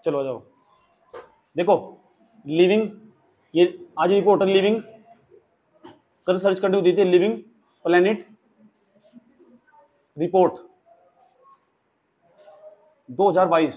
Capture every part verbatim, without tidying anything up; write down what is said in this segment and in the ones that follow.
चलो आ जाओ, देखो लिविंग, ये आज रिपोर्ट है लिविंग, कल सर्च करने को दी थी लिविंग प्लेनेट रिपोर्ट दो हज़ार बाईस,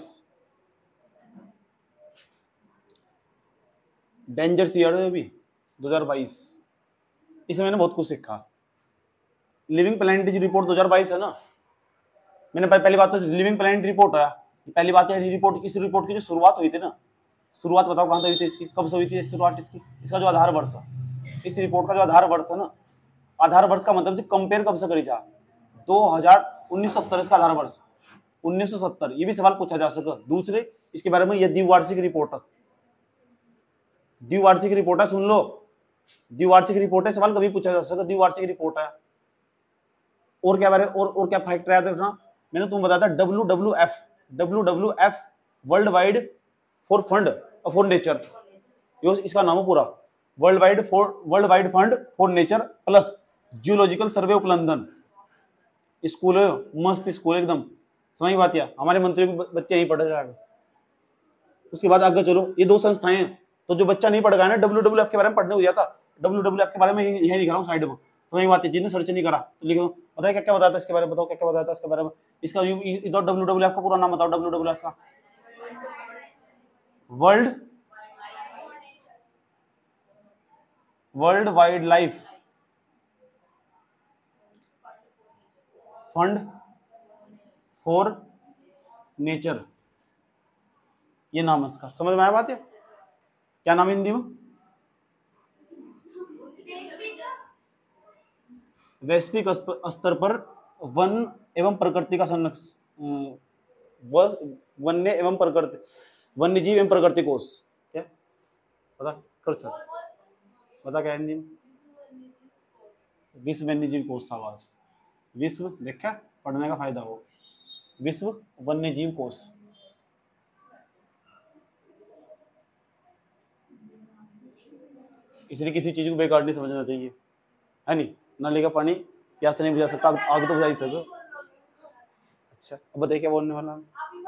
डेंजर ईयर है अभी दो हज़ार बाईस। इसमें मैंने बहुत कुछ सीखा। लिविंग प्लेनेट रिपोर्ट दो हज़ार बाईस है ना, मैंने पहली बात तो लिविंग प्लेनेट रिपोर्ट है, पहली बात है रिपोर्ट, इस रिपोर्ट की जो शुरुआत हुई थी ना, शुरुआत बताओ कहां से हुई थी इसकी, कब से हुई थी शुरुआत इसकी, इसका जो आधार वर्ष है, इस रिपोर्ट का जो आधार वर्ष है ना, आधार वर्ष का मतलब कंपेयर कब से करी जा, दो हजार उन्नीस सौ सत्तर इसका आधार वर्ष, उन्नीस सौ सत्तर। ये भी सवाल पूछा जा सके। दूसरे इसके बारे में ये द्विवार्षिक रिपोर्ट है, द्विवार्षिक रिपोर्ट है, सुन लो, द्विवार्षिक रिपोर्ट है, सवाल कभी पूछा जा सके, द्विवार्षिक रिपोर्ट है। और क्या बारे और और क्या फैक्ट याद रखना, मैंने तुम बताया था W W F, W W F world wide for fund for nature, यो इसका नाम है पूरा, world wide for world wide fund for nature plus geological survey of London. School है, मस्त स्कूल एकदम, समझ बात है, हमारे मंत्री के बच्चे यहीं पढ़े जाएगा। उसके बाद आगे चलो, ये दो संस्थाएं हैं, तो जो बच्चा नहीं पढ़ गया ना डब्ल्यू डब्ल्यू एफ के बारे में पढ़ने को दिया था, डब्ल्यू डब्ल्यू एफ के बारे में यही लिख रहा हूँ साइड में, समझ बात है, जिन्हें सर्च नहीं करा तो लिखो, बताया क्या क्या बताया था इसके बारे में, बताओ क्या क्या बताया था इसके बारे में, इसका इधर डब्ल्यू डब्ल्यू एफ का पूरा नाम बताओ, डब्ल्यू डब्ल्यू एफ का world world wild life fund for nature, ये नाम है इसका, समझ में आया बात है, क्या नाम है हिंदी में, वैश्विक स्तर पर वन एवं प्रकृति का संरक्षण, वन्य एवं प्रकृति, वन्य जीव एवं प्रकृति कोष, क्या पता कर सर, पता क्या हिंदी में, विश्व वन्य जीव कोष था बस, विश्व देखा पढ़ने का फायदा हो, विश्व वन्य जीव कोष। इसलिए किसी चीज को बेकार नहीं समझना चाहिए, है नहीं, नाले का पानी प्यास नहीं बुझा सकता, आग तो बुझा ही सकता। अच्छा अब बताइए क्या बोलने वाला,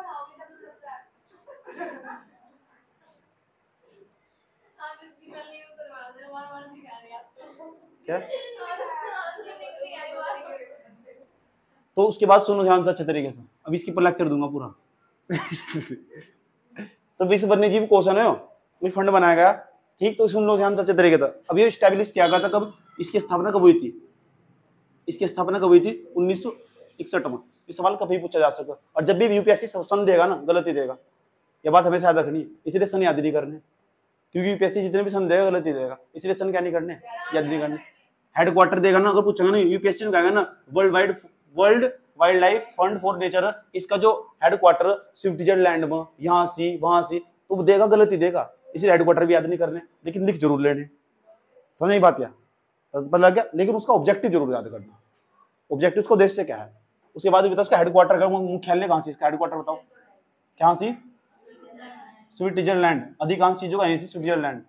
क्या तो उसके बाद सुनो ध्यान से अच्छे तरीके से, अब इसकी पर लेक्चर दूंगा पूरा। तो विश्व वन्य जीव कोष है ना, कोई फंड बनाया गया, ठीक, तो सुन लो ध्यान से अच्छे तरीके से। अब ये स्टैब्लिश किया गया था कब, इसकी स्थापना कब हुई थी, इसकी स्थापना कब हुई थी उन्नीस सौ इकसठ में। ये सवाल कभी पूछा जा सके, और जब भी यूपीएससी सन देगा ना गलत ही देगा, ये बात हमेशा याद रखनी, इसलिए सन याद नहीं करने, क्योंकि यूपीएससी जितने भी सन देगा गलत ही देगा, इसलिए सन क्या नहीं करने, याद नहीं करने। हेडक्वार्टर देगा ना, अगर पूछेगा ना यूपीएससी ने कहेगा ना world wide world wild life fund for nature, इसका जो हेडक्वार्टर स्विट्जरलैंड में, यहाँ सी वहां सी, तो देगा गलत ही देगा, इसलिए हेडक्वार्टर भी याद नहीं करने, लेकिन लिख जरूर लेने, समझ बात क्या पता लग गया। लेकिन उसका ऑब्जेक्टिव जरूर याद करना, ऑब्जेक्टिव उसका उद्देश्य क्या है, उसके बाद बताओ उसका हेडक्वार्टर का मुख्यालय कहाँ से, इसका हेडक्वार्टर बताओ कहाँ सी, स्विट्जरलैंड, अधिकांश चीजों का यहीं से स्विट्जरलैंड,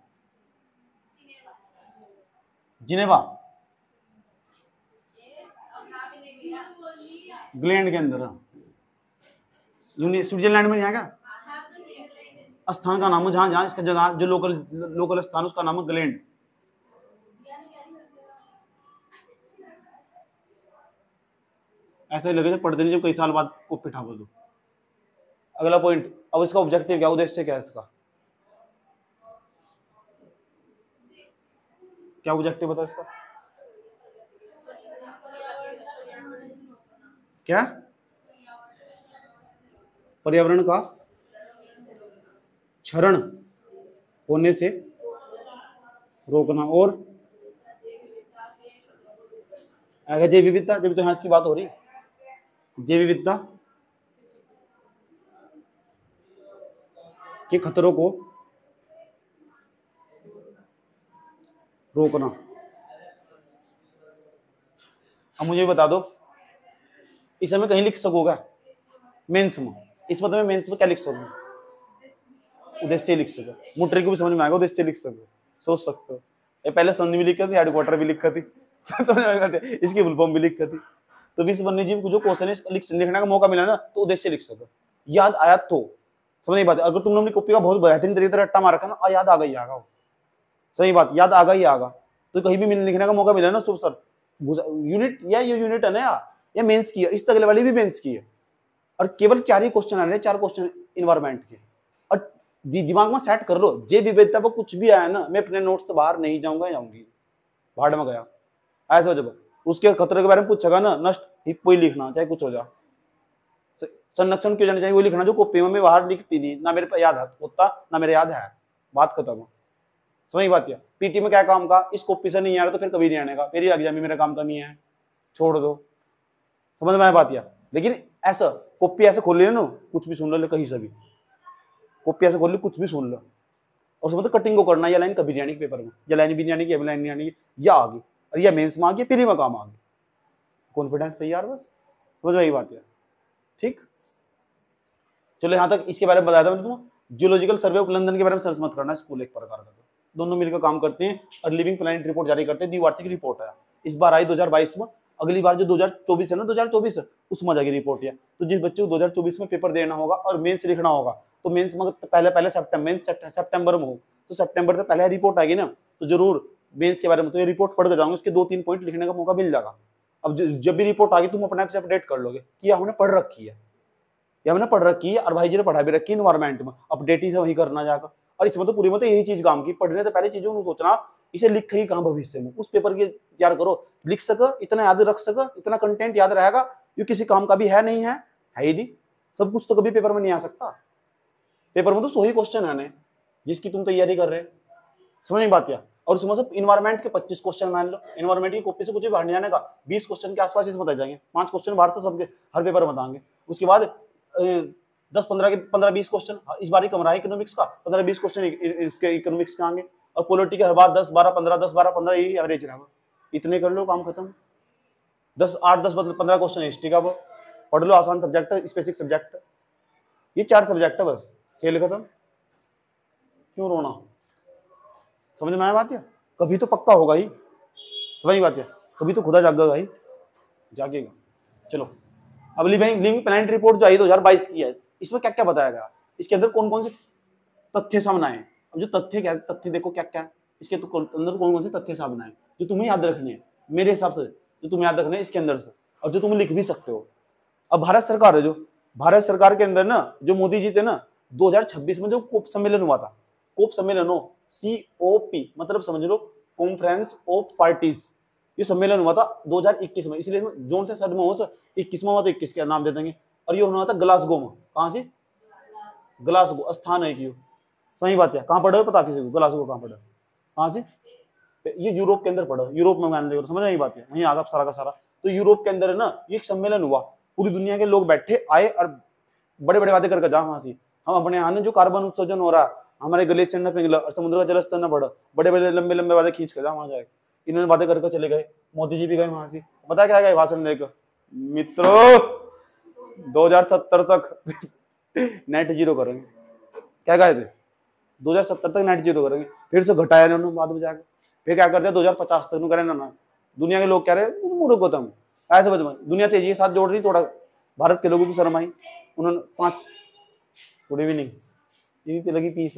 जिनेवा ग्लैंड के अंदर, स्विट्जरलैंड में यहाँ क्या स्थान का नाम है, जहां जहां इसका जगह जो लोकल लोकल स्थान उसका नाम है ग्लैंड। ऐसे लगे पढ़ते नहीं जब कई साल बाद को पिठा बोल दो। अगला पॉइंट, अब इसका ऑब्जेक्टिव क्या, उद्देश्य क्या है इसका, क्या ऑब्जेक्टिव बताओ इसका, क्या पर्यावरण का क्षरण होने से रोकना, और अगर जैव विविधता, जब तो यहाँ इसकी बात हो रही, जैव विविधता के खतरों को रोकना। अब मुझे बता दो, इस समय कहीं लिख सकोगा मेंस में, इस मतलब मेंस में क्या लिख सकोगे, उद्देश्य लिख सको, मुट्री को भी समझ में आएगा, उद्देश्य लिख सको, सोच सकते हो। ये पहले संधि भी लिखा थी, हेडक्वार्टर भी लिखा थी, इसकी फुल फॉर्म भी लिखा थी। तो विश्व वन्य जीव को जो क्वेश्चन है लिखने का मौका मिला ना, तो उद्देश्य लिख सको, याद आया तो समझ नहीं बात है। अगर तुमने अपनी कॉपी का बहुत बेहतरीन तरीके से रट्टा मार रखा ना, आ याद आ गई आगा वो, सही बात, याद आ गई आगा, तो कहीं भी मिलने लिखने का मौका मिला ना सुबह सर यूनिट या ये यूनिट है ना या मेंस की है, इस तगले वाली भी मेंस की है, और केवल चार ही क्वेश्चन आ रहे हैं, चार क्वेश्चन इन्वायरमेंट के, और दिमाग में सेट कर लो, जे विविधता पर कुछ भी आया ना, मैं अपने नोट्स से बाहर नहीं जाऊंगा, जाऊंगी भाड़ में गया ऐसा। जब उसके खतरे के बारे में पूछेगा ना, नष्ट हिप्पो ही लिखना, चाहे कुछ हो जाए, संरक्षण क्यों जाना चाहिए वो लिखना, जो कॉपी में बाहर लिखती नहीं, ना मेरे पे याद होता ना मेरे याद है, बात खत्म। समझ बात है। पीटी में क्या काम का, इस कॉपी से नहीं आ रहा तो फिर कभी नहीं आने का, मेरी एग्जाम में मेरा काम तो नहीं है, छोड़ दो। समझ में आया बात या? लेकिन ऐसा कॉपी ऐसे खोल लेना, कुछ भी सुन लो कहीं से भी, कॉपी ऐसे खोल ली कुछ भी सुन लो, और उसमें तो कटिंग को करना, या लाइन कभी नहीं आनी पेपर में, या लाइन भी नहीं आनी, लाइन नहीं आनी, या आ गई, और या मेंस में आ गई, फिर में काम आ गई, कॉन्फिडेंस तैयार, बस समझ में आई बात है। ठीक, चलो यहाँ तक इसके बारे में बताया था मैंने तुम। जियोलॉजिकल सर्वे ऑफ लंदन के बारे में सर्च मत करना, स्कूल एक प्रकार का, दोनों मिलकर काम करते हैं और लिविंग प्लैनेट रिपोर्ट जारी करते हैं, द्विवार्षिक रिपोर्ट है, इस बार आई दो हज़ार बाईस में, अगली बार जो दो हज़ार चौबीस है ना, दो हज़ार चौबीस उसमें जाएगी रिपोर्ट है। तो जिस बच्चे को दो हज़ार चौबीस में पेपर देना होगा और मेंस लिखना होगा, तो मेंस में पहले पहले सितंबर सितंबर में हो, तो सितंबर से पहले रिपोर्ट आएगी ना, तो जरूर मेंस के बारे में तो ये रिपोर्ट पढ़ कर जाऊंगे, उसके दो तीन पॉइंट लिखने का मौका मिल जाएगा। अब जब भी रिपोर्ट आ गई तुम अपने आप से अपडेट कर लोगे कि हमने पढ़ रखी है, ये हमने पढ़ रखी है, और भाई जी ने पढ़ा भी रखी है इन्वायरमेंट में, अपडेट ही से वही करना जाकर। और इसमें तो पूरी मतलब यही चीज काम की, पढ़ने से पहले चीजों को सोचना, इसे लिखेगी कहाँ भविष्य में, उस पेपर की तैयार करो, लिख सको, इतना याद रख सको, इतना कंटेंट याद रहेगा, ये किसी काम का भी है नहीं है, है ही नहीं, सब कुछ तो कभी पेपर में नहीं आ सकता। पेपर में तो सौ ही क्वेश्चन आने जिसकी तुम तैयारी कर रहे, समझ नहीं बात क्या। और उसमें से इन्वायरमेंट के पच्चीस क्वेश्चन मान लो, इन्वायरमेंट की कॉपी से कुछ भी बाहर नहीं जाने का, बीस क्वेश्चन के आसपास इसमें बताए जाएंगे, पांच क्वेश्चन बाहर तो सबके हर पेपर में बताएंगे। उसके बाद दस पंद्रह के पंद्रह बीस क्वेश्चन इस बार ही कम रहा है इकोनॉमिक्स का, पंद्रह बीस क्वेश्चन इसके इकोनॉमिक्स के आएंगे, और पॉलिटिकल हर बार दस बारह पंद्रह दस बारह पंद्रह यही एवरेज रहेगा, इतने कर लो काम खत्म। दस आठ दस पंद्रह क्वेश्चन हिस्ट्री का वो पढ़ लो, आसान सब्जेक्ट है, स्पेसिफिक सब्जेक्ट, ये चार सब्जेक्ट है, बस खेल खत्म। क्यों रोना, समझ में आया बात है? कभी तो पक्का होगा ही, वही बात है, कभी तो खुदा जागेगा ही, जागेगा। चलो अब लिविंग लिविंग प्लैनेट रिपोर्ट जो आई दो हज़ार बाईस की है, इसमें क्या क्या बताया गया, इसके अंदर कौन कौन से तथ्य सामने आए। अब जो तथ्य क्या है, तथ्य देखो क्या क्या है इसके तो अंदर कौन कौन से तथ्य सामने आए जो तुम्हें याद रखने हैं, मेरे हिसाब से जो तुम्हें याद रखने हैं इसके अंदर से, और जो तुम लिख भी सकते हो। अब भारत सरकार है, जो भारत सरकार के अंदर ना, जो मोदी जी थे ना, दो हज़ार छब्बीस में जो कोप सम्मेलन हुआ था, कोप सम्मेलन हो, सी ओ पी मतलब समझ लो कॉन्फ्रेंस ऑफ पार्टीज, ये सम्मेलन हुआ था दो हज़ार इक्कीस में, इसलिए जोन से सद में हो इक्कीस में हुआ तो इक्कीस का नाम दे देंगे, और ये होना था ग्लासगो में। कहां से? ग्लासगो स्थान है क्यों, सही बात है। कहां पढ़े पता किसी को ग्लासगो कहां पढ़े, कहां से? ये यूरोप के अंदर पढ़ा, यूरोप में मान लो, समझ आई बात है, वहीं आगा सारा का सारा। तो यूरोप के अंदर है ना, ये एक सम्मेलन हुआ, पूरी दुनिया के लोग बैठे आए और बड़े बड़े वादे करके जा, वहां से हम अपने यहाँ जो कार्बन उत्सर्जन हो रहा है, हमारे ग्लेशियर न पिघला और समुद्र का जलस्तर न बढ़ा, बड़े बड़े लंबे लंबे वादे खींच कर जा वहां जाए, इन्होंने वादे करके चले गए, मोदी जी भी गए वहां से, पता क्या गए भाषण देकर, मित्रों दो हज़ार सत्तर तक नेट जीरो करेंगे, क्या कहे थे, दो हज़ार सत्तर तक नेट जीरो करेंगे, फिर से घटाया इन्होंने बाद में जाकर, फिर क्या करते हैं दो हज़ार पचास तक करें ना, दुनिया के लोग कह रहे हैं मूर्ख हो तुम, ऐसे बच में दुनिया तेजी के साथ जोड़ रही, थोड़ा भारत के लोगों की शर्म आई, उन्होंने पांच गुड इवनिंग ये भी लगी पीस,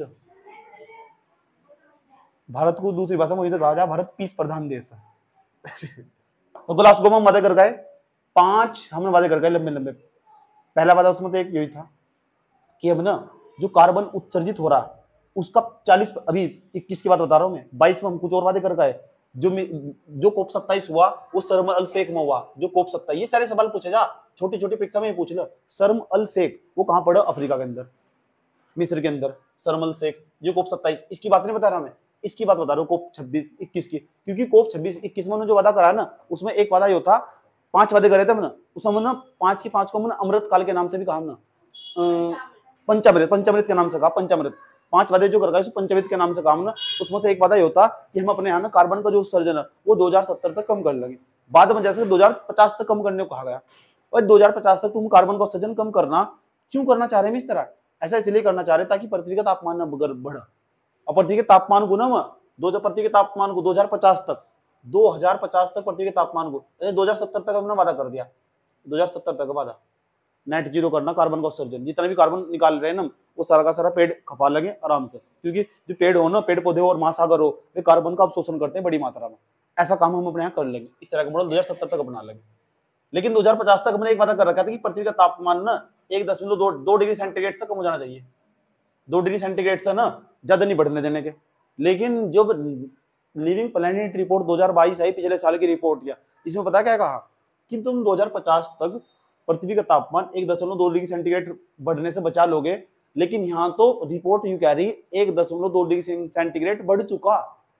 भारत को दूसरी भाषा में वही तो कहा जाए भारत पीस प्रधान देश है। तो ग्लासगो में वादे कर गए, पांच हमने वादे कर गए लंबे लंबे। पहला वादा उसमें तो एक यही था कि अब ना जो कार्बन उत्सर्जित हो रहा है उसका चालीस, अभी इक्कीस की बात बता रहा हूं मैं, बाईस में हम कुछ और वादे कर गए, जो जो कोप सत्ताईस हुआ वो शर्म अल शेख में हुआ, जो कोप सत्ताईस, ये सारे सवाल पूछे जा, छोटी छोटी परीक्षा में पूछ लो। शर्म अल शेख वो कहां पड़ा, अफ्रीका के अंदर, मिस्र के अंदर, शर्म अल शेख, जो कोप सत्ताईस, इसकी बात नहीं बता रहा मैं, इसकी बात बता रहा हूँ कोप छब्बीस इक्कीस की, क्योंकि कोप छब्बीस इक्कीस में जो वादा करा ना, उसमें एक वादा ये था, पांच वादे करे थे हमने, उसमें ना पांच की पांच को हमने अमृत काल के नाम से भी कहा ना, पंचामृत, पंचामृत के नाम से कहा, पंचामृत, पांच वादे जो कर गए पंचामृत के नाम से काम ना, उसमें से एक वादा ये होता कि हम अपने यहाँ ना कार्बन का जो उत्सर्जन है वो दो हज़ार सत्तर तक कम कर लेंगे, बाद में जैसे दो हज़ार पचास तक कम करने को कहा गया, और दो हज़ार पचास तक तुम कार्बन का उत्सर्जन कम करना, क्यों करना चाह रहे हैं इस तरह, ऐसा इसलिए करना चाह रहे ताकि पृथ्वी का तापमान न बढ़ा, और पृथ्वी के तापमान को ना दो हजार पृथ्वी के तापमान को दो हज़ार पचास तक, दो हज़ार पचास तक पृथ्वी के तापमान को, दो हज़ार सत्तर तक हमने वादा कर दिया, दो हज़ार सत्तर तक वादा, नेट जीरो करना कार्बन का उत्सर्जन, जितना भी कार्बन निकाल रहे हैं ना वो सारा का सारा पेड़ खपा लगे आराम से, क्योंकि जो पेड़ हो ना, पेड़ पौधे और महासागर हो, वे कार्बन का अवशोषण करते हैं बड़ी मात्रा में। ऐसा काम हम अपने यहाँ कर लेंगे, इस तरह का मॉडल दो हजार सत्तर तक बना लेंगे। लेकिन दो हजार पचास तक हमने एक वादा कर रखा था कि पृथ्वी का तापमान ना एक दशमलव दो दो डिग्री सेंटीग्रेड तक कम हो जाना चाहिए, दो डिग्री सेंटीग्रेड से ना ज्यादा नहीं बढ़ने देने के। लेकिन जब लिविंग प्लैनेट रिपोर्ट दो हजार बाईस आई, पिछले साल की रिपोर्ट किया, इसमें पता क्या कहा कि तुम दो हजार पचास तक पृथ्वी का तापमान एक दशमलव दो डिग्री सेंटीग्रेड बढ़ने से बचा लोगे। लेकिन यहाँ तो रिपोर्ट यू कह रही एक दशमलव दो डिग्री सेंटीग्रेड बढ़ चुका।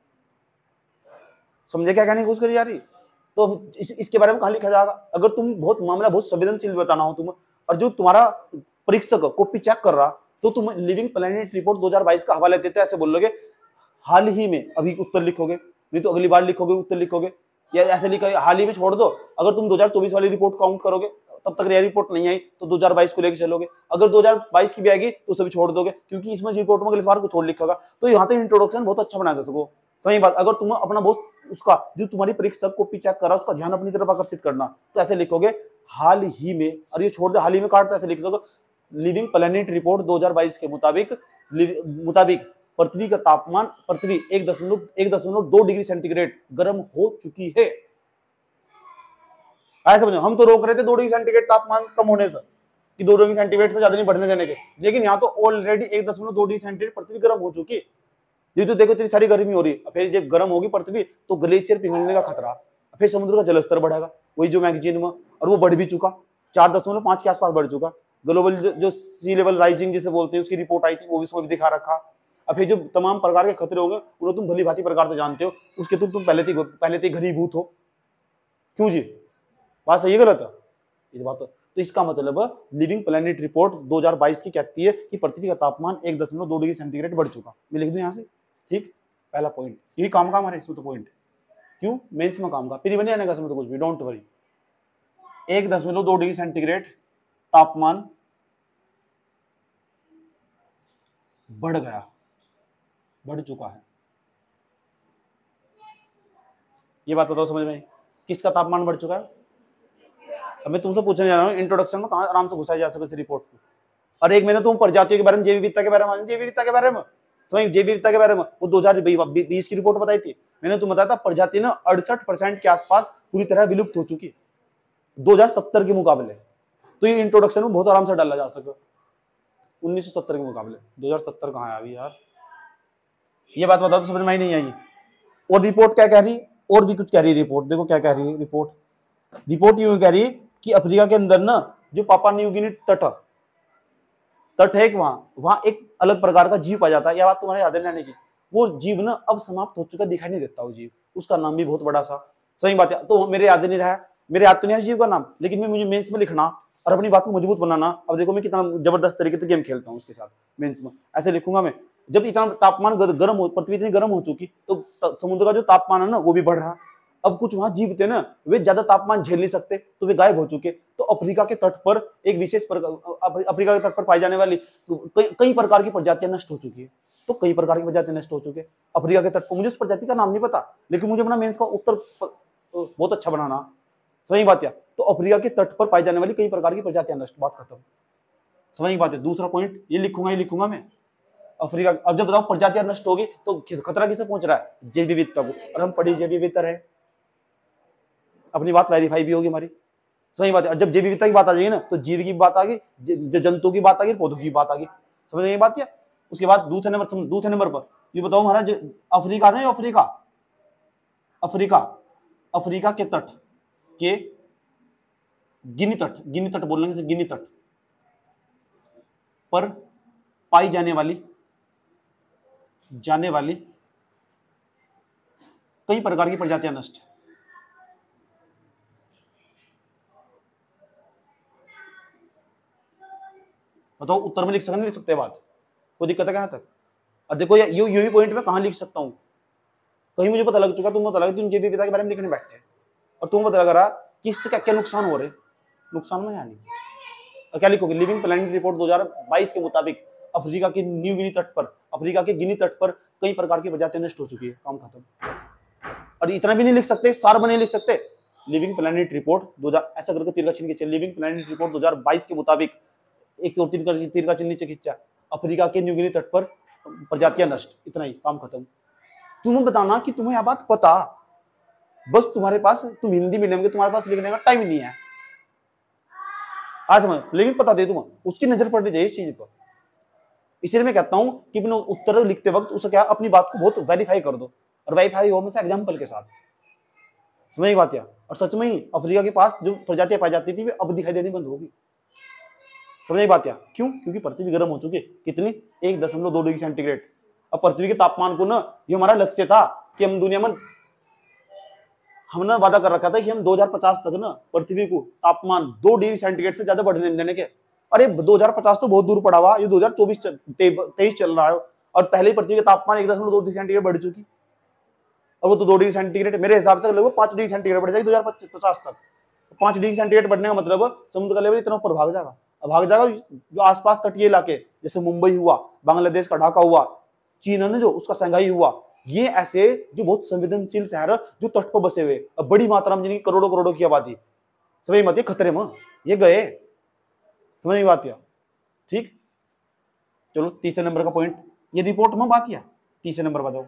समझे क्या कहने की कोशिश करी जा रही? तो इस, इसके बारे में कहां लिखा जाएगा? अगर तुम बहुत मामला बहुत संवेदनशील बताना हो तुम, और जो तुम्हारा परीक्षक कॉपी चेक कर रहा, तो तुम लिविंग प्लैनेट रिपोर्ट दो हजार बाईस का हवाला देते ऐसे बोलोगे हाल ही में, अभी उत्तर लिखोगे, नहीं तो अगली बार लिखोगे उत्तर लिखोगे, या ऐसे लिखोगे हाल ही में छोड़ दो। अगर तुम दो हजार चौबीस वाली रिपोर्ट काउंट करोगे तब तक यह रिपोर्ट नहीं आई तो दो हजार बाईस को लेकर चलोगे। अगर दो हजार बाईस की भी आएगी तो सभी छोड़ दोगे, क्योंकि इसमें रिपोर्ट में अगले बार कुछ और लिखा होगा। तो यहाँ तक इंट्रोडक्शन बहुत अच्छा बना सको। सही बात, अगर तुम अपना बहुत उसका जो तुम्हारी परीक्षक कॉपी चेक कर रहा है उसका ध्यान अपनी तरफ आकर्षित करना, तो ऐसे लिखोगे हाल ही में, और ये छोड़ दे हाल ही में काट, तो ऐसे लिख सको लिविंग प्लैनेट रिपोर्ट दो हजार बाईस के मुताबिक मुताबिक पृथ्वी का तापमान पृथ्वी एक दशमलव एक दशमलव दो डिग्री सेंटीग्रेड गर्म हो चुकी है। ऐसे समझो, हम तो रोक रहे थे दो डिग्री सेंटीग्रेड तापमान कम होने से कि दो डिग्री सेंटीग्रेड से ज्यादा नहीं बढ़ने देने के, लेकिन यहाँ तो ऑलरेडी एक दशमलव दो डिग्री सेंटीग्रेड पृथ्वी गर्म हो चुकी है। ये तो देखो इतनी सारी गर्मी हो रही है, फिर जब गर्म होगी पृथ्वी तो ग्लेशियर पिघलने का खतरा, फिर समुद्र का जलस्तर बढ़ेगा, वही जो मैगजीन में, और वो बढ़ भी चुका, चार दशमलव पांच के आसपास बढ़ चुका। ग्लोबल जो, जो सी लेवल राइजिंग जिसे बोलते हैं उसकी रिपोर्ट आई थी, वो भी इसमें भी दिखा रखा। अब फिर जो तमाम प्रकार के खतरे होंगे उन्हें तुम भली भांति प्रकार से जानते हो, उसके तुम तुम पहले थी पहले थी घनीभूत हो। क्यों जी, बात सही है गलत है? ये बात तो इसका मतलब लिविंग प्लैनेट रिपोर्ट दो हजार बाईस की कहती है कि पृथ्वी का तापमान एक दशमलव दो डिग्री सेंटीग्रेड बढ़ चुका। मैं लिख दूं यहाँ से, ठीक, पहला पॉइंट यही काम का हमारे इसमें तो पॉइंट क्यों मेंस में काम का, फिर बने आने का इसमें तो कुछ भी, डोंट वरी। एक दशमलव दो डिग्री सेंटीग्रेड तापमान बढ़ गया, बढ़ चुका है। ये बात बताओ समझ में, किसका तापमान बढ़ चुका है? अब मैं तुमसे पूछने जा रहा हूँ इंट्रोडक्शन में कहाँ आराम से घुसाई जा सके रिपोर्ट को। और एक मैंने तुम प्रजातियों के बारे में, जैव विविधता के बारे में, जैव विविधता के बारे में समझ जैव विविधता के बारे में वो दो हजार बीस की रिपोर्ट बताई थी मैंने, तुम बताया था प्रजाति ना अड़सठ परसेंट के आसपास पूरी तरह विलुप्त हो चुकी दो हजार सत्तर के मुकाबले। तो ये इंट्रोडक्शन में बहुत आराम से डाला जा सके उन्नीस सौ सत्तर के मुकाबले। दो हजार सत्तर कहाँ है अभी यार, ये बात बताओ तो समझ में ही नहीं आई। और रिपोर्ट क्या कह रही, और भी कुछ कह रही है रिपोर्ट, देखो क्या कह रही है रिपोर्ट। रिपोर्ट यूं कह रही है कि अफ्रीका के अंदर ना जो पापा न्यू गिनी तट तट है, वहां वहां एक अलग प्रकार का जीव पाया जाता है। यह बात तुम्हारे याद रहने की, वो जीव ना अब समाप्त हो चुका, दिखाई नहीं देता वो जीव, उसका नाम भी बहुत बड़ा सा। सही बात है, तो मेरे याद नहीं रहा, मेरे याद तो नहीं है जीव का नाम, लेकिन मैं मुझे मेंस में लिखना और अपनी बात को मजबूत बनाना। अब देखो मैं कितना जबरदस्त तरीके से गेम खेलता हूँ उसके साथ मेंस में, ऐसे लिखूंगा मैं। जब इतना तापमान गर्म हो, पृथ्वी इतनी गर्म हो चुकी तो समुद्र का जो तापमान है ना वो भी बढ़ रहा। अब कुछ वहां जीव थे ना, वे ज्यादा तापमान झेल नहीं सकते तो वे गायब हो चुके। तो अफ्रीका के तट पर एक विशेष अफ्रीका के तट पर पाई जाने वाली कई कई प्रकार की प्रजातियां नष्ट हो चुकी है। तो कई प्रकार की प्रजातियां नष्ट हो चुके अफ्रीका के तट पर। मुझे उस प्रजाति का नाम नहीं पता, लेकिन मुझे अपना मेंस का उत्तर बहुत अच्छा बनाना। सही बात है, तो अफ्रीका के तट पर पाई जाने वाली कई प्रकार की प्रजातियां नष्ट, बात खत्म। समझ बात है। दूसरा पॉइंट ये लिखूंगा ही लिखूंगा मैं, अफ्रीका। अब जब बताओ प्रजातियां नष्ट होगी तो खतरा किसे पहुंच रहा है? जैव विविधता को, और हम पढ़ी जैव विविधता रहे, अपनी बात वेरीफाई भी होगी हमारी। सही बात है। और जब जैव विविधता की बात आ जाएगी ना तो जीव की बात आ गई, जंतु की बात आ गई, पौधों की बात आ गई। समझ गई बात क्या? उसके बाद दूसरे नंबर दूसरे नंबर पर ये बताओ महाराज, अफ्रीका नहीं, अफ्रीका अफ्रीका अफ्रीका के तट के गिनी तट गिनी तट बोलेंगे, गिनी तट पर पाई जाने वाली जाने वाली कई प्रकार की प्रजातियां नष्ट। बताओ उत्तर में लिख सकते नहीं लिख सकते? बात कोई दिक्कत है कहां तक? और देखो ये यू भी पॉइंट में कहां लिख सकता हूं, कहीं मुझे पता लग चुका, तुम पता लगा तुम जैव विविधता के बारे में लिखने बैठे और तुम पता लग रहा कि इससे क्या क्या नुकसान हो रहे, नुकसान में यानी और क्या लिखोगे? लिविंग प्लैनेट रिपोर्ट दो हजार बाईस के मुताबिक अफ्रीका के न्यू गिनी तट पर अफ्रीका के गिनी तट पर कई प्रकार की प्रजातियां नष्ट हो चुकी है, काम खत्म। और इतना भी नहीं लिख सकते, सार बने लिख सकते, लिविंग प्लैनेट रिपोर्ट दो हजार ऐसा करके तीर का चिन्ह खींचा, लिविंग प्लैनेट रिपोर्ट दो हजार बाईस के मुताबिक एक तो तीर का तीर का चिन्ह नीचे खींचा, अफ्रीका के न्यूगिनी तट पर प्रजातियां नष्ट, इतना ही काम खत्म। तुम्हें बताना कि तुम्हें यह बात पता, बस तुम्हारे पास, तुम हिंदी मीडियम के, तुम्हारे पास लिखने का टाइम नहीं है आज समझ, लेकिन पता दे तुम्हें, उसकी नजर पड़नी चाहिए इस चीज पर। इसलिए मैं कहता हूं कि अपने उत्तर लिखते वक्त उसे क्या अपनी बात को बहुत वेरीफाई कर दो, और वेरीफाई हो हमेशा एग्जाम्पल के साथ, समझ बात क्या। और सच में ही अफ्रीका के पास जो प्रजातियां पाई जाती थी वे अब दिखाई देनी बंद होगी, समझ बात क्या। क्यों? क्योंकि पृथ्वी गर्म हो चुकी है, कितनी, एक दशमलव दो डिग्री सेंटीग्रेड। अब पृथ्वी के तापमान को ना, ये हमारा लक्ष्य था कि हम दुनिया में, हमने वादा कर रखा था कि हम दो हज़ार पचास तक ना पृथ्वी को तापमान दो डिग्री सेंटीग्रेड से ज्यादा बढ़ने नहीं देने के। अरे दो हज़ार पचास तो बहुत दूर पड़ा हुआ, ये दो हज़ार चौबीस तेईस चल रहा है, और पहले ही पृथ्वी का तापमान एक दशमलव दो डिग्री सेंटीग्रेड बढ़ चुकी, और वो तो दो डिग्री सेंटीग्रेड मेरे हिसाब से लगभग पांच डिग्री सेंटीग्रेड बढ़ जाएगी दो हजार पचास तक। पांच डिग्री सेंटीग्रेड बढ़ने का मतलब समुद्र का लेवल इतना ऊपर भाग जाएगा। अब भाग जाएगा जो आसपास तटीय इलाके, जैसे मुंबई हुआ, बांग्लादेश का ढाका हुआ, चीन ने जो उसका संघाई हुआ, ये ऐसे जो बहुत संवेदनशील शहर जो तट पर बसे हुए, अब बड़ी मात्रा में जिनकी करोड़ों करोड़ों की आबादी, समझ मत, ये खतरे में ये गए, समझ में बात किया। ठीक, चलो तीसरे नंबर का पॉइंट, ये रिपोर्ट में बात किया, तीसरे नंबर बताओ।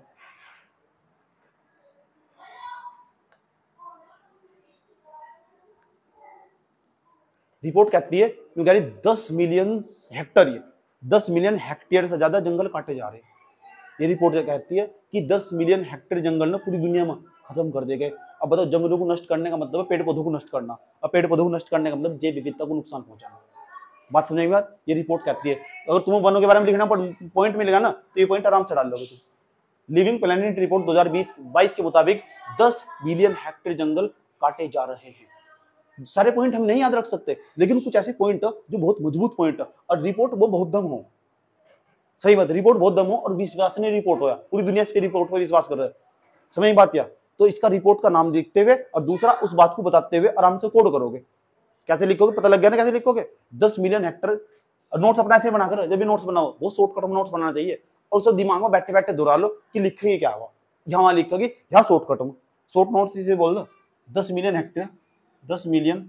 रिपोर्ट कहती है क्योंकि दस मिलियन हेक्टेयर, ये दस मिलियन हेक्टेयर से ज्यादा जंगल काटे जा रहे हैं। ये रिपोर्ट कहती है कि दस मिलियन हेक्टेयर जंगल ने पूरी दुनिया में खत्म कर दिए गए। अब बताओ, जंगलों को नष्ट करने का मतलब है पेड़ पौधों को नष्ट करना, और पेड़ पौधों को नष्ट करने का मतलब जैव विविधता को नुकसान पहुंचाना। बात समझने के बाद ये रिपोर्ट कहती है, अगर तुम्हें वनों के बारे में लिखना पॉइंट मिलेगा ना, तो ये पॉइंट आराम से डाल लोगे तुम। लिविंग प्लैनेट रिपोर्ट दो हजार बीस बाईस के मुताबिक दस मिलियन हेक्टेयर जंगल काटे जा रहे हैं। सारे पॉइंट हम नहीं याद रख सकते, लेकिन कुछ ऐसे पॉइंट जो बहुत मजबूत पॉइंट है, और रिपोर्ट वो बहुत दम हो, सही बात, रिपोर्ट बहुत दम हो और विश्वसनीय रिपोर्ट हो, पूरी दुनिया इसके रिपोर्ट पर विश्वास कर रहा है, समझ बात क्या। तो इसका रिपोर्ट का नाम देखते हुए और दूसरा उस बात को बताते हुए आराम से कोड करोगे। कैसे लिखोगे पता लग गया ना, कैसे लिखोगे, दस मिलियन हेक्टेयर। नोट्स अपना ऐसे बनाकर, जब भी नोट्स बनाओ बहुत शॉर्टकट में नोट्स बनाना चाहिए, और उसको दिमाग में बैठे बैठे दोहरा लो कि लिखेगी क्या हुआ, यहाँ लिखोगी, यहाँ शॉर्टकट में शॉर्ट नोट्स इसे बोल दो, दस मिलियन हेक्टेयर, दस मिलियन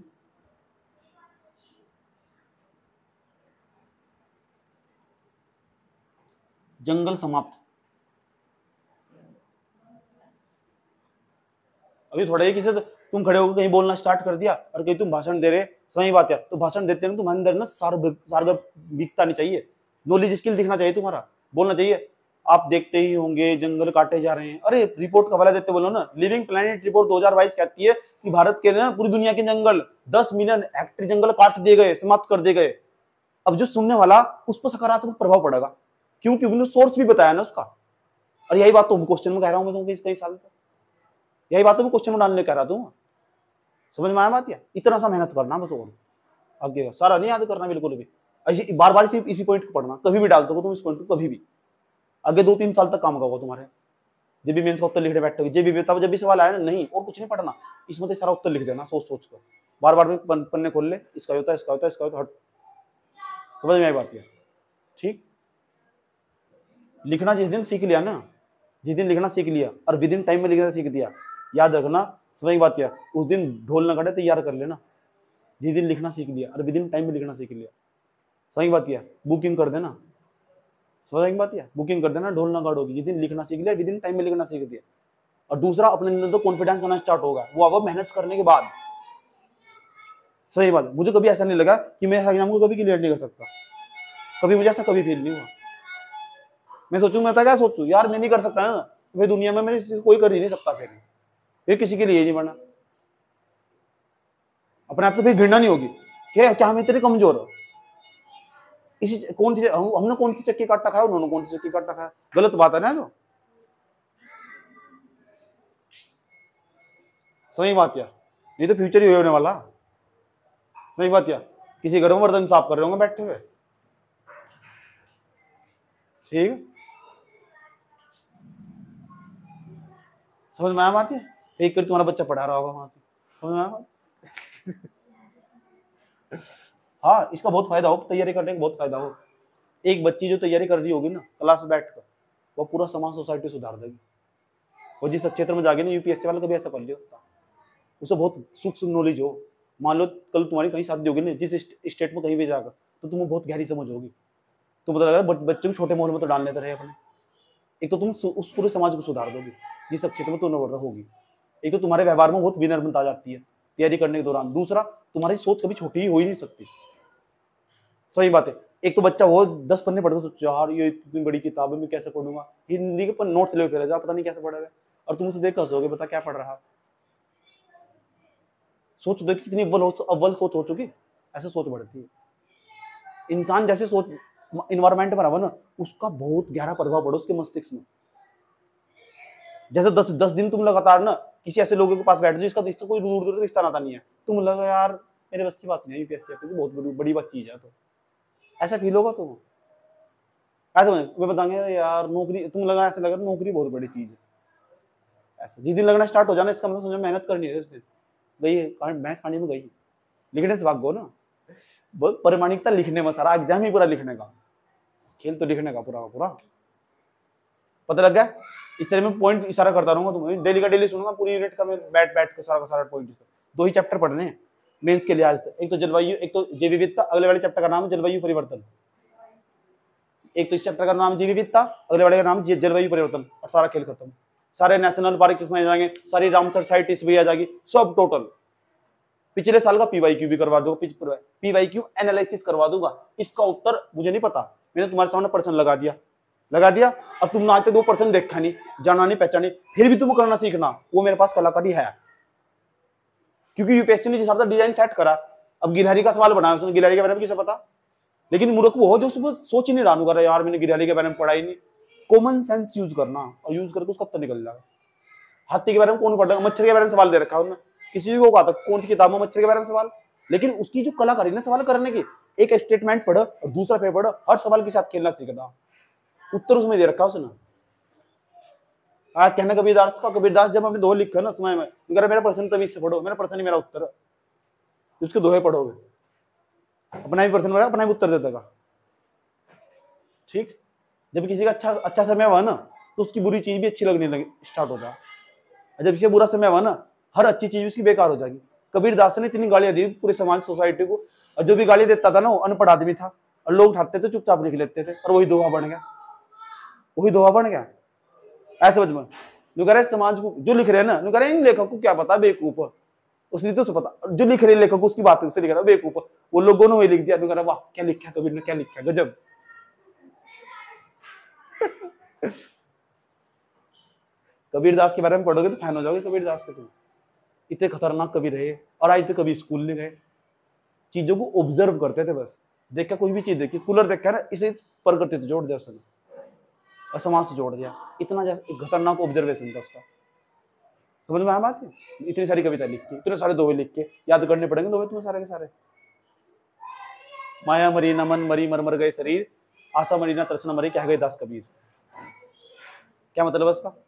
जंगल समाप्त। अभी थोड़ा ही किसी तुम खड़े होकर कहीं बोलना स्टार्ट कर दिया और कहीं तुम भाषण दे रहे, सही बात है, तो भाषण देते हैं तुम्हारे अंदर ना सार्वभौमिकता नहीं चाहिए, नॉलेज स्किल दिखना चाहिए, तुम्हारा बोलना चाहिए। आप देखते ही होंगे जंगल काटे जा रहे हैं, अरे रिपोर्ट का हवाला देते बोलो ना। लिविंग प्लैनेट रिपोर्ट दो हज़ार बाईस कहती है कि भारत के ना पूरी दुनिया के जंगल दस मिलियन हेक्टेयर जंगल काट दिए गए, समाप्त कर दिए गए। अब जो सुनने वाला उस पर सकारात्मक प्रभाव पड़ेगा, क्योंकि उन्होंने सोर्स भी बताया ना उसका। और यही बात तो क्वेश्चन में कह रहा हूं मैं तुमको कई साल तक, यही बात तो मैं क्वेश्चन में डालने कह रहा था, समझ में आया बात। या इतना सा मेहनत करना बस, और आगे सारा नहीं याद करना बिल्कुल भी, ऐसी बार बार इसी इसी पॉइंट को पढ़ना, कभी भी डाल दो तुम इस पॉइंट को, कभी भी आगे दो तीन साल तक काम होगा तुम्हारे। जब भी मेंस का उत्तर लिखने बैठोगे, जब भी तब जब भी सवाल आया ना, नहीं और कुछ नहीं पढ़ना, इसमें तो सारा उत्तर लिख देना सोच सोच कर, बार बार में पन्ने खोल ले, इसका होता है इसका होता है इसका होता है, समझ में आई बात। ठीक, लिखना जिस दिन सीख लिया ना, जिस दिन लिखना सीख लिया और विद इन टाइम में लिखना सीख दिया, याद रखना, समझ बात क्या, उस दिन ढोल न कटे तैयार कर लेना। जिस दिन लिखना सीख लिया और विद इन टाइम में लिखना सीख लिया, सही बात क्या, बुकिंग कर देना, समझ बात क्या, बुकिंग कर देना, ढोल ना गाड़ोगी। जिस दिन लिखना सीख लिया, विद इन टाइम में लिखना सीख दिया। और दूसरा, अपने अंदर तो कॉन्फिडेंस आना स्टार्ट होगा, वो अब मेहनत करने के बाद। सही बात, मुझे कभी ऐसा नहीं लगा कि मैं एग्जाम को कभी क्लियर नहीं कर सकता, कभी मुझे ऐसा कभी फील नहीं हुआ। मैं सोचूं, मैं क्या सोचूं यार, मैं नहीं कर सकता ना, भाई दुनिया में मेरे कोई कर ही नहीं सकता, फिर फिर किसी के लिए नहीं बनना, अपने आप से फिर घृणा नहीं होगी क्या, क्या हम इतने कमजोर हो। इसी कौन सी हम, हमने कौन सी चक्की काट रखा है, उन्होंने कौन सी चक्की काट रखा है, गलत बात है ना जो, सही बात क्या, नहीं तो फ्यूचर ही होने वाला। सही बात क्या, किसी घर में बर्तन साफ कर रहे होंगे बैठे हुए, ठीक, समझ में आया बात है। एक कर तुम्हारा बच्चा पढ़ा रहा होगा वहां से, समझ में आया। हाँ, इसका बहुत फायदा हो, तैयारी करने का बहुत फायदा हो। एक बच्ची जो तैयारी कर रही होगी ना क्लास में बैठकर, वो पूरा समाज सोसाइटी सुधार देगी। वो जिस क्षेत्र में जाके ना यूपीएससी वाला कभी ऐसा कर लिया होता, उसे बहुत सूक्ष्म नॉलेज हो। मान लो कल तुम्हारी कहीं शादी होगी ना जिस स्टेट में कहीं भी जाकर, तो तुम्हें बहुत गहरी समझ होगी। तो पता लगा बच्चे को छोटे माहौल में तो डाल लेते रहे अपने। एक तो तुम उस पूरे समाज को सुधार दोगे जिस क्षेत्र में तुम रहोगी। एक तो तुम्हारे व्यवहार में बहुत विनम्रता आ जाती है तैयारी करने के दौरान। दूसरा, तुम्हारी सोच कभी छोटी ही हो ही नहीं सकती। सही बात है। एक तो बच्चा वो दस पन्ने पढ़ता सोच यार ये इतनी बड़ी किताब है मैं कैसे पढ़ूंगा, हिंदी के पर नोट्स ले फिर जा पता नहीं कैसे पढ़ेगा, और तुम उसे देख हंसोगे बता क्या पढ़ रहा। सोच दो कितनी अव्वल हो अव्वल सोच हो चुकी। ऐसे सोच बढ़ती है। इंसान जैसे सोच इन्वायरमेंट में रहा ना उसका बहुत गहरा प्रभाव पड़ो उसके मस्तिष्क में। जैसे दस दस दिन तुम लगातार ना किसी ऐसे लोगों के पास बैठ जाओ जिसका इसका कोई दूर दूर तक रिश्ता नाता नहीं है, तुम लगा यार मेरे बस की बात नहीं है यूपीएससी बहुत बड़ी बड़ी बात चीज है, तो ऐसा फील होगा तुम। ऐसा मैं बताऊंगा यार नौकरी, तुम लगा ऐसा लगा नौकरी बहुत बड़ी चीज है। ऐसा जिस दिन लगना स्टार्ट हो जाना इसका मतलब समझो मेहनत करनी है। उस दिन गई भैंस पानी में गई, लिखने से भाग गो ना। बहुत परिमाणिकता लिखने में, सारा एग्जाम ही पूरा लिखने का, खेल तो लिखने का पूरा का पूरा। पता लग गया। इस तरह मैं पॉइंट इशारा करता रहूंगा तुम्हें, डेली का डेली सुनूंगा पूरी यूनिट का मैं बैठ बैठ के सारा का सारा पॉइंट। दो ही चैप्टर पढ़ने हैं मेंस के लिए आज तक, एक तो जलवायु, एक तो जैव विविधता। अगले वाले चैप्टर का नाम है जलवायु परिवर्तन। एक तो इस चैप्टर का नाम जैव विविधता, अगले वाले का नाम जलवायु परिवर्तन, और सारा खेल खत्म। सारे नेशनल पार्क किसमें आ जाएंगे, सारी रामसर साइट इस भी आ जाएगी, सब टोटल। पिछले साल का पीवाईक्यू भी करवा दूंगा, पीवाईक्यू एनालिसिस करवा दूंगा। इसका उत्तर मुझे नहीं पता, मैंने तुम्हारे सामने प्रश्न लगा दिया लगा दिया अब तुमने आज तक दो परसेंट देखा नहीं, जाना नहीं, पहचानी, फिर भी तुम करना सीखना। वो मेरे पास कलाकारी है, क्योंकि यूपीएससी ने जिस हिसाब से डिजाइन सेट करा। अब गिलहरी का सवाल बनाया उसने, गिलहरी के बारे में किसे पता। लेकिन मूर्ख वो हो जो सुबह सोच ही नहीं रहा कर यार मैंने गिलहरी के बारे में पढ़ा ही नहीं। कॉमन सेंस यूज करना, और यूज करके उसका उत्तर निकल जाएगा। हाथी के बारे में कौन पढ़ेगा, मच्छर के बारे में सवाल दे रखा है उन्होंने, किसी को कहा था कौन सी किताब में मच्छर के बारे में सवाल। लेकिन उसकी जो कलाकारी ना सवाल करने की, एक स्टेटमेंट पढ़ो और दूसरा पेपर पढ़ो, हर सवाल के साथ खेलना सीखना, उत्तर उसमें दे रखा उसने। आज कहना कबीरदास का, कबीरदास जब हमने दोहे लिखा ना तुम्हें, मैं मेरा प्रश्न तमीज से पढ़ो, मेरा प्रश्न ही मेरा उत्तर, उसके दोहे पढ़ोगे अपना ही प्रश्न अपना ही उत्तर देता का। ठीक। जब किसी का अच्छा अच्छा समय हुआ ना तो उसकी बुरी चीज भी अच्छी लगने लगी स्टार्ट होता है। जब किसी बुरा समय हुआ ना हर अच्छी चीज उसकी बेकार हो जाएगी। कबीरदास ने इतनी गालियां दी पूरे समाज सोसाइटी को, और जो भी गाली देता था ना वो अनपढ़ आदमी था, और लोग उठाते थे चुपचाप लिख लेते थे, और वही दोहा बन गया, वही दोहा बन गया। ऐसे समझ में कह रहे समाज को जो लिख रहे हैं ना, कह रहे इन लेखक को क्या पता बेवकूफ, उसने तो पता जो लिख रहे लेखक उसकी बात उससे लिख रहा बेवकूफ, वो लोगों ने वही लिख दिया। कह रहा वाह क्या लिखा कबीर ने, क्या लिखा गजब। कबीरदास के बारे में पढ़ोगे तो फैन हो जाओगे कबीरदास के। तुम इतने खतरनाक कवि रहे, और आज तक कभी स्कूल नहीं गए, चीजों को ऑब्जर्व करते थे बस। देखा कोई भी चीज देखी, कूलर देखा ना इसे प्रकृति से जोड़ दिया उसने, और समाज से जोड़ दिया। इतना जैसे खतरनाक ऑब्जर्वेशन था उसका। समझ में आया बात है। इतनी सारी कविता लिख के, इतने सारे दोहे लिख के, याद करने पड़ेंगे दोहे तुम्हें सारे के सारे। माया मरी न मन मरी मर मर गए शरीर, आशा मरी न तृष्णा मरी कह गए दास कबीर। क्या मतलब है इसका?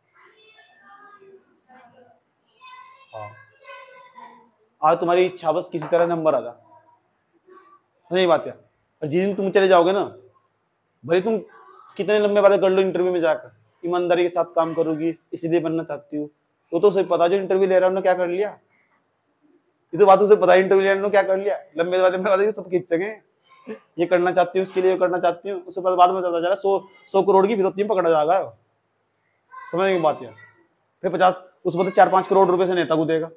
हाँ, आज तुम्हारी इच्छा बस किसी तरह नंबर आ जा, नहीं बात है। और जिस दिन तुम चले जाओगे ना, भले तुम कितने लंबे बातें कर लो इंटरव्यू में जाकर, ईमानदारी के साथ काम करोगी इसीलिए बनना चाहती हूँ, वो तो उसे पता जो इंटरव्यू ले रहा है उन्होंने क्या कर लिया। ये तो बात उसे पता है इंटरव्यू ले रहा है क्या कर लिया। लंबे बातें बातें सब खींचेंगे, ये करना चाहती हूँ उसके लिए करना चाहती हूँ, उसके बाद में पता चला सौ सौ करोड़ की फिर पकड़ा जाएगा। समझ की बात है। फिर पचास उस वक्त चार पांच करोड़ रुपए से नेता को देगा।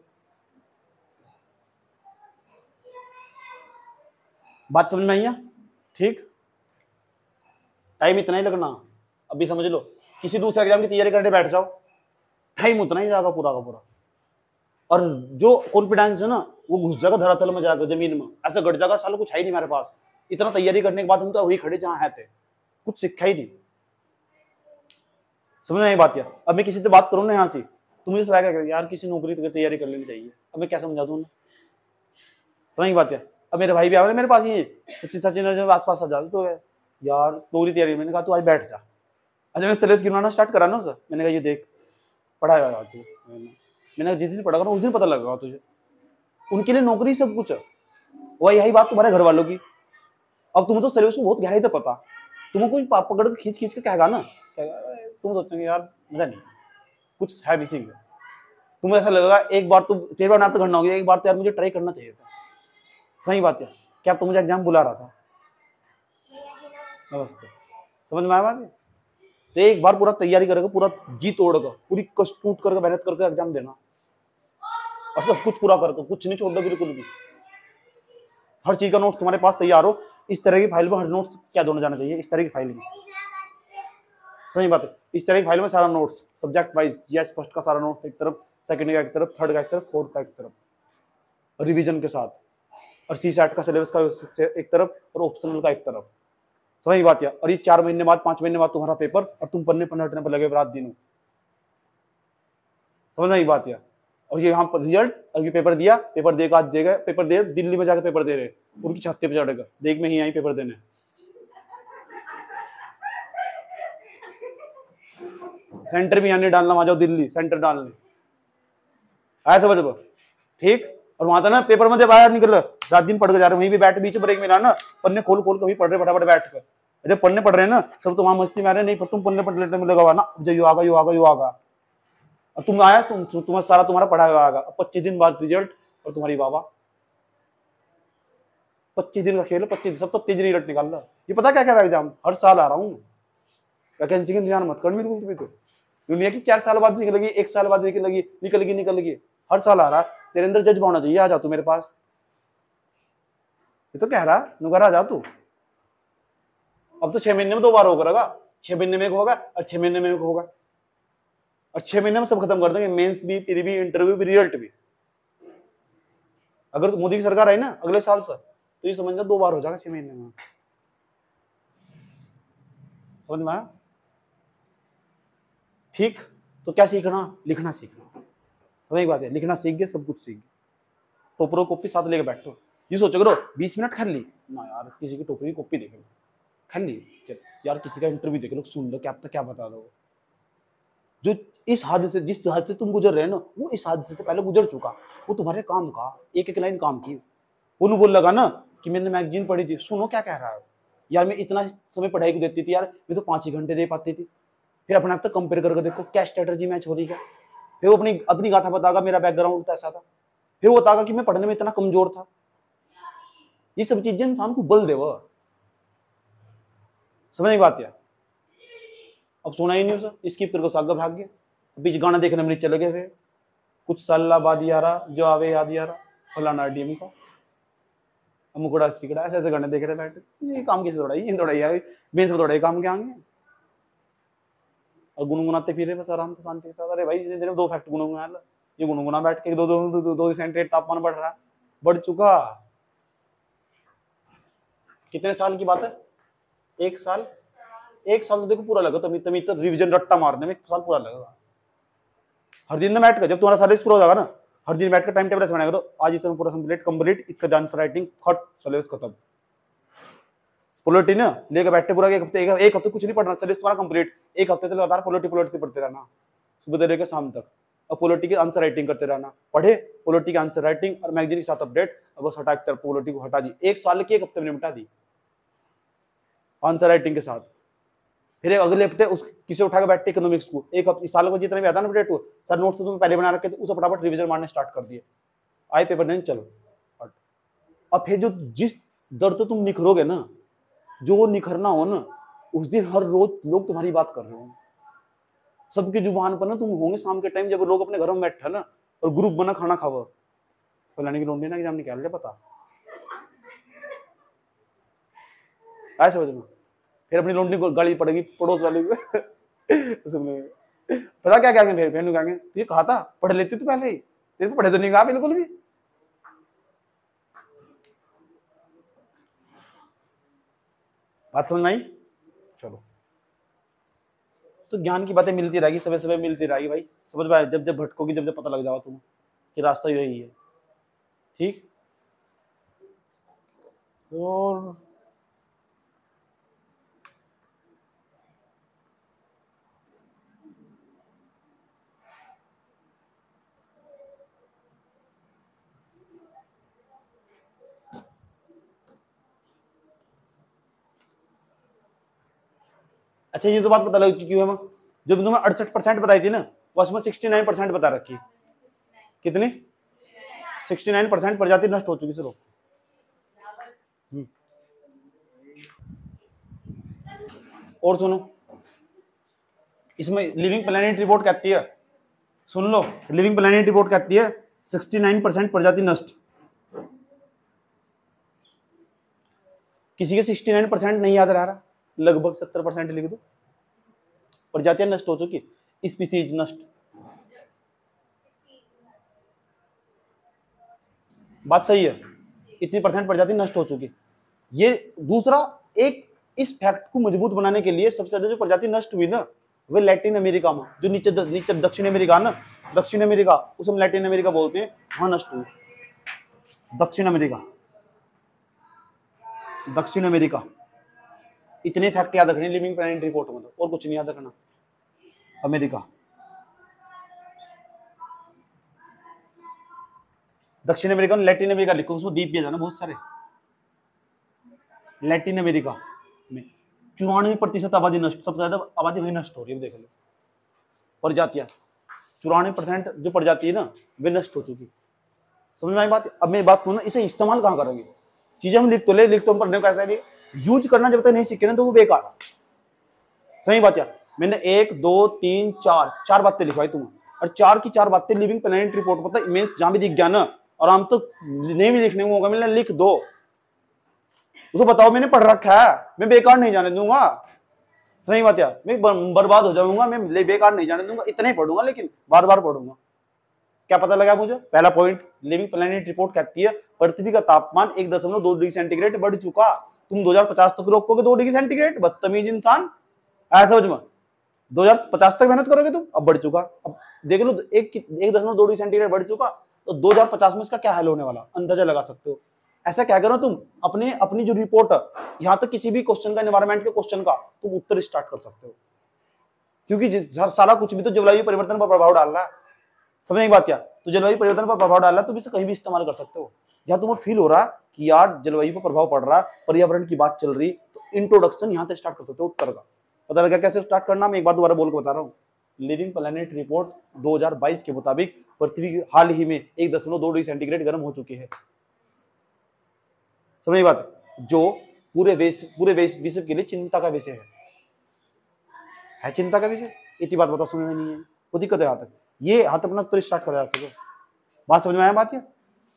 बात समझ में आई है? ठीक। टाइम इतना ही लगना, अभी समझ लो। किसी दूसरे एग्जाम की तैयारी करने बैठ जाओ, टाइम उतना ही जाएगा पूरा का पूरा। और जो कॉन्फिडेंस है ना वो घुस जाएगा धरातल में जाकर, जमीन में ऐसा गड़ जाएगा, सालों कुछ है ही नहीं मेरे पास। इतना तैयारी करने के बाद हम तो वही खड़े जहां है थे, कुछ सीखा ही नहीं। समझ में आई बात यार? अब मैं किसी से बात करूँ ना यहाँ से, तो मुझे सवाल क्या यार किसी नौकरी की तैयारी कर लेनी चाहिए। अब मैं क्या समझा दूँ? समझ की बात है। अब मेरे भाई भी आ रहे मेरे पास ही, सचिन सचिन जब आस पास आ जाते तो यार नौकरी तैयारी, मैंने कहा तू आज बैठ जा। अच्छा मैं सिलेबस गिनवाना स्टार्ट करा ना सर, मैंने कहा ये देख पढ़ा यार तू, मैंने जिस दिन पढ़ा उस दिन पता लगा तुझे। उनके लिए नौकरी सब कुछ है। वही यही बात तुम्हारे घर वालों की। अब तुम्हें तो सिलेबस को बहुत गहराई से पता, तुम्हें कोई पकड़ के खींच खींच के कहेगा ना, तुम सोचोगे यार मजा नहीं, कुछ है मिसिंग। तुम्हें ऐसा लगेगा एक बार तो तेरे बार आप तो घटना होगी, एक बार तो यार मुझे ट्राई करना चाहिए था। सही बात है, क्या तो मुझे एग्जाम बुला रहा था। नमस्ते, समझ में आया बात है? तो एक बार पूरा तैयारी करेगा, पूरा जी तोड़कर, पूरी कष्ट टूट करके मेहनत करके एग्जाम देना, और सब कुछ पूरा करके, कुछ नहीं छोड़ना बिल्कुल भी। हर चीज का नोट्स तुम्हारे पास तैयार हो, इस तरह की फाइल में हर नोट्स क्या दोनों जाना चाहिए, इस तरह की फाइल में। सही बात है, इस तरह की फाइल में सारा notes subject wise, GS first का सारा नोट्स एक तरफ, सेकंड का एक तरफ, थर्ड का एक तरफ, फोर्थ का एक तरफ, रिवीजन के साथ, और सी सैट का सिलेबस का एक तरफ और ऑप्शनल का एक तरफ। सही बात है। और ये चार महीने बाद, पांच महीने बाद तुम्हारा पेपर, और तुम पढ़ने पढ़ने हटने पर लगे रात दिन। समझ नहीं बात है। और ये यहाँ पर रिजल्ट, और ये पेपर दिया, पेपर देगा, आज देगा पेपर दे, दिल्ली में जाकर पेपर दे रहे, उनकी छत्ते पे चढ़ेगा, देख में ही आई पेपर देने, सेंटर भी यहाँ नहीं डालना, वहां जाओ दिल्ली सेंटर डालने, ऐसा समझ। ठीक, और वहां था ना पेपर में जब बाहर निकल रात दिन पढ़ के जा रहे, वहीं भी बैठ, बीच ब्रेक मिला ना, पन्ने खोल खोल के वहीं पढ़ रहे फटाफट बैठ कर। जब पढ़ने पढ़ रहे हैं ना सब, तो वहां मस्ती में आ रहे, नहीं पर तुम पढ़ने पढ़ने में लगा हुआ ना, जो यू आगा यू आगा यू आगा, और तुम आया, तुम तुम्हारा सारा तुम्हारा पढ़ा हुआ आगा। पच्चीस दिन बाद रिजल्ट, और तुम्हारी बाबा पच्चीस दिन का खेल, पच्चीस सब तो तेज रिजल्ट निकाल रहा। ये पता क्या क्या एग्जाम हर साल आ रहा हूँ, वैकेंसी का इंतजार मत कर बिल्कुल भी। तो दुनिया की चार साल बाद निकलेगी, एक साल बाद निकलेगी, निकलेगी निकलेगी, हर साल आ रहा। तेरे अंदर जज्बा होना चाहिए, आ जा तू मेरे पास। ये तो कह रहा नुगर आ जा तू। अब तो छह महीने में दो बार होगा, छह महीने में एक होगा और छह महीने में एक होगा, और छह महीने में सब खत्म कर देंगे, मेंस भी, प्री भी, इंटरव्यू भी, रिजल्ट भी। अगर मोदी की सरकार आई ना अगले साल से, तो ये समझना दो बार हो जाएगा छह महीने में। समझ में आया? ठीक, तो क्या सीखना? लिखना सीखना। समझ बात है, लिखना सीख गए, सब कुछ सीख गए। टोपरो कॉपी साथ लेके बैठो, ये सोचो करो बीस मिनट खैर ली ना यार, किसी की टोपरी की कॉपी देख लो, खैर ली यार, किसी का इंटरव्यू देख लो, सुन लो, क्या पता क्या बता दो। जो इस हादसे, जिस हादसे से तुम गुजर रहे हो ना, वो इस हादसे से पहले गुजर चुका, वो तुम्हारे काम का एक एक लाइन काम की। वो नहीं बोल लगा ना कि मैंने मैगजीन पढ़ी थी, सुनो क्या कह रहा है यार, मैं इतना समय पढ़ाई को देती थी यार, मैं तो पांच ही घंटे दे पाती थी। फिर अपने आप तक कंपेयर करके देखो क्या स्ट्रेटजी मैच हो रही है। फिर वो अपनी अपनी गाथा बतागा, मेरा बैकग्राउंड तो ऐसा था। फिर वो बतागा कि मैं पढ़ने में इतना कमजोर था। ये सब चीजें इंसान को बल दे, वो समझ नहीं बात यार। अब सुना ही नहीं उसे, इसकी फिर को सागा भाग गया, बीच गाना देखने में चले गए हुए, कुछ साल बाद यारा जो आवे याद यारा, फलाना डीएम का मुकुड़ा सिकड़ा, ऐसे ऐसे गाने देख रहे बैठे। ये काम किसे दौड़ाई, ये दौड़ाई है मेन से दौड़ाई काम के आगे, और गुनगुनाते फिर बस आराम से शांति के साथ। अरे भाई दिन दो फैक्ट गुनगुना, ये गुनगुना बैठ के दो दो दो, दो सेंटीग्रेड तापमान बढ़ रहा है, बढ़ चुका। कितने साल की बात है? एक साल। एक साल तो देखो पूरा लगा, तभी तभी तो रिवीजन रट्टा मारने में एक साल पूरा लगेगा। हर दिन बैठ कर, जब तुम्हारा सिलेबस पूरा हो जाएगा ना, हर दिन बैठ कर टाइम टेबल बनाया करो, आज इतना पूरा कंप्लीट कंप्लीट इसका आंसर राइटिंग खट, सिलेबस खत्म। पोलिटी ना लेकर बैठे पूरा एक हफ्ते, एक हफ्ते कुछ नहीं पढ़ना, सिलेबस तुम्हारा कंप्लीट, एक हफ्ते तक लगातार पोलिटी पोलिटी पढ़ते रहना, सुबह से लेकर शाम तक, और पोलिटी की आंसर राइटिंग करते रहना। पढ़े पोलिटी की आंसर राइटिंग और मैगजीन के साथ अपडेट, अब बस हटा कर पोलिटी को हटा दी, एक साल की एक हफ्ते में निपटा दी आंसर राइटिंग के साथ। फिर एक अगले हफ्ते उस किसे उठा के बैठे इकोनॉमिक्स को, एक हफ्ते साल को जितने भी आता ना अपडेट हो, सर नोट्स तो तुम पहले बना रखे थे, उसे फटाफट रिवीजन मारने स्टार्ट कर दिए, आए पेपर देने चलो। अब फिर जो जिस दर तो तुम निखरोगे ना, जो निखरना हो ना, उस दिन हर रोज लोग तुम्हारी बात कर रहे हो, सबकी जुबान पर ना तुम होंगे शाम के टाइम, जब लोग अपने घरों में बैठे ना और ग्रुप बना खाना खाओ, फलाने की लोंडी ना एग्जाम निकाल ले, पता ऐसे समझ में। फिर अपनी लोंडी को गाली पड़ेगी पड़ोस वाले को पता क्या कहेंगे, फिर फिर कहेंगे तुझे कहा था पढ़ लेती तू पहले ही, तेरे को पढ़े तो नहीं कहा बिल्कुल भी। बात समझ नहीं? चलो, तो ज्ञान की बातें मिलती रहेगी, सुबह सुबह मिलती रहेगी भाई, समझ में? जब जब भटकोगी, जब जब पता लग जाओ तुम्हें कि रास्ता यही है। ठीक, और अच्छा, ये तो बात पता लग चुकी है, जब तुम्हें अड़सठ परसेंट बताई थी ना, उसमें सिक्सटी नाइन परसेंट बता रखी, कितनी? सिक्सटी नाइन परसेंट प्रजाति नष्ट हो चुकी। चलो और सुनो, इसमें लिविंग प्लैनेट रिपोर्ट कहती है, सुन लो, लिविंग प्लैनेट रिपोर्ट कहती है सिक्सटी नाइन परसेंट प्रजाति नष्ट। किसी के सिक्सटी नाइन परसेंट नहीं याद रह रहा, लगभग सत्तर परसेंट लिख दो, प्रजातियां नष्ट हो चुकी, स्पीसीज नष्ट। बात सही है, इतनी परसेंट प्रजाति नष्ट हो चुकी। ये दूसरा, एक इस फैक्ट को मजबूत बनाने के लिए सबसे ज्यादा जो प्रजाति नष्ट हुई ना, वे लैटिन अमेरिका में, जो नीचे नीचे दक्षिण अमेरिका ना, दक्षिण अमेरिका, उसे हम लैटिन अमेरिका बोलते हैं, वहां नष्ट हुई। दक्षिण अमेरिका, दक्षिण अमेरिका, इतने फैक्ट याद रखने लिविंग प्लैनेट रिपोर्ट में, और कुछ नहीं याद रखना। अमेरिका, दक्षिण अमेरिका, लैटिन अमेरिका लिखो, उसमें द्वीप भी जाना बहुत सारे। लैटिन अमेरिका में चौरानवे प्रतिशत आबादी नष्ट, सबसे ज्यादा आबादी वही नष्ट हो रही है। देख लो प्रजातियां, चौरानवे परसेंट जो प्रजाति है ना, वे नष्ट हो चुकी। समझ में आई बात? अब मेरी बात सुनो, इसे इस्तेमाल कहाँ करोगे? चीजें हम लिख तो ले, लिख तो हम पढ़ने को कहते हैं, यूज करना जब तक नहीं सीखे ना तो वो बेकार है। सही बात है। मैंने एक दो तीन चार चार बातें लिखवाई तुम्हें, और चार की चार बातें लिविंग प्लैनेट रिपोर्ट, पता है मैं जहां भी दिख गया ना, और हम तो नहीं भी लिखने को मौका मिला, लिख दो, उसे बताओ मैंने पढ़ रखा है, मैं बेकार नहीं जाने दूंगा। सही बात है, मैं बर्बाद हो जाऊंगा, मैं बेकार नहीं जाने दूंगा, इतना ही पढ़ूंगा, लेकिन बार बार पढ़ूंगा। क्या पता लगा मुझे? पहला पॉइंट, लिविंग प्लैनेट रिपोर्ट कहती है पृथ्वी का तापमान एक दशमलव दो डिग्री सेंटीग्रेड बढ़ चुका। तुम दो हजार पचास तक रोकोगे दो डिग्री सेंटीग्रेड? बदतमीज इंसान, ऐसा समझ में। दो हजार पचास तक मेहनत करोगे तुम, अब बढ़ चुका। अब देख लो, एक एक दशमलव दो डिग्री सेंटीग्रेड बढ़ चुका, तो दो हजार पचास में इसका क्या हाल होने वाला, अंदाजा लगा सकते हो। ऐसा क्या करो तुम, अपने अपनी जो रिपोर्ट है, यहां तक किसी भी क्वेश्चन का, एनवायरमेंट के क्वेश्चन का, तुम उत्तर स्टार्ट कर सकते हो, क्योंकि सारा कुछ भी तो जलवायु परिवर्तन पर प्रभाव डाल रहा है। समझ एक बात क्या? तो जलवायु परिवर्तन पर प्रभाव डाल रहा है, तुम इसे कहीं भी इस्तेमाल कर सकते हो। जहां तुम्हें फील हो रहा है कि यार जलवायु पर प्रभाव पड़ रहा है, पर्यावरण की बात चल रही, तो इंट्रोडक्शन यहां से स्टार्ट कर सकते हो उत्तर का। पता लगा कैसे स्टार्ट करना? मैं एक बार दोबारा बोल के बता रहा हूँ। लिविंग प्लैनेट रिपोर्ट दो हजार बाईस के मुताबिक पृथ्वी हाल ही में एक दशमलव दो डिग्री सेंटीग्रेड गर्म हो चुकी है। समझ बात? जो पूरे विश्व पूरे विश्व के लिए चिंता का विषय है है चिंता का विषय। इतनी बात बताओ, समझ में नहीं है? वो दिक्कत है। यहाँ तक ये यहाँ तक अपना उत्तर स्टार्ट कर सकते, बात समझ में आया बात? है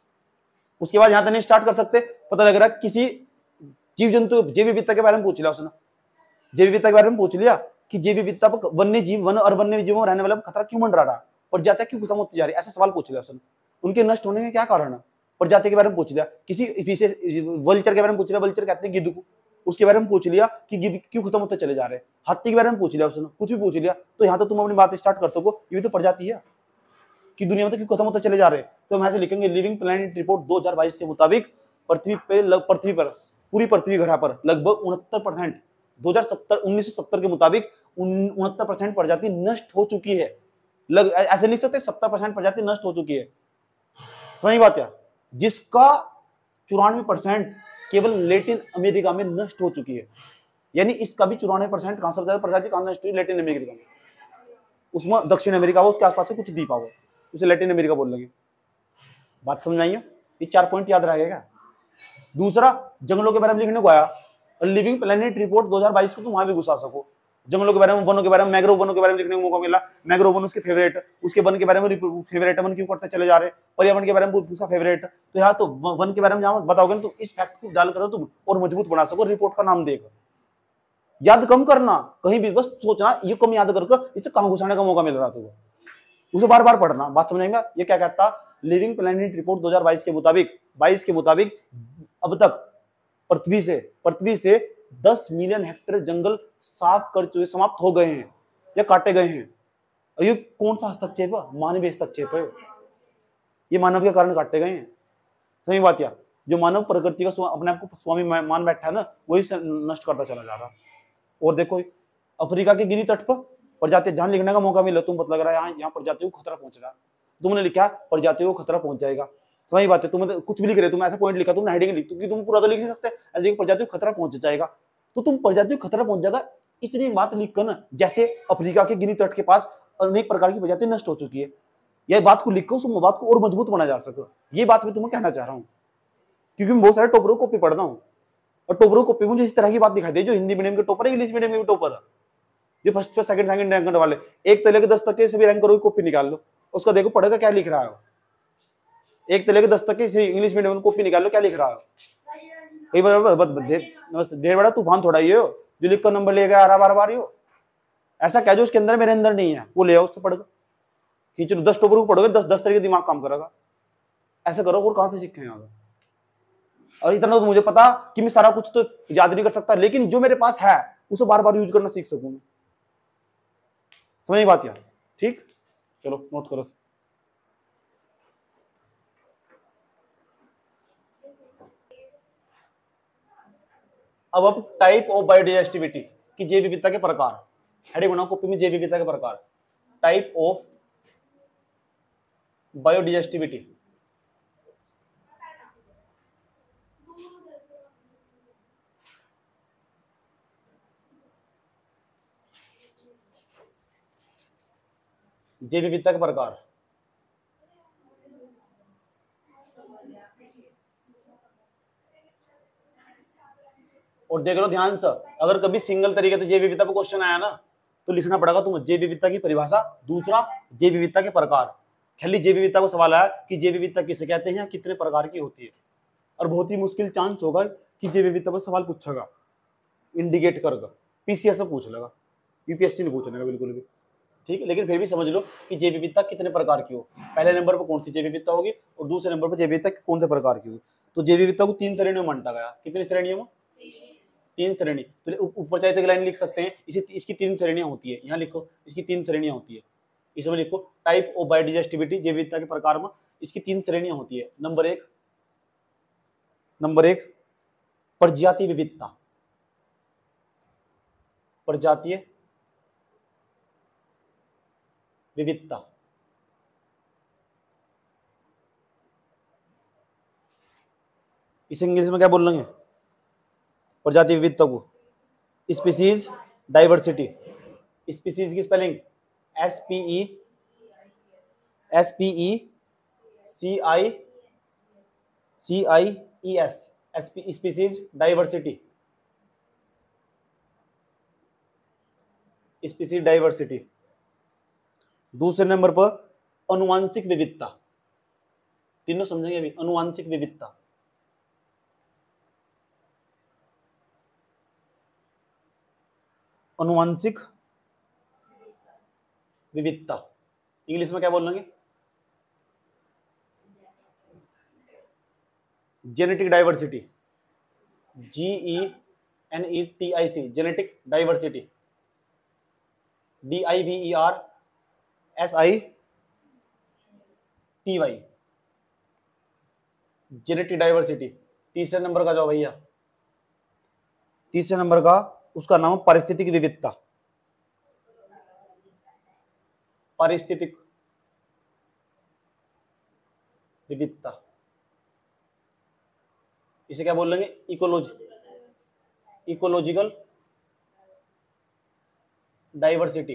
उसके बाद यहाँ तक नहीं स्टार्ट कर सकते। पता लग रहा है किसी जीव जंतु जैव विविधता के बारे में पूछ लिया उसने, जैव विविधता के बारे में पूछ लिया कि जैव विविधता पर वन्य जीव वन और वन्य जीवों में रहने वाला खतरा क्यों मंडरा रहा, प्रजातियां क्यों खत्म होती जा रही, ऐसा सवाल पूछ लिया उसने। उनके नष्ट होने का क्या कारण है, प्रजाति के बारे में पूछ लिया। किसी विशेष वल्चर के बारे में पूछ लिया, वल्चर कहते हैं गिद्ध को, उसके बारे में पूछ लिया कि गिद्ध क्यों खत्म होते चले जा रहे हैं। हाथी के बारे में पूछ लिया उसने, कुछ भी पूछ लिया, तो यहाँ तो तुम अपनी बात स्टार्ट कर सको, ये भी तो प्रजाति है कि दुनिया में तो क्यों खत्म होते चले जा रहे हैं। तो हम ऐसे लिखेंगे लिविंग प्लैनेट रिपोर्ट दो हजार बाईस के मुताबिक पृथ्वी पे पृथ्वी पर पूरी पृथ्वी ग्रह पर लगभग उनहत्तर परसेंट दो हजार सत्तर उन्नीस सौ सत्तर के मुताबिक उनहत्तर परसेंट प्रजाति नष्ट हो चुकी है। लग ऐसे लिख सकते सत्तर परसेंट प्रजाति नष्ट हो चुकी है। सही बात है। जिसका चौरानवे परसेंट केवल लैटिन अमेरिका में नष्ट हो चुकी है, यानी इसका भी चौरानवे परसेंट कहां, सबसे ज्यादा प्रजाति कहां नष्ट हुई? लैटिन अमेरिका में। उसमें दक्षिण अमेरिका वो, उसके आसपास से कुछ द्वीप आओ, उसे लैटिन अमेरिका बोल लगे। बात समझ आई है? ये चार पॉइंट याद रहेगा। दूसरा, जंगलों के बारे में लिखने को आया, लिविंग प्लैनेट रिपोर्ट दो हजार बाईस को तुम वहां भी घुसा सको। जंगलों के बारे में, वनों के बारे में, मैग्रोव वनों के बारे में लिखने को मौका मिला। मैग्रोव वन उसके फेवरेट, उसके वन के बारे में फेवरेट, वन क्यों करते चले जा रहे। पर्यावरण के बारे में उसका फेवरेट, तो यहाँ तो वन के बारे में जहां बताओगे तो इस फैक्ट को डाल करो तुम और मजबूत बना सको। रिपोर्ट का नाम देकर याद कम करना, कहीं भी बस सोचना ये कम याद करके इसे कहां घुसाने का मौका मिल रहा था, उसे बार बार पढ़ना। बात समझेंगे? ये क्या कहता, लिविंग प्लैनेट रिपोर्ट दो हजार बाईस के मुताबिक बाईस के मुताबिक अब तक पृथ्वी से पृथ्वी से दस मिलियन हेक्टेयर जंगल साफ कर चुके, समाप्त हो गए हैं या काटे गए हैं। और ये कौन सा हस्तक्षेप है? मानवीय हस्तक्षेप है। ये मानव के कारण काटे गए हैं। सही बात या? जो मानव प्रकृति का अपने आप को स्वामी मान बैठा है ना, वही नष्ट करता चला जा रहा। और देखो अफ्रीका के गिनी तट पर प्रजाति जहां लिखने का मौका मिला, तुम पता लग रहा है यहाँ यहाँ प्रजातियों को खतरा पहुंच रहा है, तुमने लिखा प्रजातियों को खतरा पहुंच जाएगा। सही बात है। तुम कुछ भी लिख रहे, तुम ऐसा पॉइंट लिखा, तुमने हेडिंग लिख, क्योंकि तुम पूरा तो लिख नहीं सकते, प्रजातियों को खतरा पहुंच जाएगा, तो तुम प्रजातियों को खतरा पहुंच जाएगा इतनी बात लिखकर ना, जैसे अफ्रीका के गिनी तट के पास अनेक प्रकार की प्रजाति नष्ट हो चुकी है। यह बात को लिखो, उस बात को और मजबूत बनाया जा सके। ये बात मैं तुम्हें कहना चाह रहा हूँ, क्योंकि मैं बहुत सारे टॉपरों को कॉपी पढ़ता हूँ और टॉपरों को कॉपी मुझे इस तरह की बात दिखाई दे जो हिंदी मीडियम के टॉपर है, इंग्लिश मीडियम के टॉपर है, जो first first second second rank करने वाले, एक तले के दस तक के सभी रैंक करो, कॉपी निकाल लो, उसका देखो पढ़ेगा क्या लिख रहा है। एक तले के दस तक के इंग्लिश मीडियम में कॉपी निकाल लो क्या लिख रहा है। कई बार डेढ़ बड़ा तूफान थोड़ा ये हो जो लिख कर नंबर ले गया बार बार हो। ऐसा क्या जो उसके अंदर मेरे अंदर नहीं है वो ले आओ, उससे पढ़ेगा। खींचो दस टॉपर को पढ़ोगे, दस दस तरह के दिमाग काम करेगा। ऐसा करो, और कहां से सीखे यहाँ। और इतना तो मुझे पता कि मैं सारा कुछ तो याद नहीं कर सकता, लेकिन जो मेरे पास है उसे बार बार यूज करना सीख सकूं। समझ बात यार? ठीक, चलो नोट करो। अब अब टाइप ऑफ बायोडाइवर्सिटी की जैव विविधता के प्रकार, हेडिंग बनाओ कॉपी में, जैव विविधता के प्रकार, टाइप ऑफ बायोडाइवर्सिटी। जैव विविधता के प्रकार, और देख लो ध्यान से, अगर कभी सिंगल तरीके से जैव विविधता पर क्वेश्चन आया ना तो लिखना पड़ेगा तुम्हें जैव विविधता की परिभाषा, दूसरा जैव विविधता के प्रकार। खाली जैव विविधता को सवाल आया कि जैव विविधता किसे कहते हैं, कितने प्रकार की होती है, और बहुत ही मुश्किल चांस होगा कि जैव विविधता पर सवाल पूछेगा, इंडिकेट करेगा, पीसीएस से पूछ लेगा, यूपीएससी ने पूछ लेगा बिल्कुल भी। ठीक है, लेकिन फिर भी समझ लो कि जैव विविधता कितने प्रकार की हो, पहले नंबर पर कौन सी जैव विविधता होगी और दूसरे नंबर पर जैव विविधता कौन से प्रकार की होगी। तो जैव विविधता को तीन श्रेणियों में बांटा गया। कितनी श्रेणियों में? तीन श्रेणी। तो ऊपर चाहे तो लाइन लिख सकते हैं, इसे इसकी तीन श्रेणियां होती है, यहाँ लिखो इसकी तीन श्रेणियां होती है, इसमें लिखो टाइप ऑफ बायोडाइवर्सिटी, जैव विविधता के प्रकार में इसकी तीन श्रेणियां होती है। नंबर एक, नंबर एक प्रजातीय विविधता, प्रजातीय विविधता। इसे इंग्लिश में क्या बोल लेंगे प्रजातीय विविधता को? Species diversity. स्पीसीज की spelling S P E S P E C I C I E S, species diversity, species diversity. दूसरे नंबर पर अनुवांशिक विविधता, तीनों समझेंगे अभी। अनुवांशिक विविधता, अनुवांशिक विविधता इंग्लिश में क्या बोल लेंगे? Genetic diversity, G E N E T I C, genetic diversity, D I V E R S I T Y, genetic diversity. तीसरे नंबर का जो भैया, तीसरे नंबर का उसका नाम पारिस्थितिक विविधता, पारिस्थितिक विविधता, इसे क्या बोल लेंगे? Ecology, ecological diversity.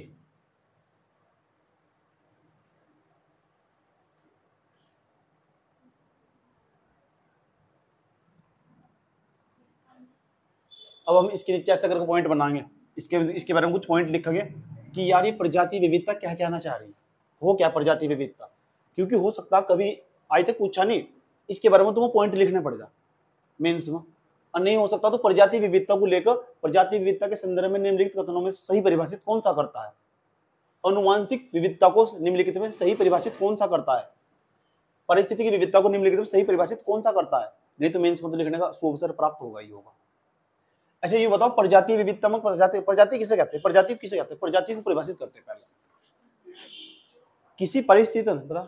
अब हम इसके नीचे ऐसा करके पॉइंट बनाएंगे, इसके इसके बारे में कुछ पॉइंट लिखेंगे कि यार ये प्रजाति विविधता क्या कहना चाह रही है, हो क्या प्रजाति विविधता। क्योंकि हो सकता कभी आज तक पूछा नहीं, इसके बारे में तुम्हें पॉइंट लिखने पड़ेगा मेंस में, और नहीं हो सकता तो प्रजाति विविधता को लेकर प्रजाति विविधता के संदर्भ में निम्नलिखित कथनों में सही परिभाषित कौन सा करता है, अनुवांशिक विविधता को निम्नलिखित में सही परिभाषित कौन सा करता है, परिस्थिति की विविधता को निम्नलिखित में सही परिभाषित कौन सा करता है। नहीं तो मेंस में तो लिखने का सुअवसर प्राप्त होगा ही होगा। अच्छा ये बताओ प्रजातीय विविधता में प्रजाति प्रजाति किसे कहते हैं, प्रजाति किसे कहते हैं? प्रजाति को परिभाषित करते हैं पहले किसी परिस्थिति तंत्र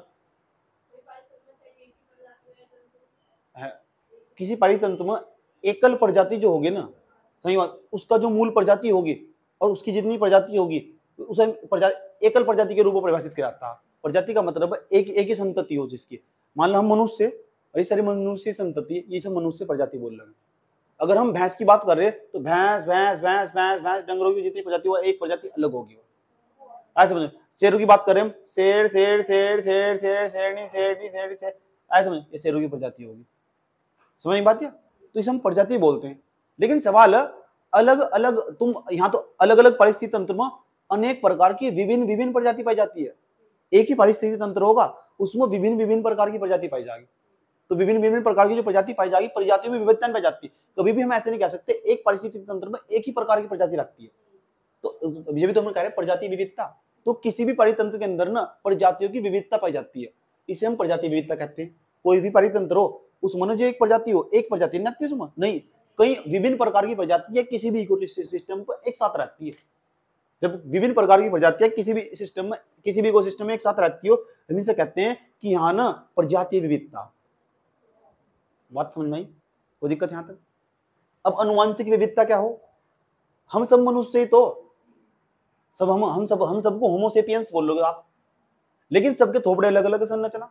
है, किसी परितंत्र में एकल प्रजाति जो होगी ना, सही बात, उसका जो मूल प्रजाति होगी और उसकी जितनी प्रजाति होगी उसे प्रजाति एकल प्रजाति के रूप में परिभाषित किया जाता है। प्रजाति का मतलब एक एक ही संतति हो जिसकी, मान लो हम मनुष्य और ये सारी मनुष्य संतति, ये सब मनुष्य प्रजाति बोल रहे हैं। अगर हम भैंस की बात कर रहे हैं तो भैंस भैंस भैंस भैंस भैंस डंगरों की जितनी प्रजाति हुआ एक प्रजाति अलग होगी, ऐसे समझो, शेरों की बात करें हम, शेर शेर शेर शेर शेर शेरनी शेरनी शेरनी शेर, ऐसे समझो ये शेरों की प्रजाति होगी। समझ में बात है? तो इसे हम प्रजाति बोलते हैं। लेकिन सवाल अलग अलग, तुम यहाँ तो अलग अलग परिस्थिति तंत्र में अनेक प्रकार की विभिन्न विभिन्न प्रजाति पाई जाती है। एक ही परिस्थिति तंत्र होगा, उसमें विभिन्न विभिन्न प्रकार की प्रजाति पाई जाएगी। तो विभिन्न विभिन्न प्रकार की जो प्रजाति पाई जाएगी, प्रजातियों में विविधता पाई जाती है। कभी भी हम ऐसे नहीं कह सकते एक परिस्थिति तंत्र में एक ही प्रकार की प्रजाति लगती है। तो ये भी तो हम कह रहे हैं प्रजाति विविधता। तो किसी भी परितंत्र के अंदर ना प्रजातियों की विविधता पाई जाती है, इसे हम प्रजाति विविधता कहते हैं। कोई भी परितंत्र हो, उसमें जो एक प्रजाति हो, एक प्रजाति नहीं, कई विभिन्न प्रकार की प्रजातियां किसी भी इकोसिस्टम पर एक साथ रहती है। जब विभिन्न प्रकार की प्रजातियां किसी भी सिस्टम में, किसी भी इकोसिस्टम में एक साथ रहती हो, हम इसे कहते हैं कि यहाँ ना प्रजातीय विविधता। बात समझ में आई? कोई दिक्कत यहाँ तक? अब अनुवांशिक विविधता क्या हो? हम सब मनुष्य ही तो सब हम हम सब हम सबको होमोसेपियंस बोल लोगे आप, लेकिन सबके थोपड़े अलग अलग संरचना।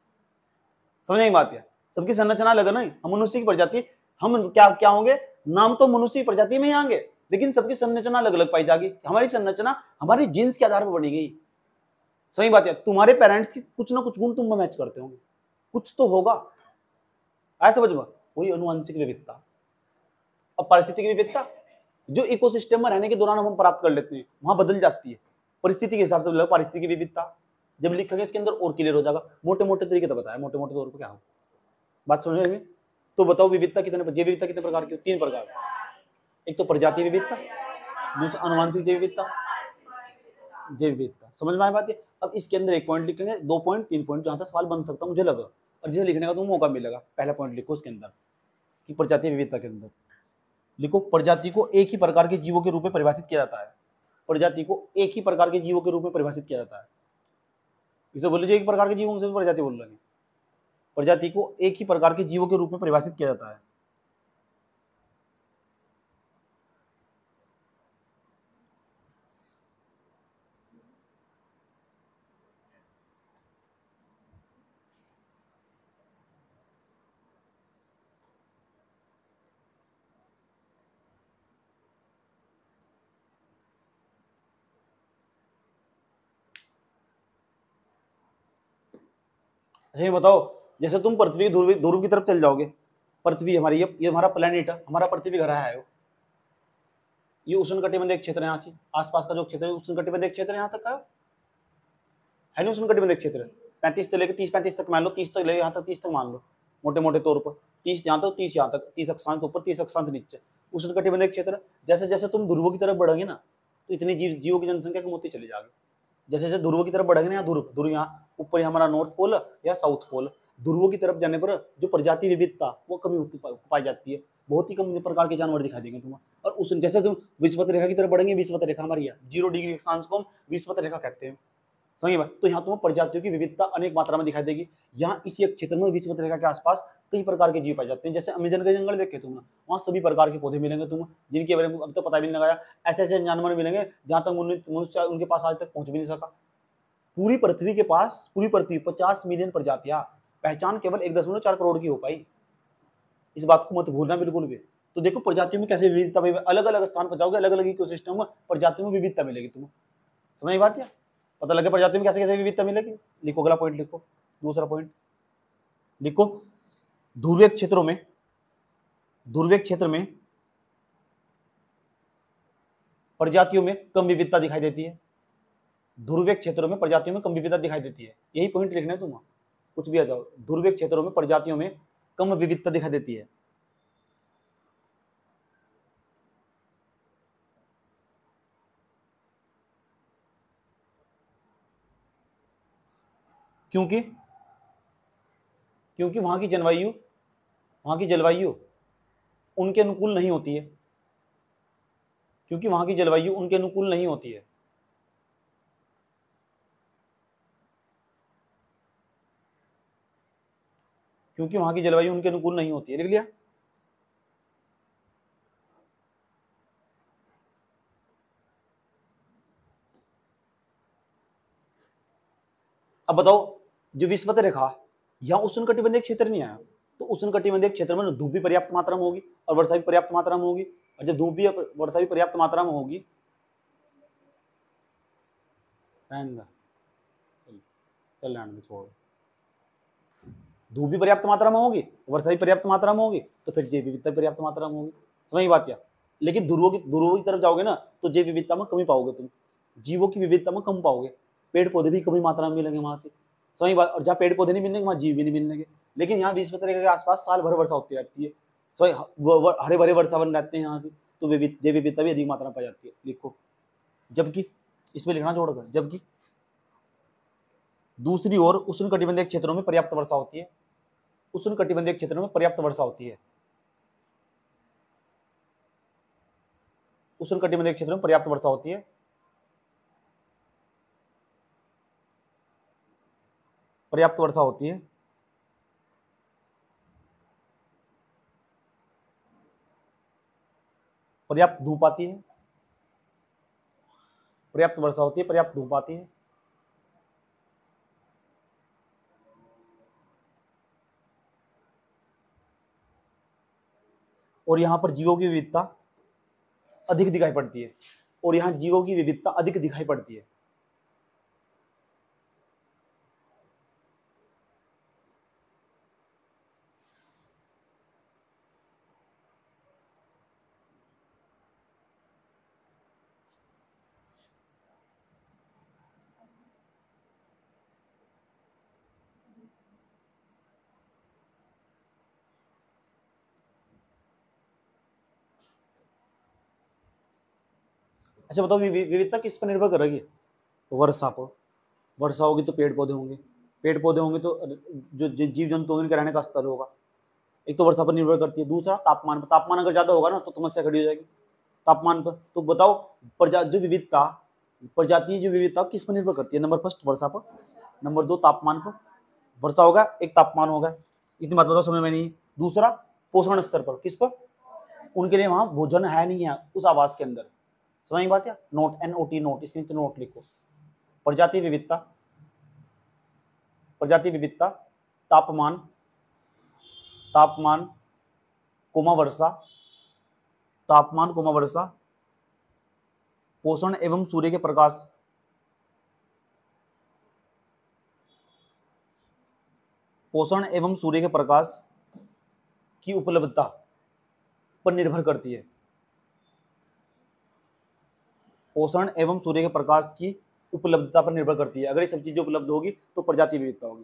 समझ में बात है? सबकी संरचना अलग है ना। हम मनुष्य की प्रजाति, हम क्या क्या होंगे? नाम तो मनुष्य की प्रजाति में ही आएंगे, लेकिन सबकी संरचना अलग अलग पाई जाएगी। हमारी संरचना हमारी जीन्स के आधार पर बनी गई। सही बात है। तुम्हारे पेरेंट्स की कुछ ना कुछ गुण तुम में मैच करते होंगे, कुछ तो होगा। ऐसा समझ में, वही अनुवांशिक विविधता। अब पारिस्थितिक विविधता जो इकोसिस्टम में रहने के दौरान हम प्राप्त कर लेते हैं, वहां बदल जाती है परिस्थिति के हिसाब से। पारिस्थितिक विविधता जब लिखेंगे इसके अंदर और क्लियर हो जाएगा। मोटे मोटे तरीके तो बताया, मोटे मोटे तौर पर क्या हो, बात समझ में? तो बताओ विविधता कितने, जैव विविधता कितने प्रकार की? तीन प्रकार। एक तो प्रजाति विविधता, दूसरा अनुवांशिक जैव विविधता, जैव विविधता। समझ में आए बात है? अब इसके अंदर एक पॉइंट लिखेंगे, दो पॉइंट, तीन पॉइंट, जहां तक सवाल बन सकता मुझे लगा, और जिसे लिखने का तो मौका मिलेगा। पहला पॉइंट लिखो उसके अंदर कि प्रजाति विविधता के अंदर लिखो, प्रजाति को एक ही प्रकार के जीवों के रूप में परिभाषित किया जाता है। प्रजाति को एक ही प्रकार के जीवों के रूप में परिभाषित किया जाता है। इसे बोल लीजिए एक प्रकार के जीवों से प्रजाति बोल रहे हैं। प्रजाति को एक ही प्रकार के जीवों के रूप में परिभाषित किया जाता है। अच्छा ये बताओ, जैसे तुम पृथ्वी ध्रुव ध्रुव की तरफ चल जाओगे, पृथ्वी हमारी, ये ये हमारा प्लेनेट है, हमारा पृथ्वी घर है, ये उष्णकटिबंधीय क्षेत्र है। यहाँ से आसपास का जो क्षेत्र है उष्णकटिबंधीय क्षेत्र, यहाँ तक का है नहीं उष्णकटिबंधीय क्षेत्र। पैंतीस से लेकर तीस पैंतीस तक मान लो, तीस तक ले, यहाँ तक तीस तक मान लो, मोटे मोटे तौर पर तीस यहाँ तक, तीस यहाँ तक, तीस अक्षांश ऊपर, तीस अक्षांश नीचे, उष्णकटिबंधीय क्षेत्र। जैसे जैसे तुम ध्रुव की तरफ बढ़ोगे ना, तो इतनी जीव जीवों की जनसंख्या कम होती चली जाएगी। जैसे जैसे ध्रुव की तरफ बढ़ेंगे ना, यहाँ ध्रुव ध्रुव यहाँ ऊपर हमारा नॉर्थ पोल या साउथ पोल, ध्रुवों की तरफ जाने पर जो प्रजाति विविधता वो कमी होती पाई जाती है। बहुत ही कम प्रकार के जानवर दिखाई देंगे तुम्हें। और उस जैसे तुम विषुवत रेखा की तरफ बढ़ेंगे, विषुवत रेखा हमारी है जीरो डिग्री अक्षांश को हम विषुवत रेखा कहते हैं। समझिए बात? तो यहाँ तुम्हें प्रजातियों की विविधता अनेक मात्रा में दिखाई देगी। यहाँ इसी क्षेत्र में विषुवत रेखा के आसपास कई प्रकार के जीव पाए जाते हैं। जैसे अमेजन के जंगल देखे तुमने, वहाँ सभी प्रकार के पौधे मिलेंगे तुम्हें, जिनके बारे में अब तो पता भी नहीं लगाया। ऐसे ऐसे जानवर मिलेंगे जहाँ तक मनुष्य उनके पास आज तक पहुंच भी नहीं सका। पूरी पृथ्वी के पास, पूरी पृथ्वी पचास मिलियन प्रजातियां, पहचान केवल एक दशमलव चार करोड़ की हो पाई। इस बात को मत भूलना बिल्कुल भी। तो देखो प्रजातियों में कैसे विविधता, अलग अलग स्थान पर जाओगे, अलग अलग इकोसिस्टम में प्रजातियों में विविधता मिलेगी तुम्हें। समझ बात क्या? पता लगे प्रजातियों में कैसे कैसे विविधता मिलेगी। लिखो अगला पॉइंट, लिखो दूसरा पॉइंट लिखो, ध्रुवीय क्षेत्रों में, ध्रुवीय क्षेत्र में प्रजातियों में कम विविधता दिखाई देती है। ध्रुवीय क्षेत्रों में प्रजातियों में कम विविधता दिखाई देती है। यही पॉइंट लिखना है तुम्हें, कुछ भी आ जाओ। ध्रुवीय क्षेत्रों में प्रजातियों में कम विविधता दिखाई देती है। क्योंकि क्योंकि वहां की जलवायु वहां की जलवायु उनके अनुकूल नहीं होती है। क्योंकि वहां की जलवायु उनके अनुकूल नहीं होती है। क्योंकि वहां की जलवायु उनके अनुकूल नहीं होती है। लिख लिया? अब बताओ, जो विषुवत रेखा यहाँ उष्णकटिबंधीय क्षेत्र नहीं आया, तो उष्णकटिबंधीय क्षेत्र में धूप भी पर्याप्त मात्रा में होगी और वर्षा भी पर्याप्त मात्रा में होगी। और जब धूप भी वर्षा भी पर्याप्त मात्रा में होगी, रहने दो, चल चल रहने दो, छोड़। धूप भी पर्याप्त मात्रा में होगी, वर्षा भी पर्याप्त मात्रा में होगी, तो फिर जैव विविधता पर्याप्त मात्रा में होगी। समझ बात क्या? लेकिन ध्रुवों की ध्रुवों की तरफ जाओगे ना तो जैव विविधता में कमी पाओगे तुम, जीवों की विविधता में कम पाओगे, पेड़ पौधे भी कमी मात्रा में मिलेंगे वहां से। समझ बात? और जहाँ पेड़ पौधे नहीं मिलेंगे वहाँ जीव भी नहीं मिलेंगे। लेकिन यहाँ विश्व तरीके के आसपास साल भर वर्षा होती रहती है, समझ, हरे भरे वर्षा बन रहते हैं यहाँ से, तो जैव विविधता भी अधिक मात्रा में पाई जाती है। लिखो, जबकि इसमें लिखना जोड़कर, जबकि दूसरी ओर उष्णकटिबंधीय क्षेत्रों में पर्याप्त वर्षा होती है, उष्णकटिबंधीय क्षेत्रों में पर्याप्त वर्षा होती है, उष्णकटिबंधीय क्षेत्रों में पर्याप्त वर्षा होती है, पर्याप्त वर्षा होती है, पर्याप्त धूप आती है, पर्याप्त वर्षा होती है, पर्याप्त धूप आती है, और यहां पर जीवों की विविधता अधिक दिखाई पड़ती है, और यहां जीवों की विविधता अधिक दिखाई पड़ती है। अच्छा बताओ, विविधता किस पर निर्भर करेगी? वर्षा पर। वर्षा होगी तो पेड़ पौधे होंगे, पेड़ पौधे होंगे तो जो जीव जंतु होंगे उनके रहने का स्थल होगा। एक तो वर्षा पर निर्भर करती है, दूसरा तापमान पर। तापमान अगर ज्यादा होगा ना तो समस्या खड़ी हो जाएगी तापमान पर। तो बताओ प्रजा जो विविधता, प्रजातीय जो विविधता किस पर निर्भर करती है? नंबर फर्स्ट वर्षा पर, नंबर दो तापमान पर। वर्षा होगा, एक तापमान होगा, इतनी बात बताओ समझ में नहीं। दूसरा पोषण स्तर पर, किस पर? उनके लिए वहां भोजन है नहीं है उस आवास के अंदर। समझ बात क्या? Note, N O T note, इसके नीचे नोट लिखो। प्रजाति विविधता, प्रजाति विविधता, तापमान, तापमान कोमा वर्षा, तापमान कोमा वर्षा, पोषण एवं सूर्य के प्रकाश, पोषण एवं सूर्य के प्रकाश की उपलब्धता पर निर्भर करती है। पोषण एवं सूर्य के प्रकाश की उपलब्धता पर निर्भर करती है। अगर ये सब चीजें उपलब्ध होगी तो प्रजाति विविधता होगी।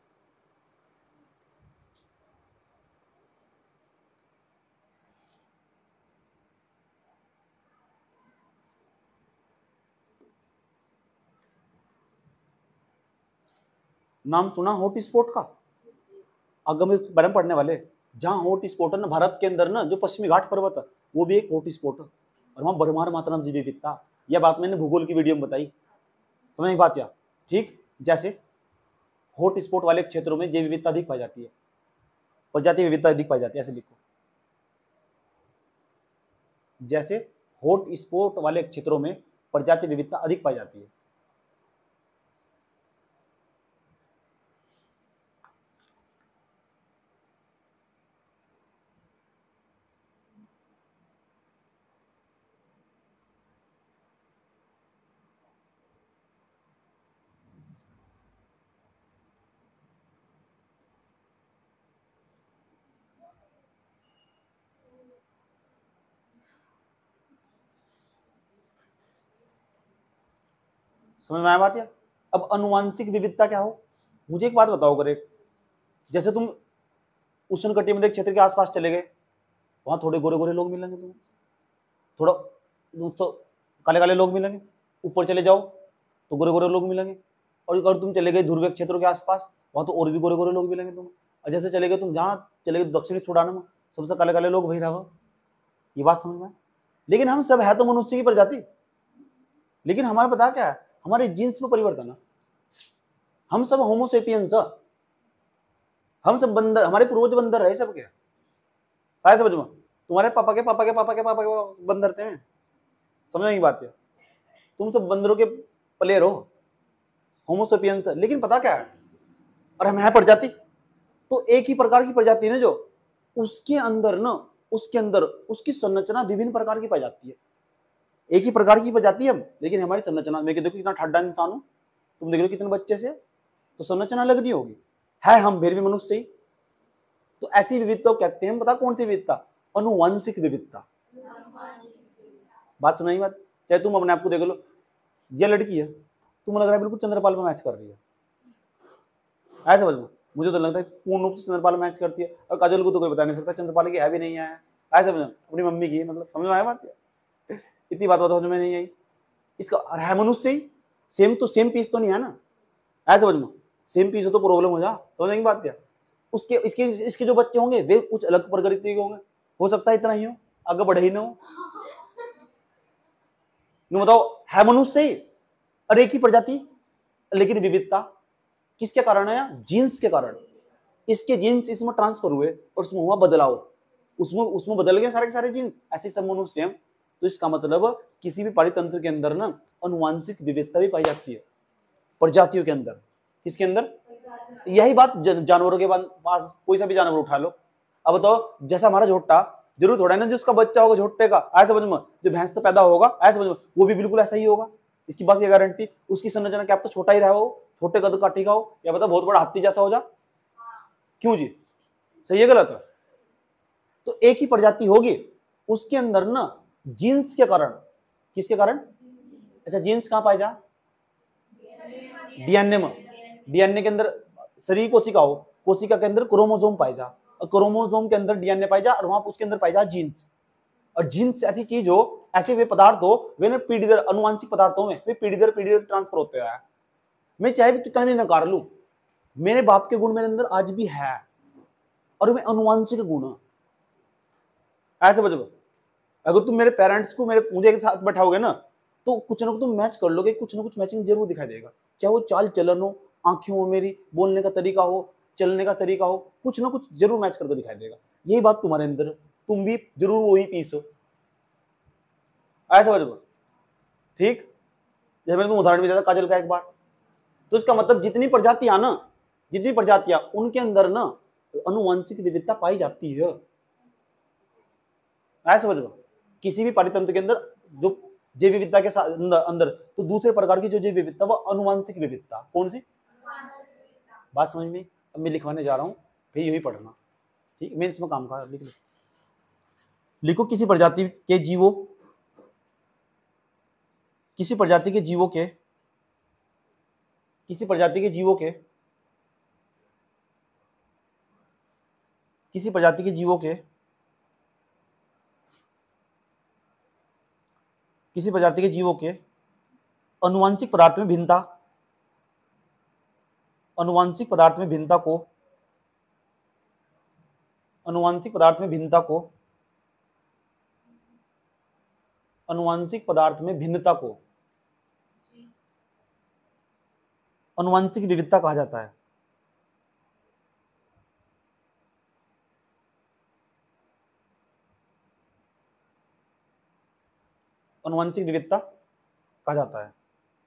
नाम सुना हॉट स्पॉट का? आगामी बारे में पढ़ने वाले, जहां हॉट स्पॉट है ना भारत के अंदर ना, जो पश्चिमी घाट पर्वत है वो भी एक हॉट स्पॉट है, और वहां भरमार मात्रा में जैव विविधता। यह बात मैंने भूगोल की वीडियो में बताई। समझ बात क्या? ठीक, जैसे हॉट स्पॉट वाले क्षेत्रों में जैव विविधता अधिक पाई जाती है, प्रजाति विविधता अधिक पाई जाती है, ऐसे लिखो। जैसे हॉट स्पॉट वाले क्षेत्रों में प्रजाति विविधता अधिक पाई जाती है। समझ में आया बात? या अब अनुवांशिक विविधता क्या हो? मुझे एक बात बताओ, अगर एक जैसे तुम उष्णकटिबंधीय क्षेत्र के आसपास चले गए, वहां थोड़े गोरे गोरे लोग मिलेंगे तुम्हें, थोड़ा तो काले काले लोग मिलेंगे। ऊपर चले जाओ तो गोरे गोरे लोग मिलेंगे, और अगर तुम चले गए ध्रुवीय क्षेत्रों के आसपास, वहां तो और भी गोरे गोरे लोग मिलेंगे तुम्हें। और जैसे चले गए तुम जहाँ चले गए दक्षिणी सूडान में, सबसे काले काले लोग वही रहो। ये बात समझ में? लेकिन हम सब है तो मनुष्य की प्रजाति, लेकिन हमारा पता क्या है, हमारे जीन्स में परिवर्तन है। हम सब होमोसेपियंस, हम सब बंदर, हमारे पूर्वज बंदर रहे सब। क्या है समझ में? तुम्हारे पापा के पापा के पापा के पापा के बंदर थे। समझने की बात है, तुम सब बंदरों के पले रहो, होमोसेपियंस। लेकिन पता क्या है, और हम है प्रजाति, तो एक ही प्रकार की प्रजाति ने जो उसके अंदर ना, उसके अंदर उसकी संरचना विभिन्न प्रकार की पाई जाती है। एक ही प्रकार की प्रजाति हम, लेकिन हमारी संरचना, मैं देखो कितना ठड्डा इंसान हूं, तुम देख लो कितने बच्चे से, तो संरचना अलग नहीं होगी, है हम फिर भी मनुष्य ही। तो ऐसी विविधता कहते हैं, बता कौन सी विविधता? अनुवांशिक विविधता। बात समझ बात? चाहे तुम अपने आप को देख लो, ये लड़की है, तुम लग रहा है बिल्कुल चंद्रपाल में मैच कर रही है, ऐसा समझ लो। मुझे तो लगता है पूर्ण रूप से चंद्रपाल मैच करती है, और काजल को तो कोई बता नहीं सकता चंद्रपाल की है भी नहीं है, ऐसा समझो, अपनी मम्मी की, मतलब समझ में आया बात? इतनी बात बात समझ में नहीं आई। इसका है मनुष्य ही, सेम तो सेम पीस तो नहीं है ना, ऐसा समझ लो, सेम पीस हो तो प्रॉब्लम हो जा, समझेंगे बात क्या? उसके इसके इसके जो बच्चे होंगे वे कुछ अलग प्रकृति के होंगे, हो सकता है इतना ही हो, आगे बढ़े ही ना हो। नु बताओ, है मनुष्य ही और एक ही प्रजाति, लेकिन विविधता किसके कारण है? जीन्स के कारण। इसके जीन्स इसमें ट्रांसफर हुए और उसमें हुआ बदलाव, उसमें उसमें बदल गए सारे के सारे जीन्स, ऐसे सब मनुष्य सेम। तो इसका मतलब किसी भी पारितंत्र के अंदर ना अनुवांशिक विविधता भी पाई जाती है, प्रजातियों के अंदर। किसके अंदर? यही बात जानवरों के पास, कोई सा भी जानवर उठा लो, अब बताओ, जैसा हमारा झोट्टा, जरूर थोड़ा ना जिसका बच्चा होगा झोट्टे का, ऐसा समझ में, जो भैंस तो पैदा होगा, ऐसा समझ में, वो भी बिल्कुल ऐसा ही होगा, इसकी बात की गारंटी। उसकी संरचना क्या तो छोटा ही रहा हो, छोटे कद काटी का हो, या बता बहुत बड़ा हाथी जैसा हो जा, क्यों जी? सही है गलत है? तो एक ही प्रजाति होगी, उसके अंदर ना जीन्स के कारण, किसके कारण? अच्छा, जीन्स कहां पाए जा? डीएनए में। डीएनए के अंदर शरीर कोशिका हो, कोशिका के अंदर क्रोमोसोम पाए जा, और क्रोमोसोम के अंदर डीएनए पाए जा, और वहां उसके अंदर पाए जा जीन्स। और जीन्स ऐसी चीज हो, ऐसे वे पदार्थ हो, वे ना पीढ़ी दर, अनुवांशिक पदार्थों में वे पीढ़ी दर पीढ़ी दर ट्रांसफर होते हैं। मैं चाहे भी कितना भी नकार लूं, मेरे बाप के गुण मेरे अंदर आज भी है, और वे अनुवांशिक गुण है, ऐसे बचो। अगर तुम मेरे पेरेंट्स को मेरे मुझे एक साथ बैठाओगे ना, तो कुछ ना कुछ तुम मैच कर लोगे, कुछ ना कुछ मैचिंग जरूर दिखाई देगा, चाहे वो चाल चलन हो, आंखें हो, मेरी बोलने का तरीका हो, चलने का तरीका हो, कुछ ना कुछ जरूर मैच करके दिखाई देगा। यही बात तुम्हारे अंदर, तुम भी जरूर वही पीस हो, ऐसा समझो, ठीक? जैसे मैंने तुम उदाहरण भी दिया था काजल का एक बार, तो इसका मतलब जितनी प्रजातियां ना, जितनी प्रजातियां, उनके अंदर ना अनुवांशिक विविधता पाई जाती है, ऐसा समझो। किसी भी पारितंत्र के अंदर जो जैव विविधता के अंदर, अंदर तो दूसरे प्रकार की जो जैव विविधता वो अनुवांशिक विविधता, कौन सी? बात समझ में? अब मैं लिखवाने जा रहा हूं, फिर यही पढ़ना, ठीक? मेंस में काम का लिख लो। लिखो, किसी प्रजाति के जीवों, किसी प्रजाति के जीवों के किसी प्रजाति के जीवों के किसी प्रजाति के जीवों के किसी प्रजाति के जीवों के अनुवांशिक पदार्थ में भिन्नता अनुवांशिक पदार्थ में भिन्नता को अनुवांशिक पदार्थ में भिन्नता को अनुवांशिक पदार्थ में भिन्नता को अनुवांशिक विविधता कहा जाता है। अनुवांशिक विविधता कहा जाता है।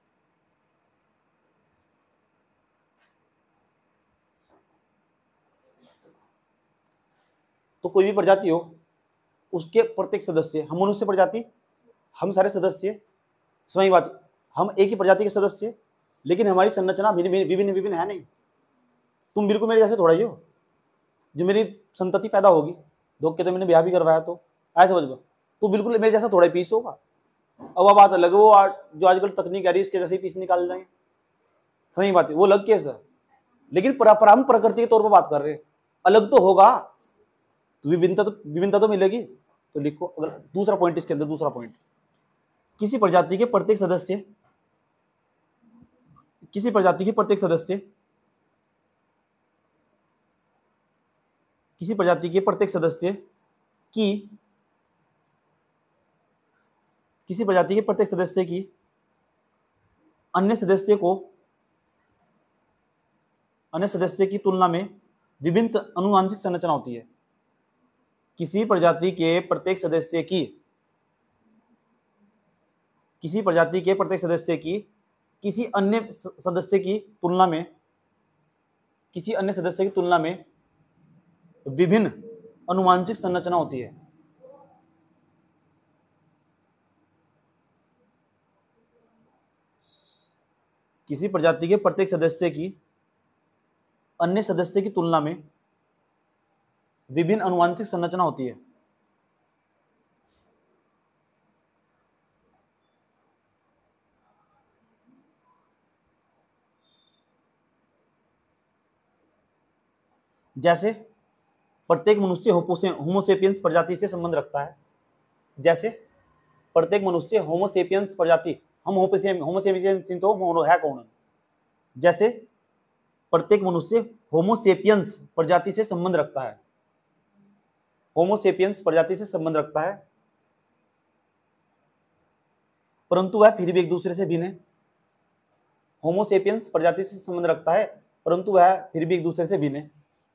तो कोई भी प्रजाति हो, उसके प्रत्येक सदस्य, हम मनुष्य प्रजाति, हम सारे सदस्य, सही बात, हम एक ही प्रजाति के सदस्य, लेकिन हमारी संरचना विभिन्न विभिन्न है नहीं। तुम बिल्कुल मेरे जैसे थोड़ा ही हो, जो मेरी संतति पैदा होगी, धोखे तो मैंने ब्याह भी करवाया, तो ऐसे समझ लो, तू बिल्कुल मेरे जैसा थोड़ा ही पीस होगा। अब वह बात अलग है, वो जो आजकल तकनीक आ रही है इसके जैसे ही पीस निकाल देंगे, सही बात है, वो अलग केस है। लेकिन हम प्रकृति के तौर पर बात कर रहे हैं, अलग तो होगा, तो विभिन्नता तो विभिन्नता तो मिलेगी। तो लिखो, अगर दूसरा पॉइंट इसके अंदर, दूसरा पॉइंट, किसी प्रजाति के प्रत्येक सदस्य किसी प्रजाति के प्रत्येक सदस्य किसी प्रजाति के प्रत्येक सदस्य की किसी प्रजाति के प्रत्येक सदस्य की अन्य सदस्य को अन्य सदस्य की तुलना में विभिन्न अनुवांशिक संरचना होती है। किसी प्रजाति के प्रत्येक सदस्य की किसी प्रजाति के प्रत्येक सदस्य की किसी अन्य सदस्य की तुलना में किसी अन्य सदस्य की तुलना में विभिन्न अनुवांशिक संरचना होती है। किसी प्रजाति के प्रत्येक सदस्य की अन्य सदस्य की तुलना में विभिन्न आनुवंशिक संरचना होती है। जैसे प्रत्येक मनुष्य होमोसेपियंस प्रजाति से संबंध रखता है। जैसे प्रत्येक मनुष्य होमोसेपियंस प्रजाति, हम होमोसेपियंस तो है कौन? जैसे प्रत्येक मनुष्य होमोसेपियंस प्रजाति से संबंध रखता है, होमोसेपियंस प्रजाति से संबंध रखता है, परंतु वह फिर भी एक दूसरे से भिन्न है। होमोसेपियंस प्रजाति से संबंध रखता है, परंतु वह फिर भी एक दूसरे से भिन्न है।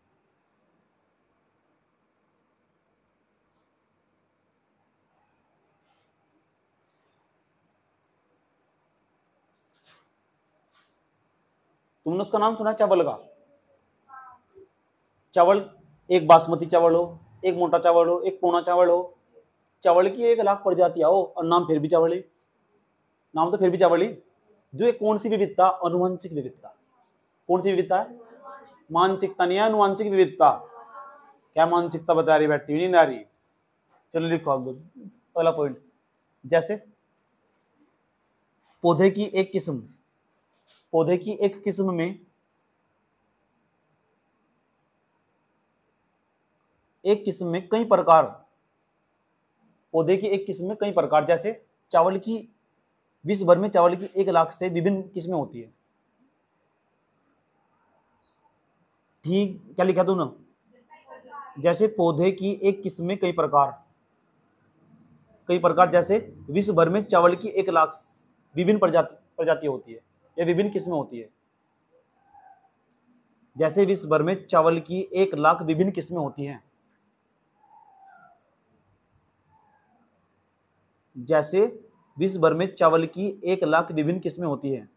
तुमने उसका नाम सुना चावल का? चावल, एक बासमती चावल हो, एक मोटा चावल हो, एक पौना चावल हो, चावल की एक लाख प्रजातियां हो और नाम फिर भी चावल ही, नाम तो फिर भी चावल ही। जो एक कौन सी विविधता? अनुवांशिक विविधता। कौन सी विविधता है? मानसिकता नहीं है, अनुवांशिक विविधता। क्या मानसिकता बता रही बैठी हुई, नींद आ रही? चलो लिखो आप अगला पॉइंट। जैसे पौधे की एक किस्म पौधे की एक किस्म में एक किस्म में कई प्रकार पौधे की एक किस्म में कई प्रकार जैसे चावल की विश्व भर में चावल की एक लाख से विभिन्न किस्में होती है। ठीक, क्या लिखा तू ना? जैसे पौधे की एक किस्म में कई प्रकार कई प्रकार जैसे विश्व भर में चावल की एक लाख विभिन्न प्रजाति प्रजाति होती है या विभिन्न किस्में होती है। जैसे विश्व भर में चावल की एक लाख विभिन्न किस्में होती हैं। जैसे विश्व भर में चावल की एक लाख विभिन्न किस्में होती हैं।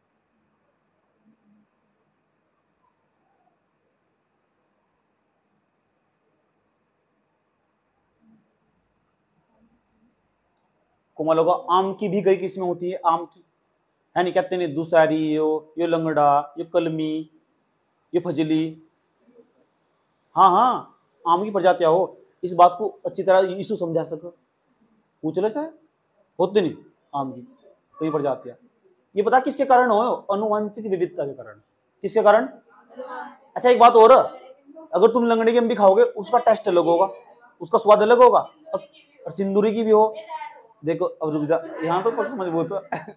कोमल होगा, आम की भी कई किस्में होती है। आम की है नहीं, कहते नहीं दुसारी, यो यो लंगड़ा, यो कलमी, ये फजली। हाँ हाँ, आम की प्रजातियां हो। इस बात को अच्छी तरह यीशु समझा सको, पूछ लो चाहे, होते नहीं आम की कई प्रजातियां। ये पता किसके कारण हो? अनुवांशिक विविधता के कारण। किसके कारण? अच्छा एक बात और, अगर तुम लंगड़े की अम्बी खाओगे उसका टेस्ट अलग होगा, उसका स्वाद अलग होगा, और सिंदूरी की भी हो। देखो अब रुक जा, यहाँ तो पक्ष मजबूत है।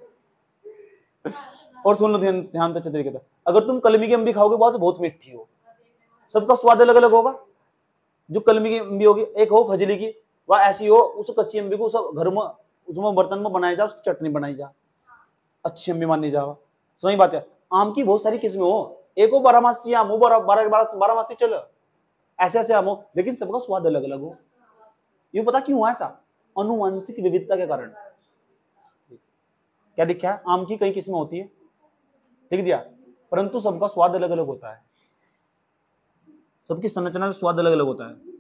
और सुन लो ध्यान ध्यान से अच्छे तरीके से, अगर तुम कलमी की अम्बी खाओगे बहुत बहुत मीठी हो, सबका स्वाद अलग अलग होगा। जो कलमी की अम्बी होगी, एक हो फजली की, वह ऐसी हो, उस कच्ची अम्बी को सब घर में उसमें बर्तन में बनाई जा, उसकी चटनी बनाई जा, अच्छी अम्बी मानी जावा। सही बात है। आम की बहुत सारी किस्में हो, एक हो बारहमासी आम हो, बारह बारह बारहमासी चलो, ऐसे ऐसे आम हो, लेकिन सबका स्वाद अलग अलग हो। ये पता क्यों हुआ ऐसा? अनुवांशिक विविधता के कारण। क्या लिखा है? आम की कई किस्में होती है, लिख दिया, परंतु सबका स्वाद अलग अलग होता है, सबकी संरचना में स्वाद अलग अलग होता है।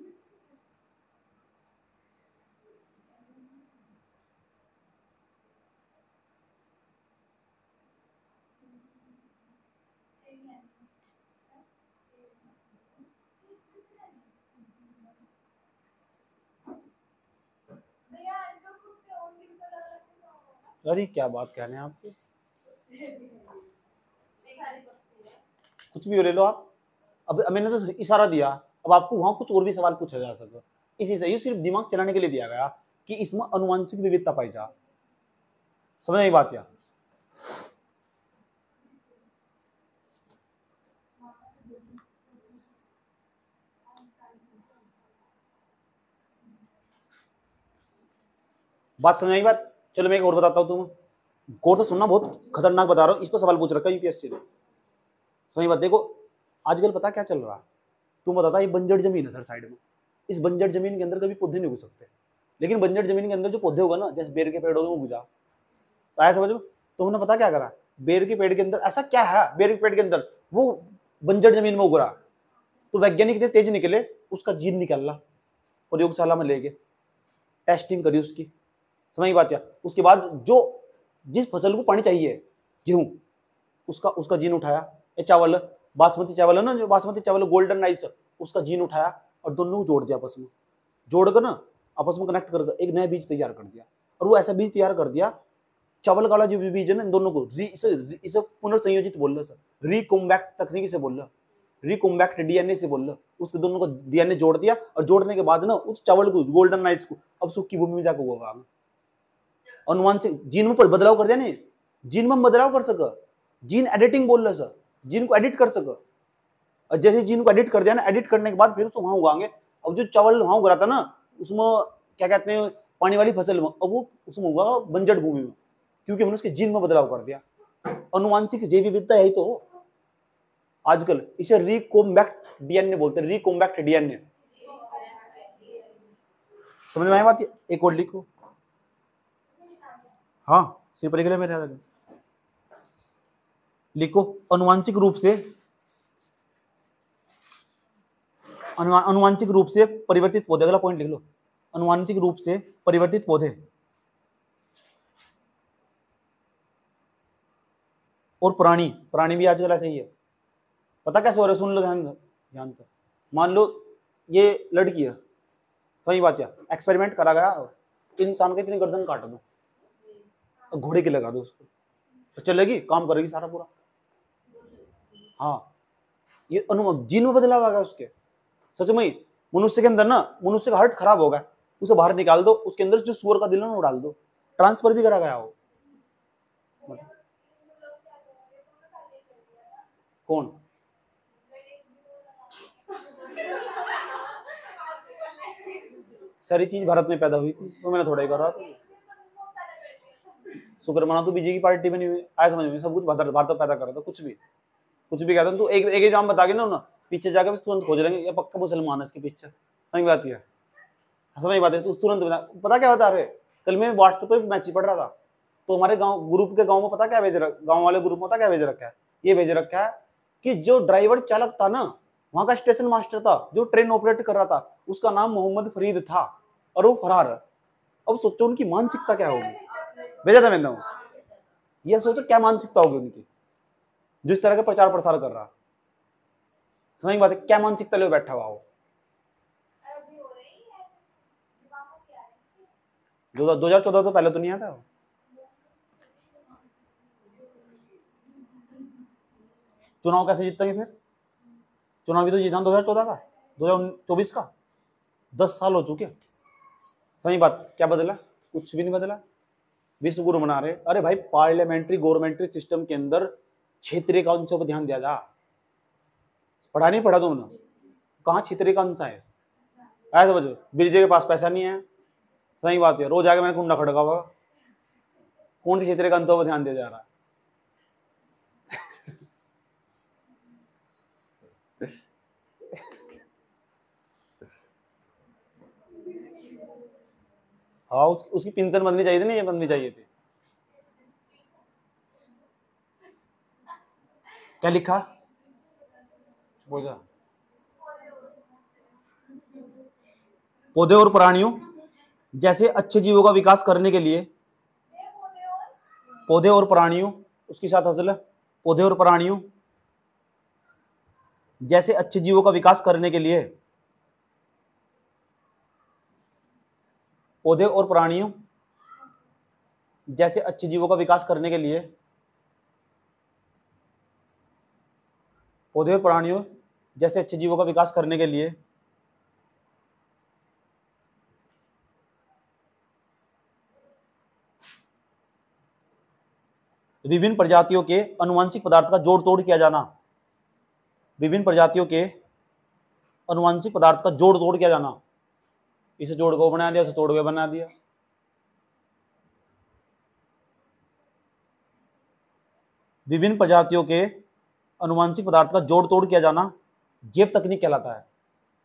अरे क्या बात कह रहे हैं आप, कुछ भी ले लो आप। अब मैंने तो इशारा दिया, अब आपको वहां कुछ और भी सवाल पूछा जा सके, इसी से ये सिर्फ दिमाग चलाने के लिए दिया गया कि इसमें अनुवांशिक विविधता पाई जा। समझ आई बात? या बात समझ आई बात? चलो मैं एक और बताता हूं, तुम गौर से सुनना, बहुत खतरनाक बता रहा हूं, इस पर सवाल पूछ रखा है यूपीएससी ने। समझ बात? देखो आजकल पता क्या चल रहा, तुम बताता, ये बंजर जमीन है हर साइड में, इस बंजर जमीन के अंदर कभी पौधे नहीं उग सकते, लेकिन बंजर जमीन के अंदर जो पौधे होगा ना, जैसे बेर के पेड़ होंगे उग जा, तो आया समझ में? तो हमने पता क्या करा, बेर के पेड़ के अंदर ऐसा क्या है, बेर के पेड़ के अंदर वो बंजर जमीन में उग रहा, तो वैज्ञानिक इतने तेज निकले, उसका जीन निकाला, प्रयोगशाला में लेके टेस्टिंग करी उसकी। समझ बात? या उसके बाद जो जिस फसल को पानी चाहिए, गेहूं, उसका उसका जीन उठाया, ये चावल बासमती चावल है ना, जो बासमती चावल गोल्डन राइस, उसका जीन उठाया और दोनों को जोड़ दिया आपस में, जोड़कर ना आपस में कनेक्ट कर एक नया बीज तैयार कर दिया। और वो ऐसा बीज तैयार कर दिया, चावल वाला जो बीज है ना, इन दोनों को री इसे इसे पुनर्संयोजित बोल रहे सर, रिकॉम्बैक्ट तकनीक से बोल रहे, रिकॉम्बैक्ट डीएनए से बोल रहे, उसके दोनों को डीएनए जोड़ दिया और जोड़ने के बाद ना उस चावल को गोल्डन राइस को अब सूखी भूमि में जाकर उगा, अनुवांशिक जीन में बदलाव कर दिया नहीं, जीन में बदलाव कर सका, जीन एडिटिंग बोल रहे सर, जीन को एडिट कर सका, और जैसे जीन को एडिट कर दिया ना, एडिट करने के बाद फिर उसको वहां उगाएंगे। अब जो चावल वहां उग रहा था ना, उसमें क्या कहते हैं पानी वाली फसल में, अब वो उसमें उगा बंजर भूमि में, क्योंकि हमने उसके जीन में बदलाव कर दिया। अनुवांशिक जैव विविधता यही तो हो आजकल, इसे रिकॉम्बैक्ट डीएनए बोलते हैं, रिकॉम्बैक्ट डीएनए। समझ में आई बात? एक और लिखो, हाँ सिर्फ लिख ले मेरे याद लिखो, अनुवांशिक रूप से अनुवांशिक रूप से परिवर्तित पौधे, अगला पॉइंट लिख लो, अनुवांशिक रूप से परिवर्तित पौधे और प्राणी, प्राणी भी आजकल ऐसे ही है। पता कैसे हो रहा है? सुन लो ध्यान ध्यान से। मान लो ये लड़की है, सही बात है, एक्सपेरिमेंट करा गया, इंसान के इतनी गर्दन काट दो, घोड़े की लगा दो उसको, तो चलेगी, काम करेगी सारा पूरा। हाँ, ये अनुभव जीन में बदलाव आ गया उसके। सच में मनुष्य के अंदर ना, मनुष्य का हार्ट खराब हो गया, उसे बाहर निकाल दो, उसके अंदर जो सुअर का दिल है ना वो डाल दो, ट्रांसफर भी करा गया हो। कौन? सारी चीज भारत में पैदा हुई थी, तो मैंने थोड़ा ही कर रहा था। शुक्र माना तू बीजेपी की पार्टी बनी हुई, आया समझ में, सब कुछ भारत भारत पैदा कर रहा था, कुछ भी कुछ भी कहता तू एक एक एग्जाम बता के ना ना पीछे जाकर तुरंत खोज लेंगे, ये पक्का मुसलमान है इसके पीछे। समझ बात है, समझ बात है, तू तुरंत बता, पता क्या बता रहे। कल मैं व्हाट्सएप पे मैसेज पढ़ रहा था, तो हमारे गांव ग्रुप के गांव में पता क्या भेज रखा, गांव वाले ग्रुप में पता क्या भेज रखा है, ये भेज रखा है कि जो ड्राइवर चालक था ना, वहां का स्टेशन मास्टर था जो ट्रेन ऑपरेट कर रहा था, उसका नाम मोहम्मद फरीद था और वो फरार है। अब सोचो उनकी मानसिकता क्या होगी, भेजा था मैंने, ये सोचो क्या मानसिकता होगी उनकी, जिस तरह का प्रचार प्रसार कर रहा। समझ बात है, क्या मानसिकता ले बैठा हुआ हो। दो हजार चौदह तो पहले तो नहीं आता। चुनाव कैसे जीतेंगे फिर? चुनाव भी तो जीतना दो हजार चौदह का, दो हजार चौबीस का, दस साल हो चुके। सही बात, क्या बदला? कुछ भी नहीं बदला। विश्व गुरु मना रहे। अरे भाई, पार्लियामेंट्री गवर्नमेंटरी सिस्टम के अंदर क्षेत्रीय का अंशों पर ध्यान दिया जा। पढ़ा नहीं पढ़ा तुमने? कहाँ क्षेत्रीय का अंश है? ऐसा समझो, बीजे के पास पैसा नहीं है। सही बात है, रोज आके मैंने कुंडा खड़का हुआ, कौन सी क्षेत्रीय का अंशों पर ध्यान दिया जा रहा है? हाँ, उस, उसकी पेंशन बननी चाहिए थी ना, ये बननी चाहिए थी। क्या लिखा? पौधे और प्राणियों जैसे अच्छे जीवों का विकास करने के लिए, पौधे और प्राणियों, उसके साथ असल है, पौधे और प्राणियों जैसे अच्छे जीवों का विकास करने के लिए, पौधे और प्राणियों जैसे अच्छे जीवों का विकास करने के लिए, पौधे और प्राणियों जैसे अच्छे जीवों का विकास करने के लिए विभिन्न प्रजातियों के अनुवांशिक पदार्थ का जोड़ तोड़ किया जाना, विभिन्न प्रजातियों के अनुवांशिक पदार्थ का जोड़ तोड़ किया जाना। इसे जोड़ को बना दिया, इसे तोड़ के बना दिया। विभिन्न प्रजातियों के अनुवांशिक पदार्थ का जोड़ तोड़ किया जाना जैव तकनीक कहलाता है।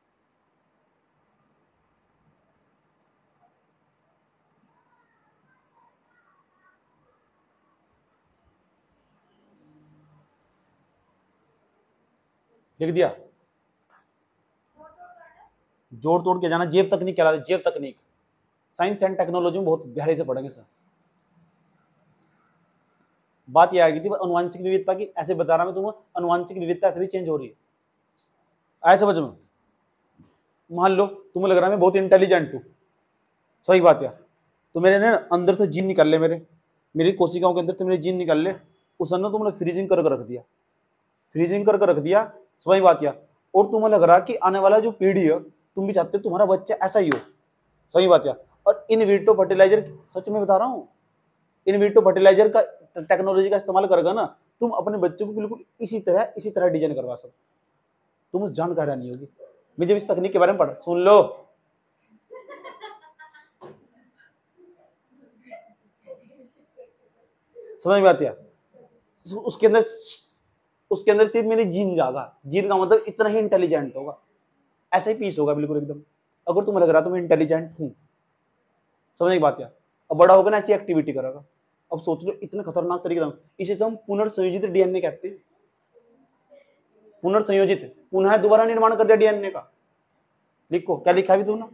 लिख दिया? जोड़ तोड़ किया जाना जैव तकनीक कहलाता है। जैव तकनीक साइंस एंड टेक्नोलॉजी में बहुत गहरे से पढ़ेंगे सर। बात यह आ गई थी अनुवांशिक विविधता की, ऐसे बता रहा मैं तुम्हें, अनुवांशिक विविधता ऐसे भी चेंज हो रही है, आया समझ में। मान लो तुम्हें लग रहा है मैं बहुत इंटेलिजेंट हूँ, सही बात है, तो मेरे ना अंदर से जीन निकाल ले, मेरे मेरी कोशिकाओं के अंदर से मेरे जीन निकाल ले, उस अंदर तुमने फ्रीजिंग करके रख दिया, फ्रीजिंग करके रख दिया, सही बात है, और तुम्हें लग रहा कि आने वाला जो पीढ़ी है तुम भी चाहते हो तुम्हारा बच्चा ऐसा ही हो, सही बात है, और इन विट्रो फर्टिलाइजर, सच में बता रहा हूँ, इन विट्रो फर्टिलाइजर का टेक्नोलॉजी का इस्तेमाल करेगा ना, तुम अपने बच्चे को बिल्कुल इसी तरह इसी तरह डिजाइन करवा सकते, तुम उस जानकारी नहीं होगी। मैं जब इस तकनीक के बारे में पढ़ा, सुन लो, समझ में आती है, उसके अंदर उसके अंदर सिर्फ मेरी जीन जागा, जीन का मतलब इतना ही इंटेलिजेंट होगा, ऐसा ही पीस होगा बिल्कुल एकदम। अगर तुम्हें लग रहा है मैं इंटेलिजेंट हूं, समझ की बात है, अब बड़ा होगा ना ऐसी एक्टिविटी करेगा। अब सोच लो इतने खतरनाक तरीके से, इसे तो हम पुनर्संयोजित डीएनए कहते हैं, पुनर्संयोजित, पुनः दोबारा निर्माण कर दिया डीएनए का। लिखो क्या लिखा है तुमने,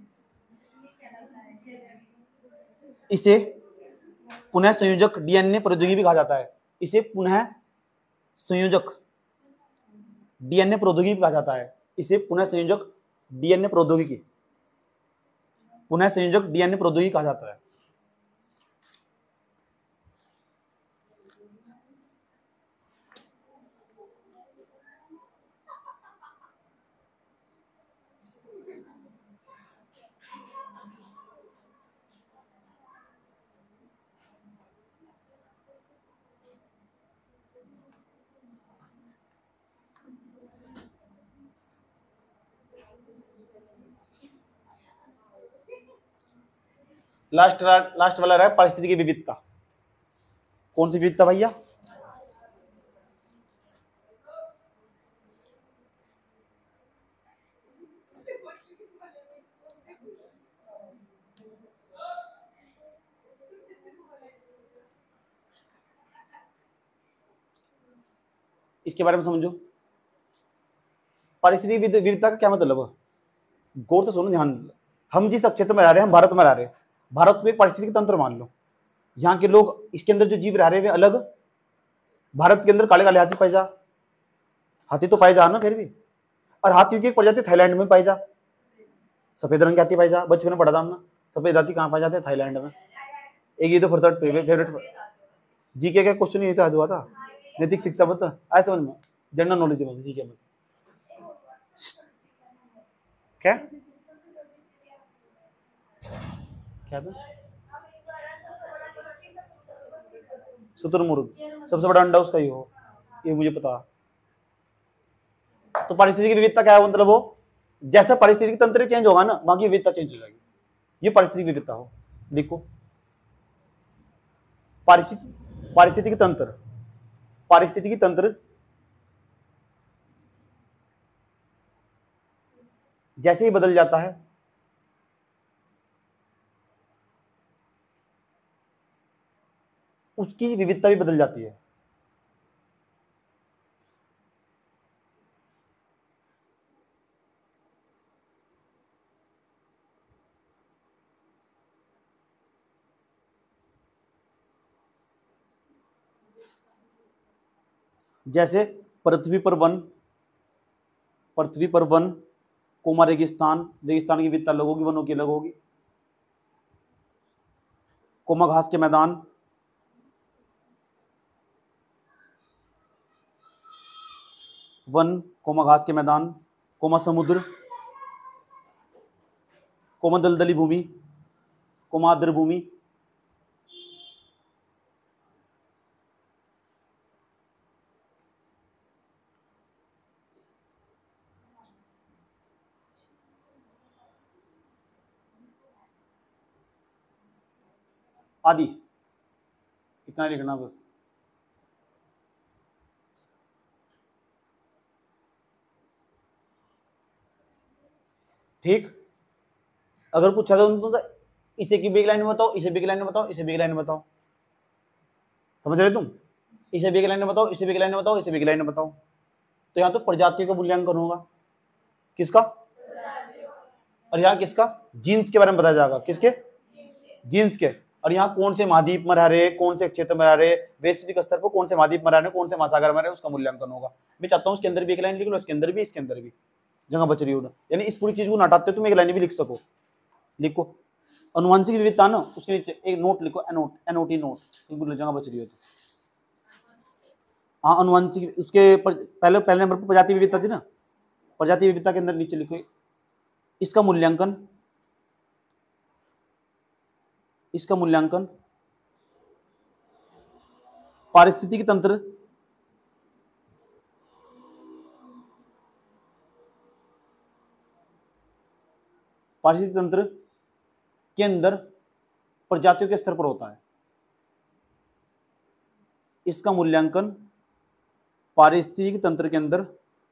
इसे पुनः संयोजक डीएनए प्रौद्योगिकी भी कहा जाता है, इसे पुनः संयोजक डीएनए प्रौद्योगिकी कहा जाता है, इसे पुनः संयोजक डीएनए प्रौद्योगिकी, पुनः संयोजक डीएनए प्रौद्योगिकी कहा जाता है। लास्ट लास्ट वाला रहा पारिस्थितिकी विविधता। कौन सी विविधता भैया, इसके बारे में समझो। पारिस्थितिकी विविधता का क्या मतलब है, गौर से सुनो ध्यान। हम जिस क्षेत्र में रह रहे हैं, हम भारत में रह रहे हैं, भारत को एक पारिस्थितिक तंत्र मान लो, यहाँ के लोग, इसके अंदर जो जीव रह रहे हैं वे अलग। भारत के अंदर काले काले हाथी पाए जा, हाथी तो पाए जा ना फिर भी, और हाथियों की एक प्रजाति थाईलैंड में पाई जा, सफेद रंग की हाथी पाई जा, बचपन में पढ़ा था हमने, सफेद हाथी कहाँ पाए जाते हैं, थाईलैंड में। एक ये तो फेवरेट जीके का क्वेश्चन ये तो याद हुआ था, नैतिक शिक्षा बता आए समझ में, जनरल नॉलेज में जीके में क्या क्या था, शुतुरमुर्ग सबसे बड़ा अंडा उसका ही हो, ये मुझे पता। तो पारिस्थितिकी विविधता क्या है, मतलब वो जैसा पारिस्थितिक तंत्र चेंज होगा ना, वहां की विविधता चेंज हो जाएगी, ये पारिस्थितिक विविधता हो। देखो पारिस्थितिक पारिस्थितिक तंत्र, पारिस्थितिकी तंत्र जैसे ही बदल जाता है, उसकी विविधता भी बदल जाती है। जैसे पृथ्वी पर वन, पृथ्वी पर वन कोमा रेगिस्तान, रेगिस्तान की विविधता अलग होगी, वनों की अलग होगी। कोमा घास के मैदान, वन कोमा घास के मैदान, कोमा समुद्र, कोमा दलदली भूमि, कोमा आर्द्र भूमि, आदि। इतना लिखना बस। ठीक, अगर पूछा तो, तो इसे की बिग लाइन में बताओ, इसे बिग लाइन में बताओ, इसे बिग लाइन में बताओ, समझ रहे तुम, इसे बिग लाइन में बताओ, इसे बिग लाइन में बताओ, इसे बिग लाइन में बताओ, तो यहाँ तो प्रजातियों का मूल्यांकन होगा, किसका, और यहाँ किसका, जीन्स के बारे में बताया जाएगा, किसके, जीन्स के। और यहाँ कौन से महाद्वीप में रह रहे, कौन से क्षेत्र में रह रहे, वैश्विक स्तर पर कौन से महाद्वीप में रह रहे, कौन से महासागर में रह रहे, उसका मूल्यांकन होगा। मैं चाहता हूँ उसके अंदर भी एक लाइन लिख लो, इसके अंदर भी, इसके अंदर भी जगह बच रही हो, यानी इस पूरी चीज को हटाते तुम एक लाइन भी लिख सको। लिखो अनुवांशिक विविधता ना, उसके नीचे एक नोट लिखो, एनोट, एनओटी नोट, जगह बच रही हो तो। हाँ अनुवांशिक, उसके पर, पहले पहले नंबर पर प्रजाति विविधता थी ना, प्रजाति विविधता के अंदर नीचे लिखो इसका मूल्यांकन, इसका मूल्यांकन पारिस्थितिकी तंत्र, पारिस्थितिकी तंत्र के अंदर प्रजातियों के स्तर पर होता है। इसका मूल्यांकन पारिस्थितिकी तंत्र के अंदर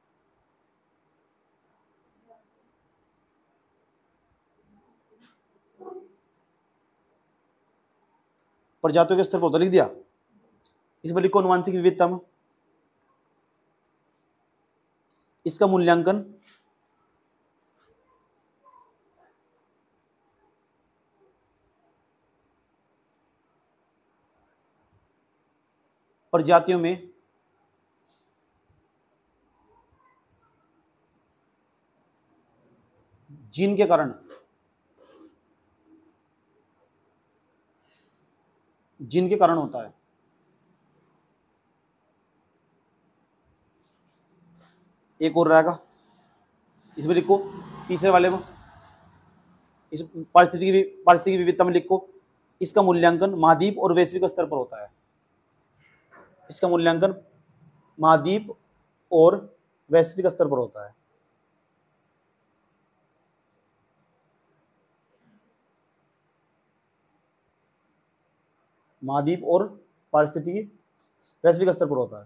प्रजातियों के स्तर पर होता, लिख दिया। इसमें लिखो अनुवांशिक विविधता में इसका मूल्यांकन प्रजातियों में जीन के कारण, जीन के कारण होता है। एक और रहेगा, इसमें लिखो तीसरे वाले में, इस पारिस्थितिकी पारिस्थितिकी विविधता में लिखो इसका मूल्यांकन महाद्वीप और वैश्विक स्तर पर होता है। इसका मूल्यांकन महाद्वीप और वैश्विक स्तर पर होता है। महाद्वीप और पारिस्थितिकी वैश्विक स्तर पर होता है।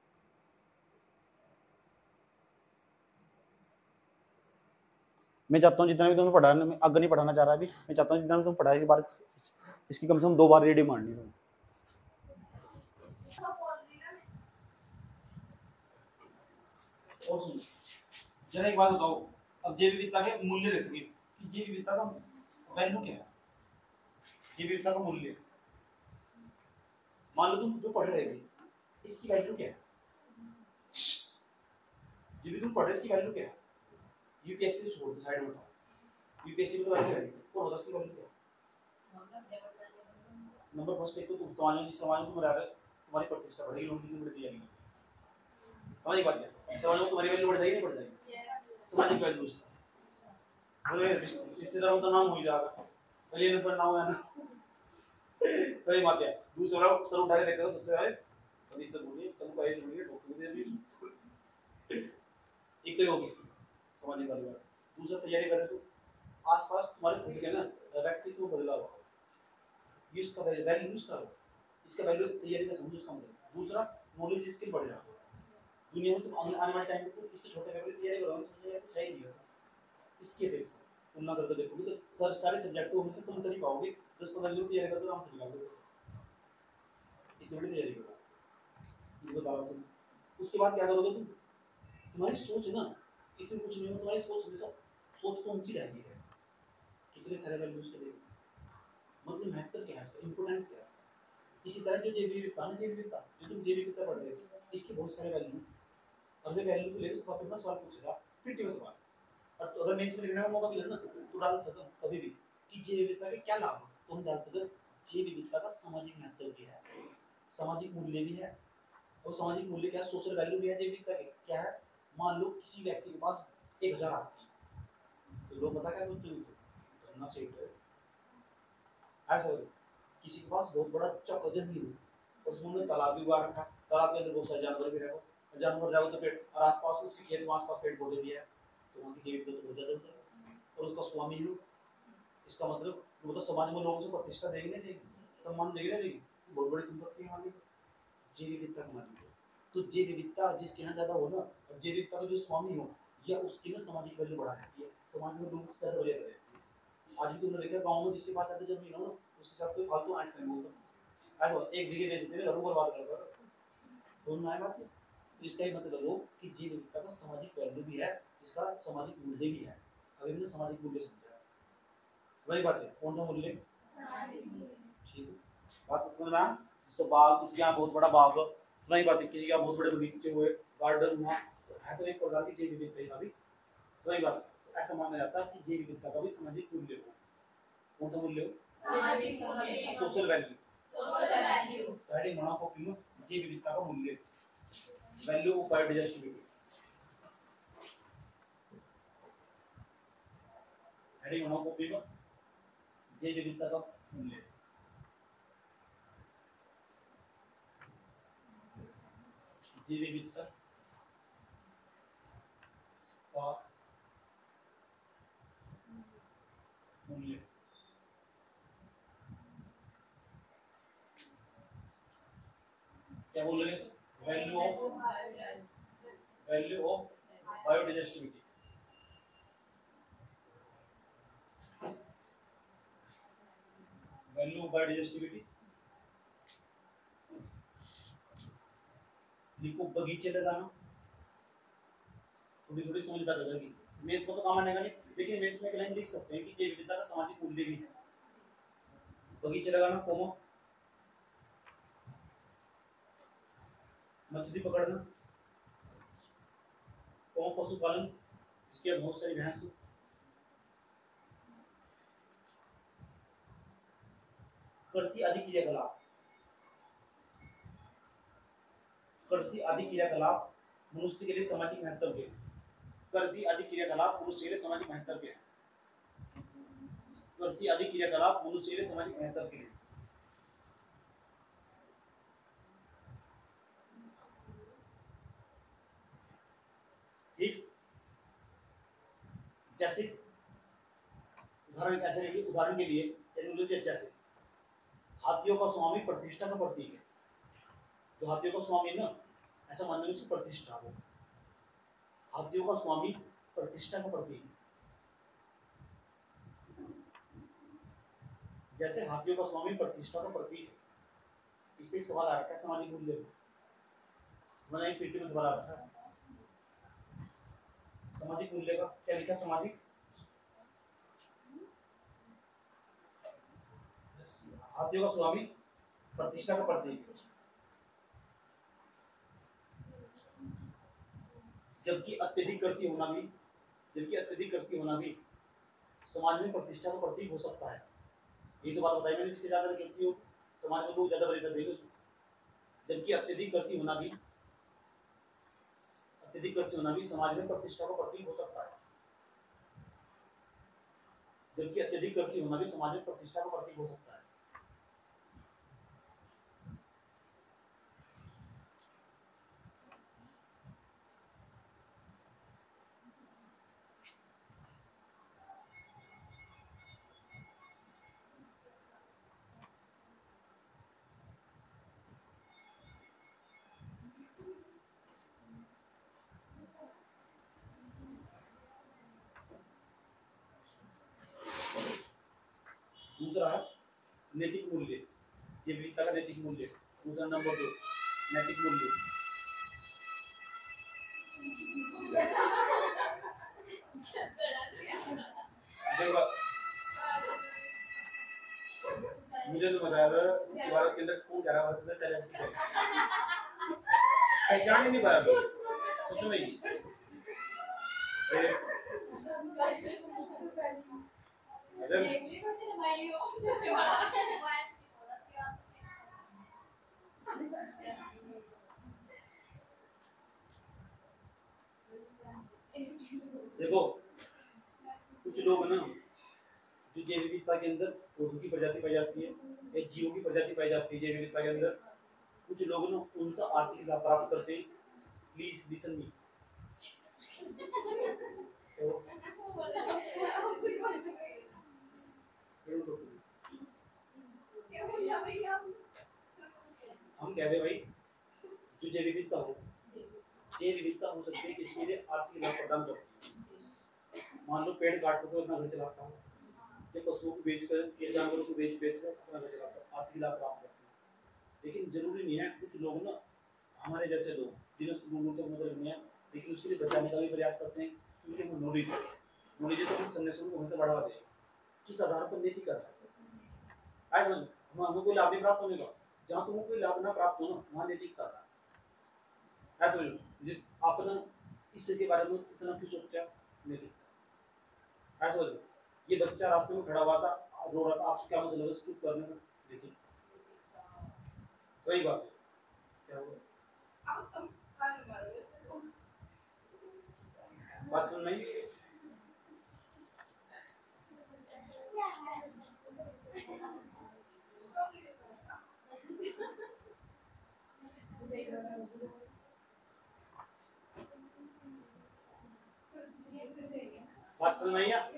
मैं चाहता हूं जितना भी तुमने पढ़ा, मैं आगे नहीं पढ़ाना चाह रहा अभी, मैं चाहता हूं जितना भी तुम पढ़ाई के बार इसकी कम से कम दो बार रीडिंग मारनी है। और सुनो जरा एक बात बताओ, अब जैव विविधता के मूल्य देखेंगे कि जैव विविधता का वैल्यू क्या है। जैव विविधता का मूल्य, मान लो तुम जो पढ़ रहे थे इसकी वैल्यू क्या है, जो भी तुम पढ़ रहे इसकी वैल्यू क्या है। यूपीएससी छोड़ दो साइड में, उठाओ यूपीएससी में तो वैल्यू है और होता इसकी वैल्यू क्या है। नंबर फर्स्ट एक तो तुम समाज में, समाज में तुम रह रहे तुम्हारी प्रतिष्ठा बढ़ेगी, लोगों की बढ़ती जाएगी। समझ बात है, समाज में तुम्हारी वैल्यू बढ़ जाएगी, नहीं बढ़ जाएगी, सामाजिक वैल्यू इसका। रिश्तेदारों का नाम हो जाएगा, पहले नंबर नाम है ना, सही बात है। दूसरा सर उठा के देखते हो सबसे पहले अभी से बोलिए, तुमको ऐसे बोलिए ठोक दे अभी। एक तो होगी सामाजिक वैल्यू, दूसरा तैयारी करे तो आसपास तुम्हारे खुद के ना व्यक्तित्व बदलाव हो, ये इसका वैल्यू इसका हो, इसका वैल्यू तैयारी का समझो उसका मतलब। दूसरा नॉलेज स्किल बढ़ जाएगा दुनिया में, तुम आने वाले टाइम पे इससे छोटे लेवल की तैयारी करोगे तो ये कुछ है ही नहीं होगा। इसकी अपेक्षा तुलना करके देखोगे तो सर सारे सब्जेक्ट को हमेशा कम कर ही पाओगे, दस पंद्रह दिन तैयारी करते आराम से निकाल दोगे। इतनी बड़ी तैयारी करो, ये बता रहा तुम। उसके बाद क्या करोगे तुम, तुम्हारी सोच ना इतनी कुछ नहीं हो, तुम्हारी सोच हमेशा सोच तो ऊंची रहती है। कितने सारे वैल्यूज के लिए मतलब महत्व क्या है इसका, इंपोर्टेंस क्या है इसका। इसी तरह जो जैव विविधता, जैव विविधता जो तुम जैव विविधता पढ़ रहे हो इसके बहुत सारे वैल्यू, और वे वैल्यू को लेकर सवाल पेपर में सवाल पूछेगा फिफ्टी में सवाल, और तो अगर मेंस में लिखने का मौका मिले ना तो डाल सकते हो कभी भी कि जैव विविधता के क्या लाभ, तो हम डाल सकते हैं जैव विविधता का सामाजिक महत्व क्या है, सामाजिक मूल्य भी है। और सामाजिक मूल्य क्या है, सोशल वैल्यू भी है जैव विविधता के। क्या है, मान लो किसी व्यक्ति के पास एक हजार आती है तो लोग पता क्या सोचेंगे, धरना सही है ऐसा। किसी के पास बहुत बड़ा चक जमीन है और उसमें तालाब भी हुआ रखा, तालाब के अंदर बहुत सारे जानवर भी रहो, जानवर रहो तो पेट, और आसपास उसके खेत में आसपास पेड़ पौधे भी है तो वहाँ की जैव विविधता तो बहुत ज़्यादा होता है। और उसका स्वामी हो, इसका मतलब वो तो समाज में लोगों से प्रतिष्ठा देगी ना देगी, सम्मान देगी ना देगी, बहुत बड़ी संपत्ति है हमारी जैव विविधता हमारी। तो जैव विविधता जिसके यहाँ ज़्यादा हो ना, और जैव विविधता का जो स्वामी हो या उसकी ना सामाजिक वैल्यू बढ़ा रहती है, समाज में लोगों से ज़्यादा वजह रहती है। आज भी तुमने देखा गाँव में जिसके पास ज़्यादा जमीन हो ना उसके साथ कोई फालतू आंट नहीं बोलता, आज एक बीघे बेच देते घरों बर्बाद कर दो, समझ में आया बात। इसका ही मतलब लो कि जैव विविधता का सामाजिक वैल्यू भी है, इसका सामाजिक मूल्य भी है। अभी हमने सामाजिक मूल्य समझा, समझ बात है, कौन सा मूल्य, ठीक है, बात समझ में आया? जिससे बाग, किसी यहाँ बहुत बड़ा बाग, सुनाई बात है, किसी यहाँ बहुत बड़े बगीचे हुए, गार्डन हुआ, है तो एक प्रकार की जैव विविधता का भी, सुनाई बात। ऐसा माना जाता है कि जैव विविधता का भी सामाजिक मूल्य हो। कौन सा मूल्य हो? सामाजिक मूल्य, social value, social value, heading बना कॉपी में, जैव विविधता का मूल्य, वैल्यू ऑफ बायोडाइवर्सिटी, हेडिंग बना कॉपी में, जैव विविधता का मूल्य, जैव विविधता का मूल्य। क्या बोल रहे हैं? Value of, value of biodiversity, value of biodiversity. लिखो बगीचे लगाना, थोड़ी थोड़ी समझ पैदा होगी। मेंस में तो काम आनेगा नहीं, लेकिन मेंस में एक लाइन लिख सकते हैं कि जैव विविधता का सामाजिक मूल्य भी है। बगीचे लगाना, कोमा, मछली पकड़ना, कोमा पशुपालन, जिसके बहुत सारी भैंस, कृषि आदि क्रियाकलाप, कृषि आदि क्रियाकलाप मनुष्य के लिए सामाजिक महत्व के, कृषि आदि क्रियाकलाप मनुष्य के लिए सामाजिक महत्व के, कृषि आदि क्रियाकलाप मनुष्य के लिए सामाजिक महत्व के। ठीक, जैसे उदाहरण ऐसे लेंगे, उदाहरण के लिए टेक्नोलॉजी, जैसे हाथियों का स्वामी प्रतिष्ठा का प्रतीक है। जो हाथियों का स्वामी ना, ऐसा मानने में प्रतिष्ठा हो, हाथियों का स्वामी प्रतिष्ठा का प्रतीक है। जैसे हाथियों का स्वामी प्रतिष्ठा का प्रतीक है, इस पे एक सवाल आ रहा है सामाजिक मूल्य, मैंने एक पीटी में सवाल आ रहा था सामाजिक मूल्य का, क्या लिखा? सामाजिक, हाथियों का स्वामी प्रतिष्ठा का प्रतीक है, जबकि अत्यधिक कृषि होना भी, जबकि अत्यधिक कृषि होना भी समाज में प्रतिष्ठा का प्रतीक हो सकता है। ये तो बात बताई मैंने, जिससे ज्यादा कृषि हो समाज में लोग ज्यादा बड़ी देंगे, जबकि अत्यधिक कृषि होना भी, अत्यधिक कृषि होना भी समाज में प्रतिष्ठा का प्रतीक हो सकता है, जबकि अत्यधिक कृषि होना भी समाज में प्रतिष्ठा का प्रतीक हो सकता है। दूसरा है नैतिक मूल्य, ये विविधता का नैतिक मूल्य। दूसरा नंबर दो, नैतिक मूल्य। देखो मुझे तो बताया था कि भारत के अंदर कौन कह रहा है, भारत के अंदर टैलेंट है, पहचान ही नहीं पाया तो सच में ही। देखो कुछ लोग ना, जो जैव विविधता के अंदर पौधों की प्रजाति पाई जाती है या जीवों की प्रजाति पाई जाती है जैव विविधता के अंदर, कुछ लोग ना उनसे आर्थिक लाभ प्राप्त करते हैं। Please listen me. हम कह रहे भाई जो जैव विविधता हो, जैव विविधता हो सकती है किसके लिए? आर्थिक लाभ प्रदान करती है। मान लो पेड़ काट कर अपना घर चलाता हूँ, या पशुओं को बेचकर या जानवरों को बेच बेच कर अपना घर चलाता हूँ, आर्थिक लाभ प्राप्त करते हैं। लेकिन जरूरी नहीं है, कुछ लोग ना हमारे जैसे लोग जिन्हें लोगों को मतलब नहीं है, लेकिन उसके लिए बचाने का भी प्रयास करते हैं, क्योंकि वो नॉलेज है, नॉलेज तो उस संरक्षण को हमेशा बढ़ावा देगा। किस आधार पर? नीति का आधार पर। आज वहाँ हमें कोई लाभ नहीं प्राप्त होने का। जहाँ तुमको कोई लाभ ना प्राप्त हो ना, वहाँ नैतिकता था। ऐसा समझो, आपने इसके बारे में इतना क्यों सोचा? नैतिकता। ऐसा समझो, ये बच्चा रास्ते में खड़ा हुआ था, रो रहा था, आपसे क्या मतलब है चुप करने में? लेकिन सही बात है। क्या हुआ? बात सुन नहीं? बात सुन नहीं है?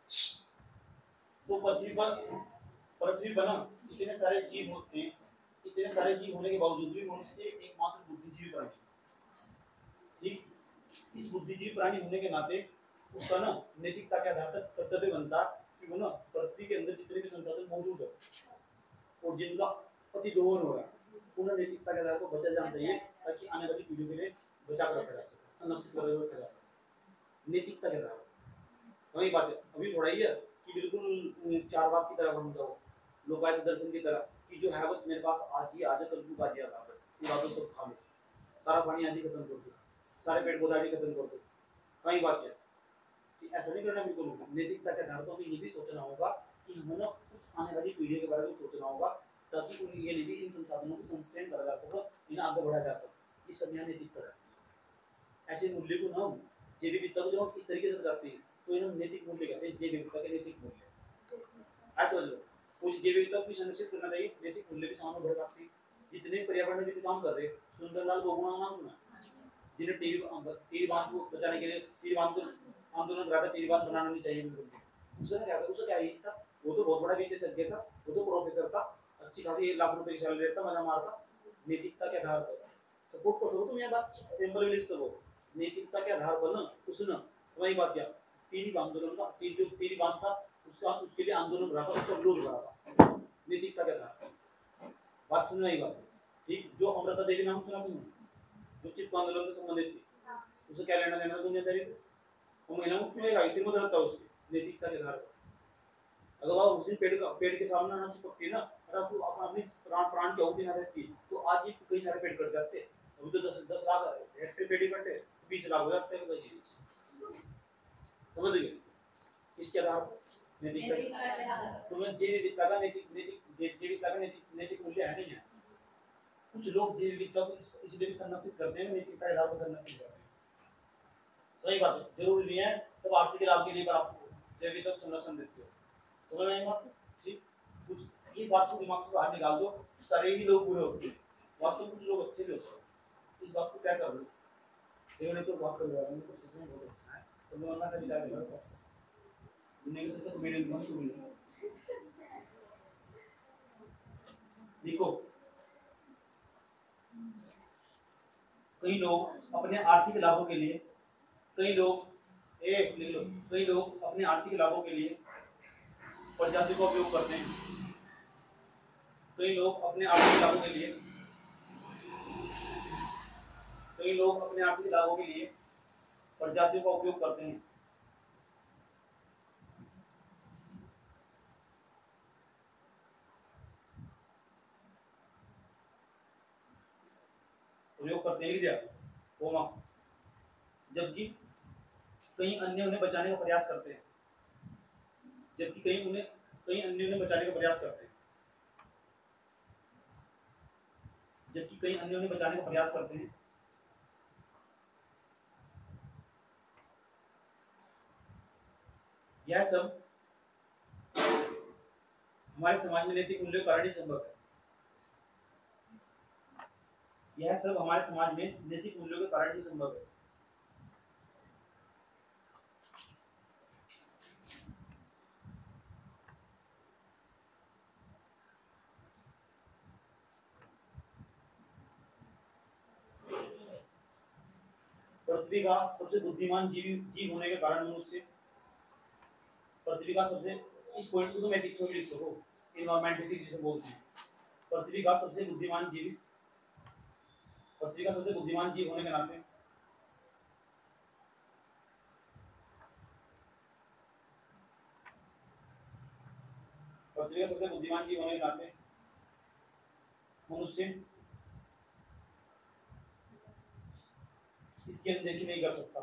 तो पृथ्वी पर पृथ्वी पर ना इतने सारे जीव होते हैं, इतने सारे जीव होने के बावजूद भी मनुष्य एकमात्र बुद्धिजीवी प्राणी। ठीक, इस बुद्धिजीवी प्राणी होने के नाते उसका ना नैतिकता के आधार पर कर्तव्य बनता कि वो ना पृथ्वी के अंदर जितने भी संसाधन मौजूद है और जिनका अतिदोहन हो रहा है, उन्हें नैतिकता के आधार पर बचा जाना चाहिए, ताकि आने वाली पीढ़ियों के लिए बचा कर रखा जा सके, संरक्षित कर रखा जा सके नैतिकता के आधार पर। वही बात है, अभी थोड़ा ही है कि बिल्कुल चार बाग की तरह बनता हो, लोकायत दर्शन की तरह कि जो है बस मेरे पास आज ही आज कल को आज ही आता है, पूरा तो सब खा लो, सारा पानी आज ही खत्म कर दो, सारे पेड़ पौधे आज ही खत्म कर दो। वही बात है कि ऐसा नहीं करना बिल्कुल। नैतिकता के आधार पर हमें ये भी सोचना होगा कि हमें ना उस आने वाली पीढ़ी के बारे में सोचना होगा, ताकि उन्हें ये नहीं इन संसाधनों को सस्टेन करा जा सके, इन्हें आगे बढ़ाया जा सके। इस सब यहाँ नैतिकता है। ऐसे मूल्य को ना हम जैव विविधता को जब हम इस तरीके से बताते हैं तो इन्हें नैतिक मूल्य कहते हैं, जैव विविधता के नैतिक मूल्य। ऐसा समझ लो, कुछ जैव विविधता को संरक्षित करना चाहिए, नैतिक मूल्य भी सामने बढ़ जाते हैं। जितने पर्यावरण के काम कर रहे हैं, सुंदरलाल बहुगुणा का नाम सुना, जिन्हें टीवी टीवी बांध को बचाने के लिए सी बांध को आंदोलन करा था, टीवी बांध बनाना नहीं चाहिए बिल्कुल। उसने क्या था, उसका क्या ही था, वो तो बहुत बड़ा विशेषज्ञ था, वो तो प्रोफेसर था, अच्छी खासी एक लाख रुपए की सैलरी लेता, मजा मारता। नैतिकता के आधार पर सपोर्ट कर दो तुम, ये बात सिंपल भी लिख सको। नैतिकता के आधार पर ना उसने वही बात किया, टीवी आंदोलन का जो टीवी बांध था उसका उसके लिए आंदोलन करा था, उसका विरोध करा था नैतिकता के आधार पर। बात सुनना ही बात ठीक। जो अमृता देवी नाम सुना तुमने, जो चिपको आंदोलन से संबंधित थी, उसे क्या लेना देना दुनियादारी को? वो महिला को मिलेगा, इसी में रहता उसके नैतिकता के आधार पर। अगर वो उसी पेड़ का पेड़ के सामने ना चिपकती ना, अगर अपनी प्राण प्राण की आहुति ना देती, तो आज ये कई सारे पेड़ कट जाते। अभी तो दस दस लाख हेक्टेयर पेड़ ही कटे, बीस लाख हो जाते हैं। समझ गए? इसके आधार पर नैतिकता, तुम्हें जैव विविधता का नैतिक नैतिक जैव विविधता का नैतिक नैतिक मूल्य है नहीं है। कुछ लोग जैव विविधता को इसलिए भी संरक्षित करते हैं, नैतिकता के आधार पर संरक्षित करते हैं। सही बात है, जरूरी नहीं है सब आर्थिक लाभ के लिए पर आप जैव विविधता को संरक्षण देते हो। समझ में आई बात? ठीक, कुछ ये बात को दिमाग से बाहर निकाल दो, सारे ही लोग बुरे होते हैं, वास्तव में कुछ लोग अच्छे भी होते हैं। इस बात को क्या कर लो, देखो तो बात कर रहा हूं, तो सच में बहुत अच्छा है, सब लोग अंदर से विचार कर लो, दुनिया से तो मेरे मन से मिले। देखो कई लोग अपने आर्थिक लाभों के लिए कई लोग एक लिख लो कई लोग अपने आर्थिक लाभों के लिए प्रजाति का उपयोग करते हैं। कई लोग अपने आर्थिक लाभों के लिए कई लोग अपने आर्थिक लाभों के लिए प्रजातियों का उपयोग करते हैं। प्रयोग करते हैं क्या होमा, जबकि कई अन्य उन्हें बचाने का प्रयास करते हैं जबकि कई उन्हें कई अन्य उन्हें बचाने का प्रयास करते हैं जबकि कई अन्य उन्हें बचाने का प्रयास करते हैं। यह सब हमारे समाज में नैतिक मूल्यों के कारण ही संभव है। यह सब हमारे समाज में नैतिक मूल्यों के कारण ही संभव है। पृथ्वी का सबसे बुद्धिमान जीव जीव होने के कारण मनुष्य पृथ्वी का सबसे इस पॉइंट को तो मैं एथिक्स में लिख सकूं, एनवायरमेंट एथिक्स जिसे बोलते हैं। पृथ्वी का सबसे बुद्धिमान जीव पृथ्वी का सबसे बुद्धिमान जीव होने के नाते पृथ्वी का सबसे बुद्धिमान जीव होने के नाते मनुष्य इसकी अनदेखी नहीं कर सकता।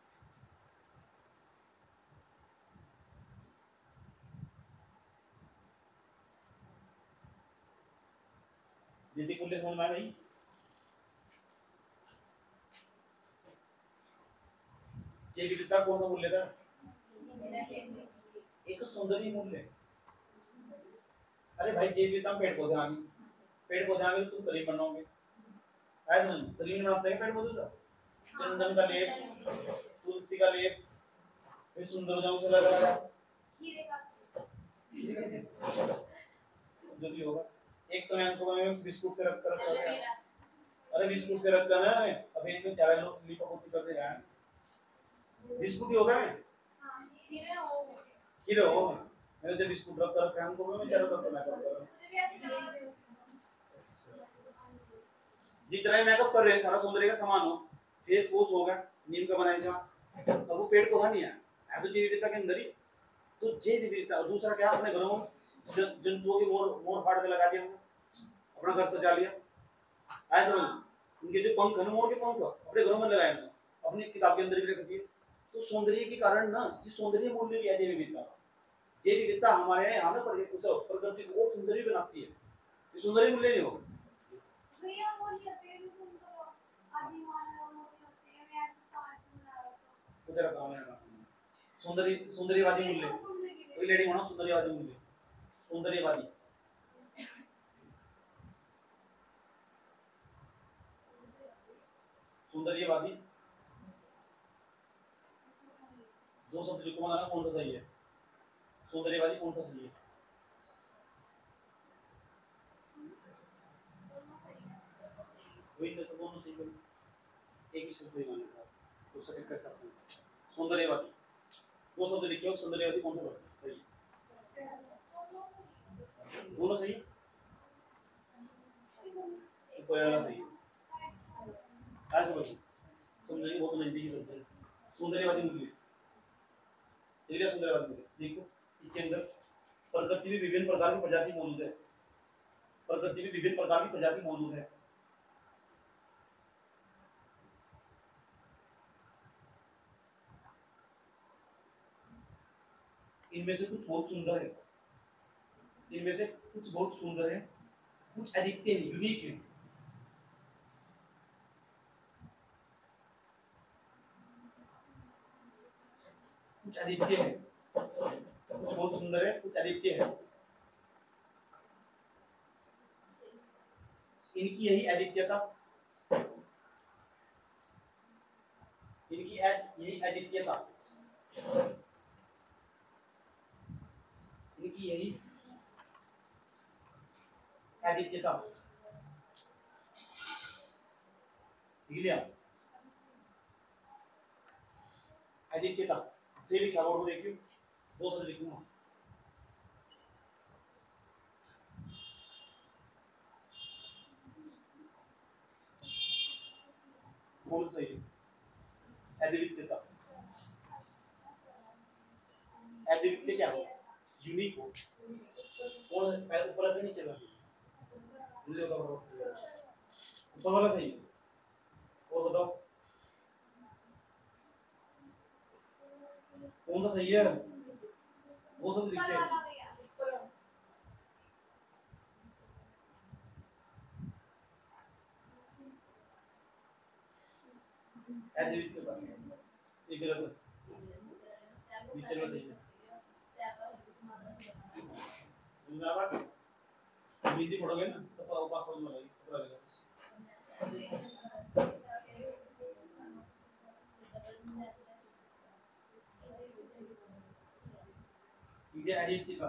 नैतिक मूल्य समझ में आया भाई? जैव विविधता कौन सा मूल्य था? एक सौंदर्य मूल्य। अरे भाई जैव विविधता में पेड़ पौधे आ गए, पेड़ पौधे आ गए तो तुम करीब बनाओगे, ऐसा नहीं करीब बनाते हैं पेड़ पौधे का, चंदन का लेप, तुलसी का लेप, फिर सुंदर हो जाओ, लगा लगा जो भी होगा। एक तो मैं सुबह में बिस्कुट से रख कर रखा गया, अरे बिस्कुट से रखा ना मैं अभी इनको चार लोग लिपापोती करते जाए, बिस्कुट ही होगा मैं खीरे हो खीरे हो मैंने जब बिस्कुट रख कर रखा है उनको मैं चारों तरफ मेकअप कर रहा हूं, जितना ही मेकअप कर रहे हैं सारा सौंदर्य का सामान हो, फेस वॉश होगा नीम का बनाया जा, अब वो पेड़ पौधा नहीं है, है तो जैव विविधता के अंदर ही। तो जैव विविधता दूसरा क्या, अपने घरों में जंतुओं के मोर मोर फाड़ के लगा दिया, अपना घर सजा लिया, ऐसा उनके जो पंख है मोर के पंख अपने घरों में लगाए, अपनी किताब के अंदर भी रख दिए। तो सौंदर्य के कारण ना ये सौंदर्य मूल्य लिया जैव विविधता। जैव विविधता हमारे यहाँ ना प्रकृति को और सुंदर बनाती है, ये सौंदर्य मूल्य नहीं होगा। सौंदर्य सौंदर्यवादी मूल्य, कोई लेडी होना सौंदर्यवादी मूल्य, सौंदर्यवादी सौंदर्यवादी दो शब्द लिखो, बनाना कौन सा सही है, सौंदर्यवादी कौन सा सही है? वही तो दोनों सही बोले, एक ही शब्द सही माना था तो सही कैसा सौंदर्यवादी, दो शब्द लिखे हो, सौंदर्यवादी कौन सा शब्द सही है? दोनों सही है, कोई वाला सही है, ऐसे बोलो समझिए, बहुत नजदीकी शब्द है सौंदर्यवादी मूल्य। ठीक सौंदर्यवादी मूल्य देखो, इसके अंदर प्रकृति में विभिन्न प्रकार की प्रजाति मौजूद है, प्रकृति में विभिन्न प्रकार की प्रजाति मौजूद है, इनमें से कुछ बहुत सुंदर है, इनमें से कुछ बहुत सुंदर है, कुछ अद्वितीय है, यूनिक है, कुछ अद्वितीय है, कुछ बहुत सुंदर है, कुछ अद्वितीय है, इनकी यही अद्वितीयता, इनकी यही अद्वितीयता, इनकी यही अद्वितीयता, लिख लिया अद्वितीयता से लिखा और वो देखियो दो शब्द लिखूंगा, कौन सा सही है? अद्वितीयता, अद्वितीय क्या हो, यूनिक हो, कौन ऊपर से नीचे लगे ऊपर वाला सही है, और बताओ कौन सा सही है? वो सब लिखे अद्वितीयता ये गलत है, नीचे वाला सही है, हिंदी पढ़ोगे ना तो पास समझ में आएगी, पता लगेगा। ये अद्वितीयता,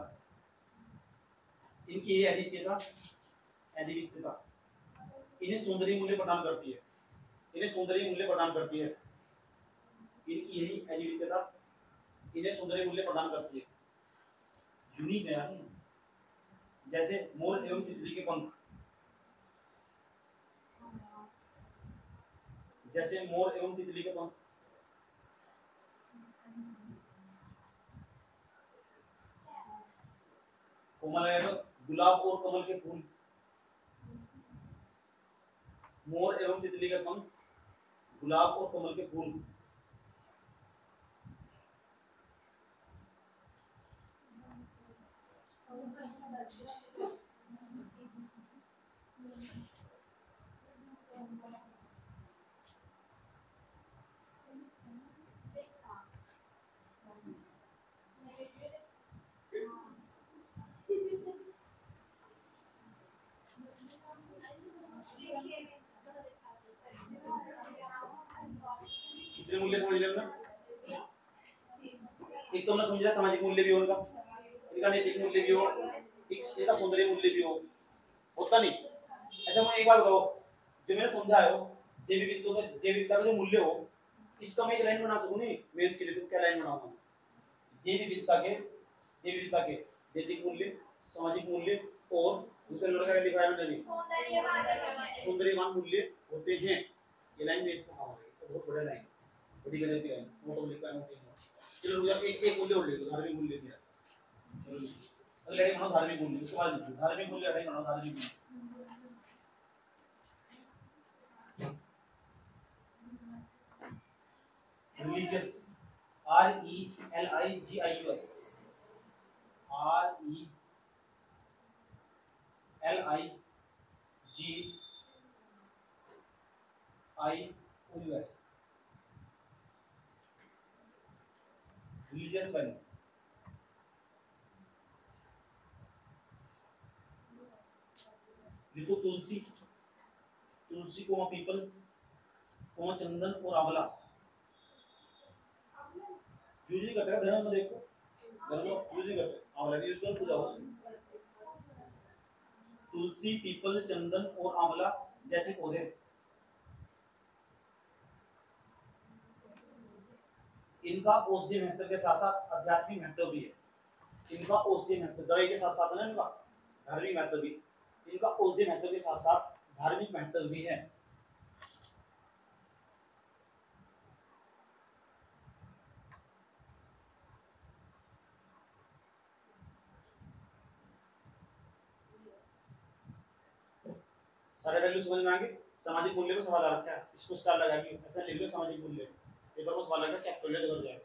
इनकी ये अद्वितीयता अद्वितीयता इन्हें सौंदर्य मूल्य प्रदान करती है, इन्हें सौंदर्य मूल्य प्रदान करती है, इनकी यही अद्वितीयता इन्हें सौंदर्य मूल्य प्रदान करती है, यूनिक है यार, जैसे मोर एवं तितली के पंख, जैसे मोर एवं तितली के पंख, कोमल है तो गुलाब और कमल के फूल, मोर एवं तितली का पंख, गुलाब और कमल के फूल। कितने मूल्य समझ लिया हमने? एक तो हमने समझ लिया सामाजिक मूल्य भी हो उनका, इनका नैतिक मूल्य भी हो, इनका सौंदर्य मूल्य भी हो, होता नहीं। अच्छा मुझे एक बात बताओ, जो मैंने समझाया हो जैव विविधता का जैव विविधता का जो मूल्य हो, इसका मैं एक लाइन बना सकूं नहीं मेंस के लिए, तो क्या लाइन बनाऊंगा? जैव विविधता के जैव विविधता के नैतिक मूल्य, सामाजिक मूल्य और दूसरे लड़का का लिखा है मैंने सौंदर्यवान मूल्य होते हैं। ये लाइन में तो हाँ बहुत बड़ा लाइन, बड़ी गजब की लाइन, मोटो लिखा है मोटे। चलो रुक जा, एक एक मूल्य और ले लो, धार्मिक मूल्य दिया। चलो अगले लाइन बनाओ धार्मिक मूल्य, उसके बाद लिखो धार्मिक मूल्य, लाइन बनाओ धार्मिक मूल्य। Religious, R E L I G I U S, R E L I G I U S, religious value. लिखो तुलसी, तुलसी को पीपल को चंदन और आंवला। यूज करते हैं धर्म में, देखो धर्म यूज करते हैं, आंवला भी यूज कर पूजा हो। तुलसी, पीपल, चंदन और आंवला जैसे पौधे इनका औषधीय महत्व के साथ साथ आध्यात्मिक महत्व भी है। इनका औषधीय महत्व दवाई के साथ साथ है ना, इनका धार्मिक महत्व भी, इनका औषधीय महत्व के साथ साथ धार्मिक महत्व भी है। सारे वैल्यू समझ में आएंगे। सामाजिक मूल्य पर सवाल आ रखा है, इसको स्टार लगाइए, ऐसा लिख लो सामाजिक मूल्य, एक बार वो सवाल लगा चेक कर ले तो कर जाएगा,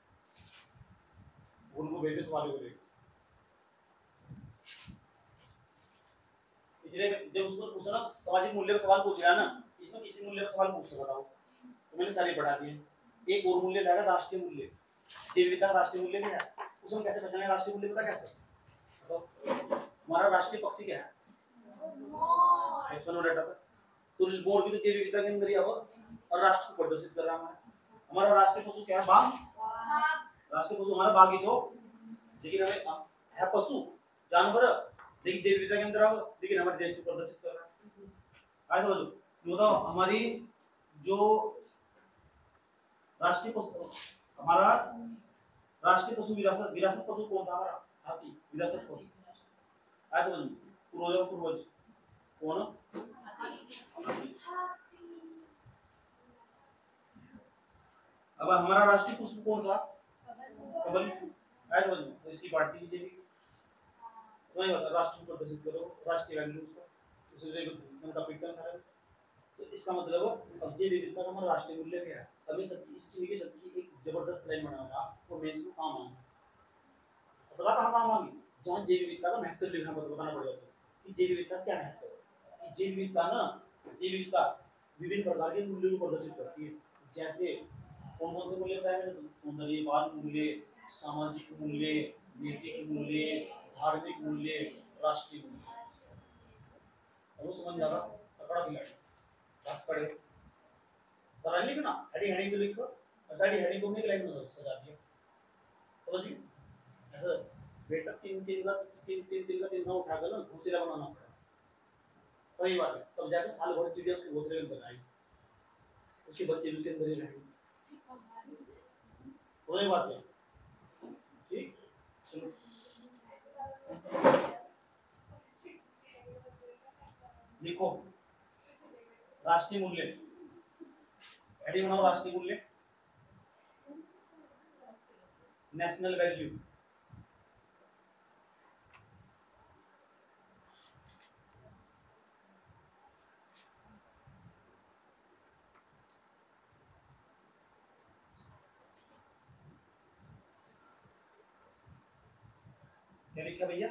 उनको भेज सवाल को देख। इसलिए जब उसको पूछा ना सामाजिक मूल्य पर सवाल पूछ रहा है ना, इसमें किसी मूल्य पर सवाल पूछ सकता हूं, तो मैंने सारे पढ़ा दिए। एक और मूल्य लगा राष्ट्रीय मूल्य, जैव विविधता का राष्ट्रीय मूल्य क्या है, उसे हम कैसे पहचानें? राष्ट्रीय मूल्य पता कैसे? तो हमारा राष्ट्रीय पक्षी क्या है? एक्सवन डेटा पर तो मोर भी तो जैव विविधता के अंदर ही है और राष्ट्र को प्रदर्शित कर रहा है। हमारा राष्ट्रीय पशु क्या है? बाघ। राष्ट्रीय पशु हमारा बाघ ही तो, लेकिन हमें है पशु जानवर, लेकिन जैव विविधता के अंदर अब लेकिन हमारे देश को प्रदर्शित कर रहा है। आइए समझो, मतलब हमारी जो राष्ट्रीय पशु, हमारा राष्ट्रीय पशु विरासत विरासत पशु कौन था? हमारा हाथी विरासत पशु। आइए समझो, पूर्वज पूर्वज कौन? अब हमारा राष्ट्रीय पुष्प कौन सा? कमल। ऐसा समझो, इसकी पार्टी कीजिए भी सही बात है, राष्ट्र को प्रदर्शित करो, राष्ट्रीय वैल्यूज को, इसलिए उनका पिक्चर सारा। तो इसका मतलब अब जैव विविधता का हमारा राष्ट्रीय मूल्य क्या है? अभी सबकी इसकी लेके सबकी एक जबरदस्त लाइन बनाऊंगा और मेंस को काम आएगा। पता कहां काम आएगी? जहां जैव विविधता का महत्व लिखना बताना पड़ेगा तो कि जैव विविधता क्या महत्व है। कि जैव विविधता ना, जैव विविधता विभिन्न प्रकार के मूल्यों को प्रदर्शित करती है। जैसे कौन कौन से मूल्य बताए मैंने? सौंदर्यवान मूल्य, सामाजिक मूल्य, नैतिक मूल्य, धार्मिक मूल्य, राष्ट्रीय मूल्य। अब वो समझ जाएगा कपड़ा खिलाड़ी पकड़े जरा लिखना, हेडिंग हेडिंग तो लिखो, ऐसा हेडिंग को एक लाइन में सजा दिया, समझ गए? ऐसा बेटा तीन तीन का तीन तीन तीन का तीन का उठा कर ना घोंसला बनाना पड़ा, सही बात है। तब जाकर साल भर चिड़िया उसके घोंसले में बनाई, उसके बच्चे भी उसके अंदर ही रहेंगे, वही बात है। ठीक, चलो लिखो राष्ट्रीय मूल्य, हेडिंग बनाओ राष्ट्रीय मूल्य, नेशनल वैल्यू। क्या लिखा भैया?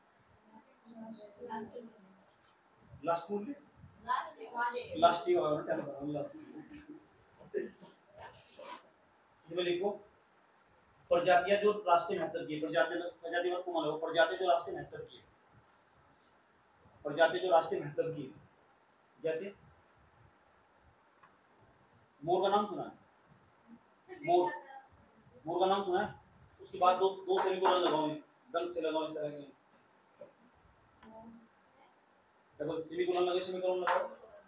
लास्ट मूल्य लास्टिंग और टेलीफोन लास्टिंग इसमें लिखो प्रजातियां जो राष्ट्रीय महत्व की प्रजाति प्रजाति मत को प्रजाति जो राष्ट्रीय महत्व की प्रजाति जो राष्ट्रीय महत्व की जैसे मोर का नाम सुना है? मोर मोर का नाम सुना है? उसके बाद दो दो सेमीकोलन लगाओ, दंग से लगाओ इस तरह के डबल सेमीकोलन लगे सेमीकोलन लगाओ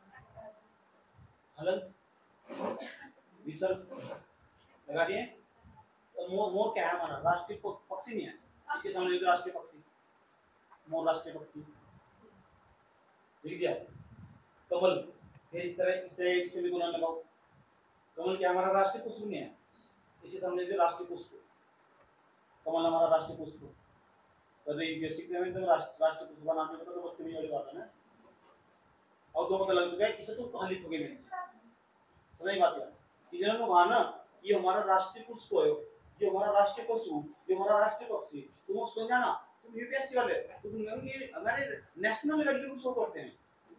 हलंत विसर्ग लगा दिए। और मोर मोर क्या है हमारा राष्ट्रीय पक्षी नहीं है, इसके सामने लिख राष्ट्रीय पक्षी मोर राष्ट्रीय पक्षी लिख दिया। कमल फिर इस तरह इस तरह एक सेमीकोलन लगाओ। कमल क्या हमारा राष्ट्रीय पुष्प नहीं है, इसके सामने लिख राष्ट्रीय पुष्प कमल हमारा राष्ट्रीय पुष्प। कभी बेसिक में एकदम राष्ट्रीय पुष्प का नाम नहीं पता तो बदतमीजी वाली बात है ना। और तो पता लग चुका है इसे तो कहां लिखोगे नहीं समझ बात है। इसने लोग कहा ना ये हमारा राष्ट्रीय पुष्प है, ये हमारा राष्ट्रीय पशु, ये हमारा राष्ट्रीय पक्षी। तुम उसको जाना तुम यूपीएससी वाले तो तुम ये हमारे नेशनल वैल्यू शो करते हैं।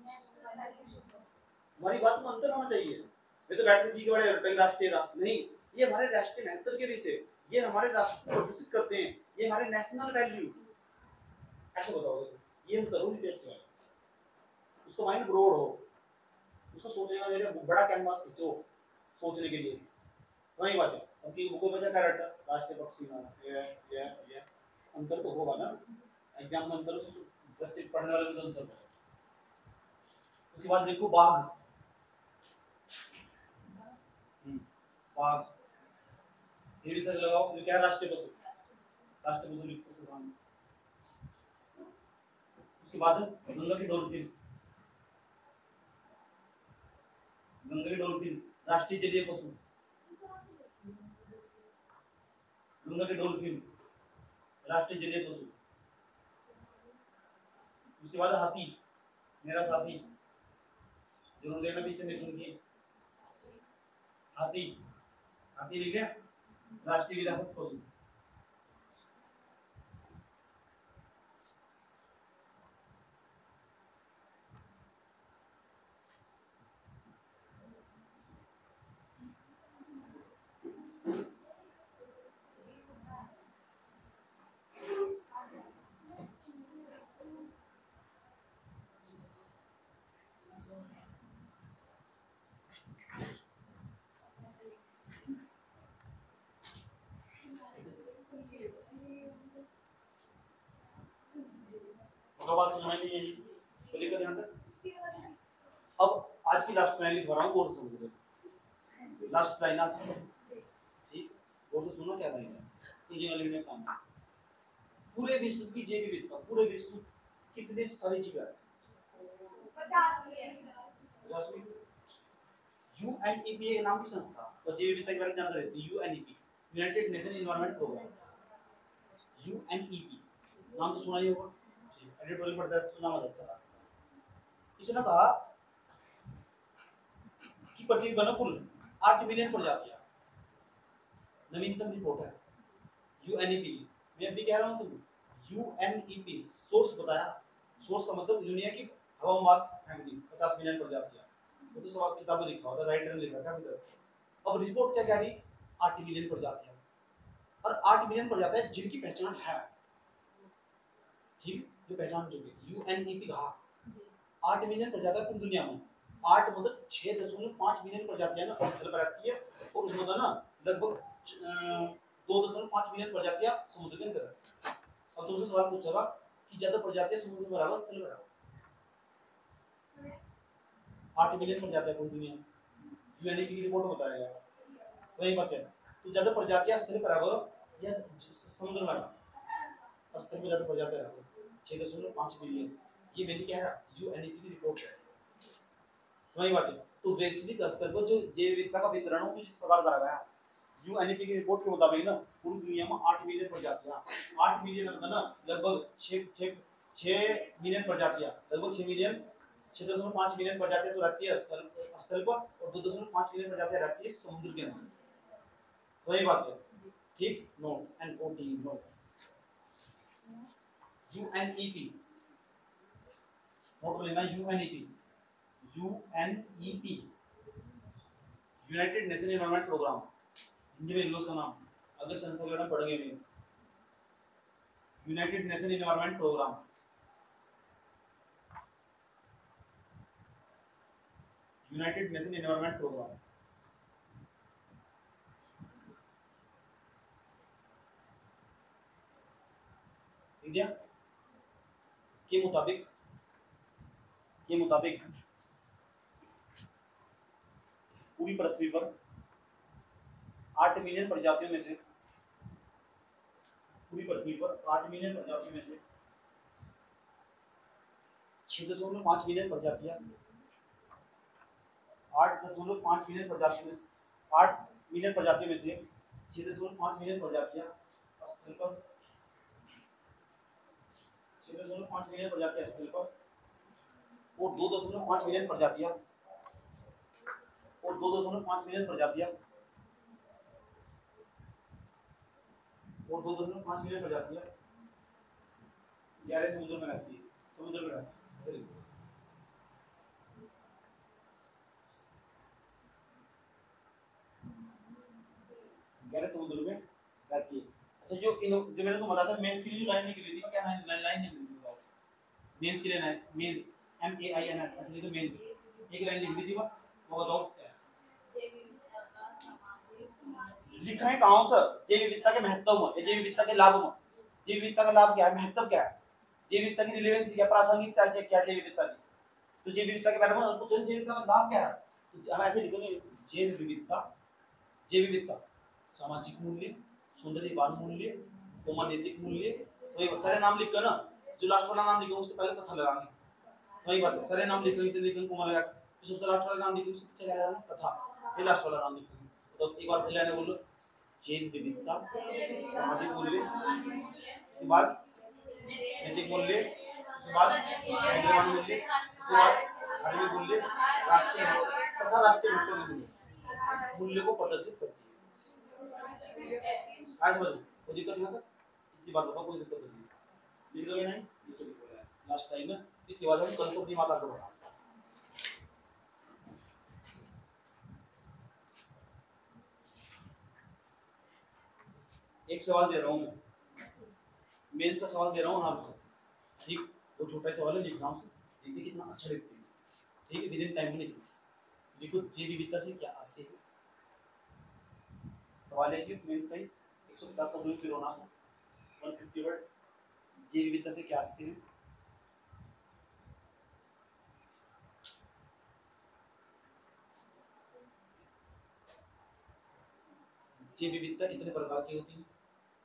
हमारी बात में अंतर होना चाहिए। ये तो बैठ के जी के बड़े कई राष्ट्रीय नहीं, ये हमारे राष्ट्रीय महत्व के विषय, ये हमारे राष्ट्र को प्रदर्शित करते हैं, ये हमारे नेशनल वैल्यू ऐसे बताओगे तो ये हम करोगे कैसे वाले उसको माइंड ब्रॉड हो, उसको सोचेगा मेरे बड़ा कैनवास खींचो सोचने के लिए सही बात है। क्योंकि वो कोई बच्चा क्या रहता राष्ट्रीय पक्षी ना ये ये ये अंतर तो होगा ना एग्जाम में अंतर तो बच्चे पढ़ने वाले में तो अंतर होगा। उसके बाद देखो बाघ बाघ ये भी सही लगाओ। ये क्या राष्ट्रीय पशु राष्ट्रीय पशु लिखो सामने। उसके बाद गंगा की डॉल्फिन गंगा की डॉल्फिन राष्ट्रीय जलीय पशु गंगा की डॉल्फिन राष्ट्रीय जलीय पशु। उसके बाद हाथी मेरा साथी जरूर देखना पीछे मिथुन की हाथी हाथी लिखे राष्ट्रीय विरासत पशु। बात समझ नहीं आई तो लिखो ध्यान तक। अब आज की लास्ट लाइन लिख रहा हूँ और समझ लो लास्ट लाइन आज ठीक और तो सुनो क्या लाइन है तो ये लिखने का काम पूरे विश्व की जैव विविधता पूरे विश्व कितने सारी जीव है पचास में यूएनईपी के नाम की संस्था और जैव विविधता के बारे में जानकारी देती है। UNEP united nation environment programme UNEP नाम तो सुना ही होगा एडिटोरियल पढ़ता है तो सुना होता है। इसने कहा कि पृथ्वी पर कुल आठ मिलियन प्रजातियां नवीनतम रिपोर्ट है यूएनईपी मैं अभी कह रहा हूं तुम यूएनईपी सोर्स बताया सोर्स का मतलब यूनिया की हवा में बात फेंक दी पचास मिलियन प्रजातियां वो तो सब किताब में लिखा होता राइटर ने लिखा क्या मतलब। अब रिपोर्ट क्या कह रही आठ मिलियन प्रजातियां और आठ मिलियन प्रजातियां जिनकी पहचान है ठीक जो पहचान चुके यूएनईपी कहा आठ मिलियन प्रजातियां पूरी दुनिया में आठ मतलब छह दशमलव पाँच मिलियन प्रजातियां ना स्थल पर रहती है और उसमें ना लगभग दो दशमलव पाँच मिलियन प्रजातियां समुद्र के अंदर है। अब तुमसे सवाल पूछेगा कि ज्यादा प्रजातियां समुद्र में रहती स्थल पर आठ मिलियन प्रजातियां पूरी दुनिया में यूएनईपी की रिपोर्ट में बताया गया सही बात है। तो ज्यादा प्रजातियां स्थल पर रह या समुद्र में रह स्थल में ज्यादा प्रजातियां रह छह दशमलव पाँच मिलियन ये मैंने कह रहा यूएनईपी की रिपोर्ट है वही बात है। तो वैश्विक स्तर पर जो जैव विविधता का वितरण कुछ इस प्रकार करा गया यूएनईपी की रिपोर्ट के मुताबिक ना पूरी दुनिया में आठ मिलियन प्रजातियां आठ मिलियन ना लगभग छह छह छह मिलियन प्रजातियां लगभग छह मिलियन छह दशमलव पाँच मिलियन प्रजातियां तो रहती है स्थल स्थल पर और दो दशमलव पाँच मिलियन प्रजातियां रहती है समुद्र के अंदर वही बात है ठीक। No N O T no UNEP, note लेना, UNEP, UNEP united nation environment programme, Hindi में इंग्लिश का नाम, अगर संस्था के नाम पढ़ेंगे भी, united nation environment programme, united nation environment programme. India के मुताबिक के मुताबिक पूरी पृथ्वी पर आठ मिलियन प्रजातियों में से पूरी पृथ्वी पर आठ मिलियन प्रजातियों में से छह दशमलव पांच मिलियन प्रजातियां आठ दशमलव पांच मिलियन प्रजातियों में आठ मिलियन प्रजातियों में से छह दशमलव पांच मिलियन प्रजातियां स्थल पर छह दशमलव पांच मिलियन प्रजातियां स्थल पर और दो दशमलव पांच मिलियन प्रजातियां और दो दशमलव पांच मिलियन प्रजातियां और दो दशमलव पांच मिलियन प्रजातियां गहरे समुद्र में रहती है, समुद्र में रहती है, ऐसे लिखो। गहरे समुद्र में रहती है। अच्छा, जो इन जो मैंने तुमको बताया था मेंस के लिए जो लाइन निकली थी, क्या लाइन लाइन निकली थी बताओ। मेंस के लिए line, mains M A I N S, ऐसे लिखो मेंस, एक लाइन निकली थी, वो बताओ लिखा है कहां सर? जैव विविधता के महत्व में, जैव विविधता के लाभ में, जैव विविधता का लाभ क्या है, महत्व क्या है, जैव विविधता की रिलेवेंसी क्या, प्रासंगिकता क्या है जैव विविधता की। तो जैव विविधता के बारे में तो जैव विविधता का लाभ क्या है, तो हम ऐसे लिखेंगे जैव विविधता, जैव विविधता सामाजिक मूल्य, सौंदर्यवान मूल्य, कोमल नैतिक मूल्य, तो ये सारे नाम लिख कर ना, जो लास्ट वाला नाम लिखोगे उससे पहले तथा लगाएंगे, तो वही बात है, सारे नाम लिखेंगे तो लिखेंगे कोमल लगा, तो सबसे लास्ट वाला नाम लिखेंगे उससे पीछे क्या लगाएंगे तथा, ये लास्ट वाला नाम लिखेंगे। तो एक बार पहले आने बोलो जैव विविधता, सामाजिक मूल्य, उसके बाद नैतिक मूल्य, उसके बाद सौंदर्यवान मूल्य, उसके बाद धार्मिक मूल्य, राष्ट्रीय तथा राष्ट्रीय महत्व के मूल्य को प्रदर्शित करती है। आज समझो, कोई दिक्कत है? इतनी बात बताओ, कोई दिक्कत नहीं लिख दोगे नहीं, ये तो लिख दोगे लास्ट टाइम ना। इसके बाद हम कल को अपनी माता को बढ़ाएंगे। एक सवाल दे रहा हूँ मैं, मेंस का सवाल दे रहा हूँ आपसे, ठीक, वो छोटा ही सवाल है, लिखना उसे, देखिए कितना अच्छा लिखते हैं, ठीक है, विद इन टाइम में लिखना। देखो जैव विविधता से क्या आशय है, सवाल है कि मेंस का ही एक सौ पचास शब्दों में होना है, एक सौ पचास वर्ड, जैव विविधता से क्या आशय है। जैव विविधता कितने प्रकार की होती है?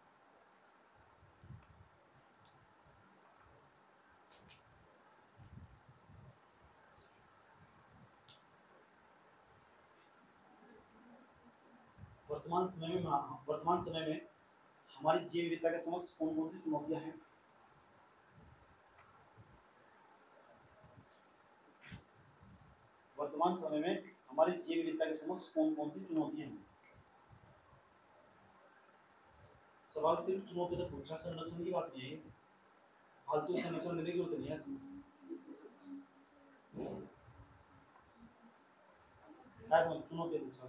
वर्तमान समय में वर्तमान समय में हमारी जैव विविधता के समक्ष कौन कौन सी चुनौतियां हैं? वर्तमान समय में हमारी जैव विविधता के समक्ष कौन कौन सी चुनौतियां हैं? सवाल सिर्फ चुनौती तक पूछा, संरक्षण की बात नहीं है, फालतू संरक्षण देने की जरूरत नहीं है इसमें। चुनौती पूछा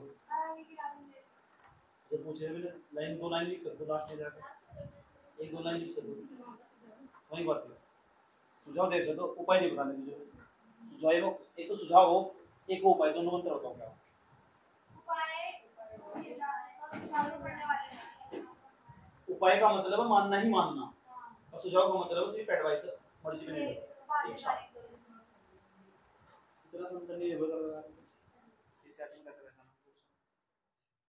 जब पूछे मैंने लाइन दो लाइन लिख सकते हो, लास्ट में जाकर एक दो लाइन लिख सकते हो, सही बात है। सुझाव दे सकते हो, उपाय नहीं बताने दीजिए। सुझाव एक तो सुझाव हो, एक हो उपाय, दोनों मंत्र बताओ क्या उपाय का मतलब है मानना ही मानना, और सुझाव का मतलब है सिर्फ एडवाइस, मर्जी पे नहीं है, इच्छा। इतना संतर नहीं है,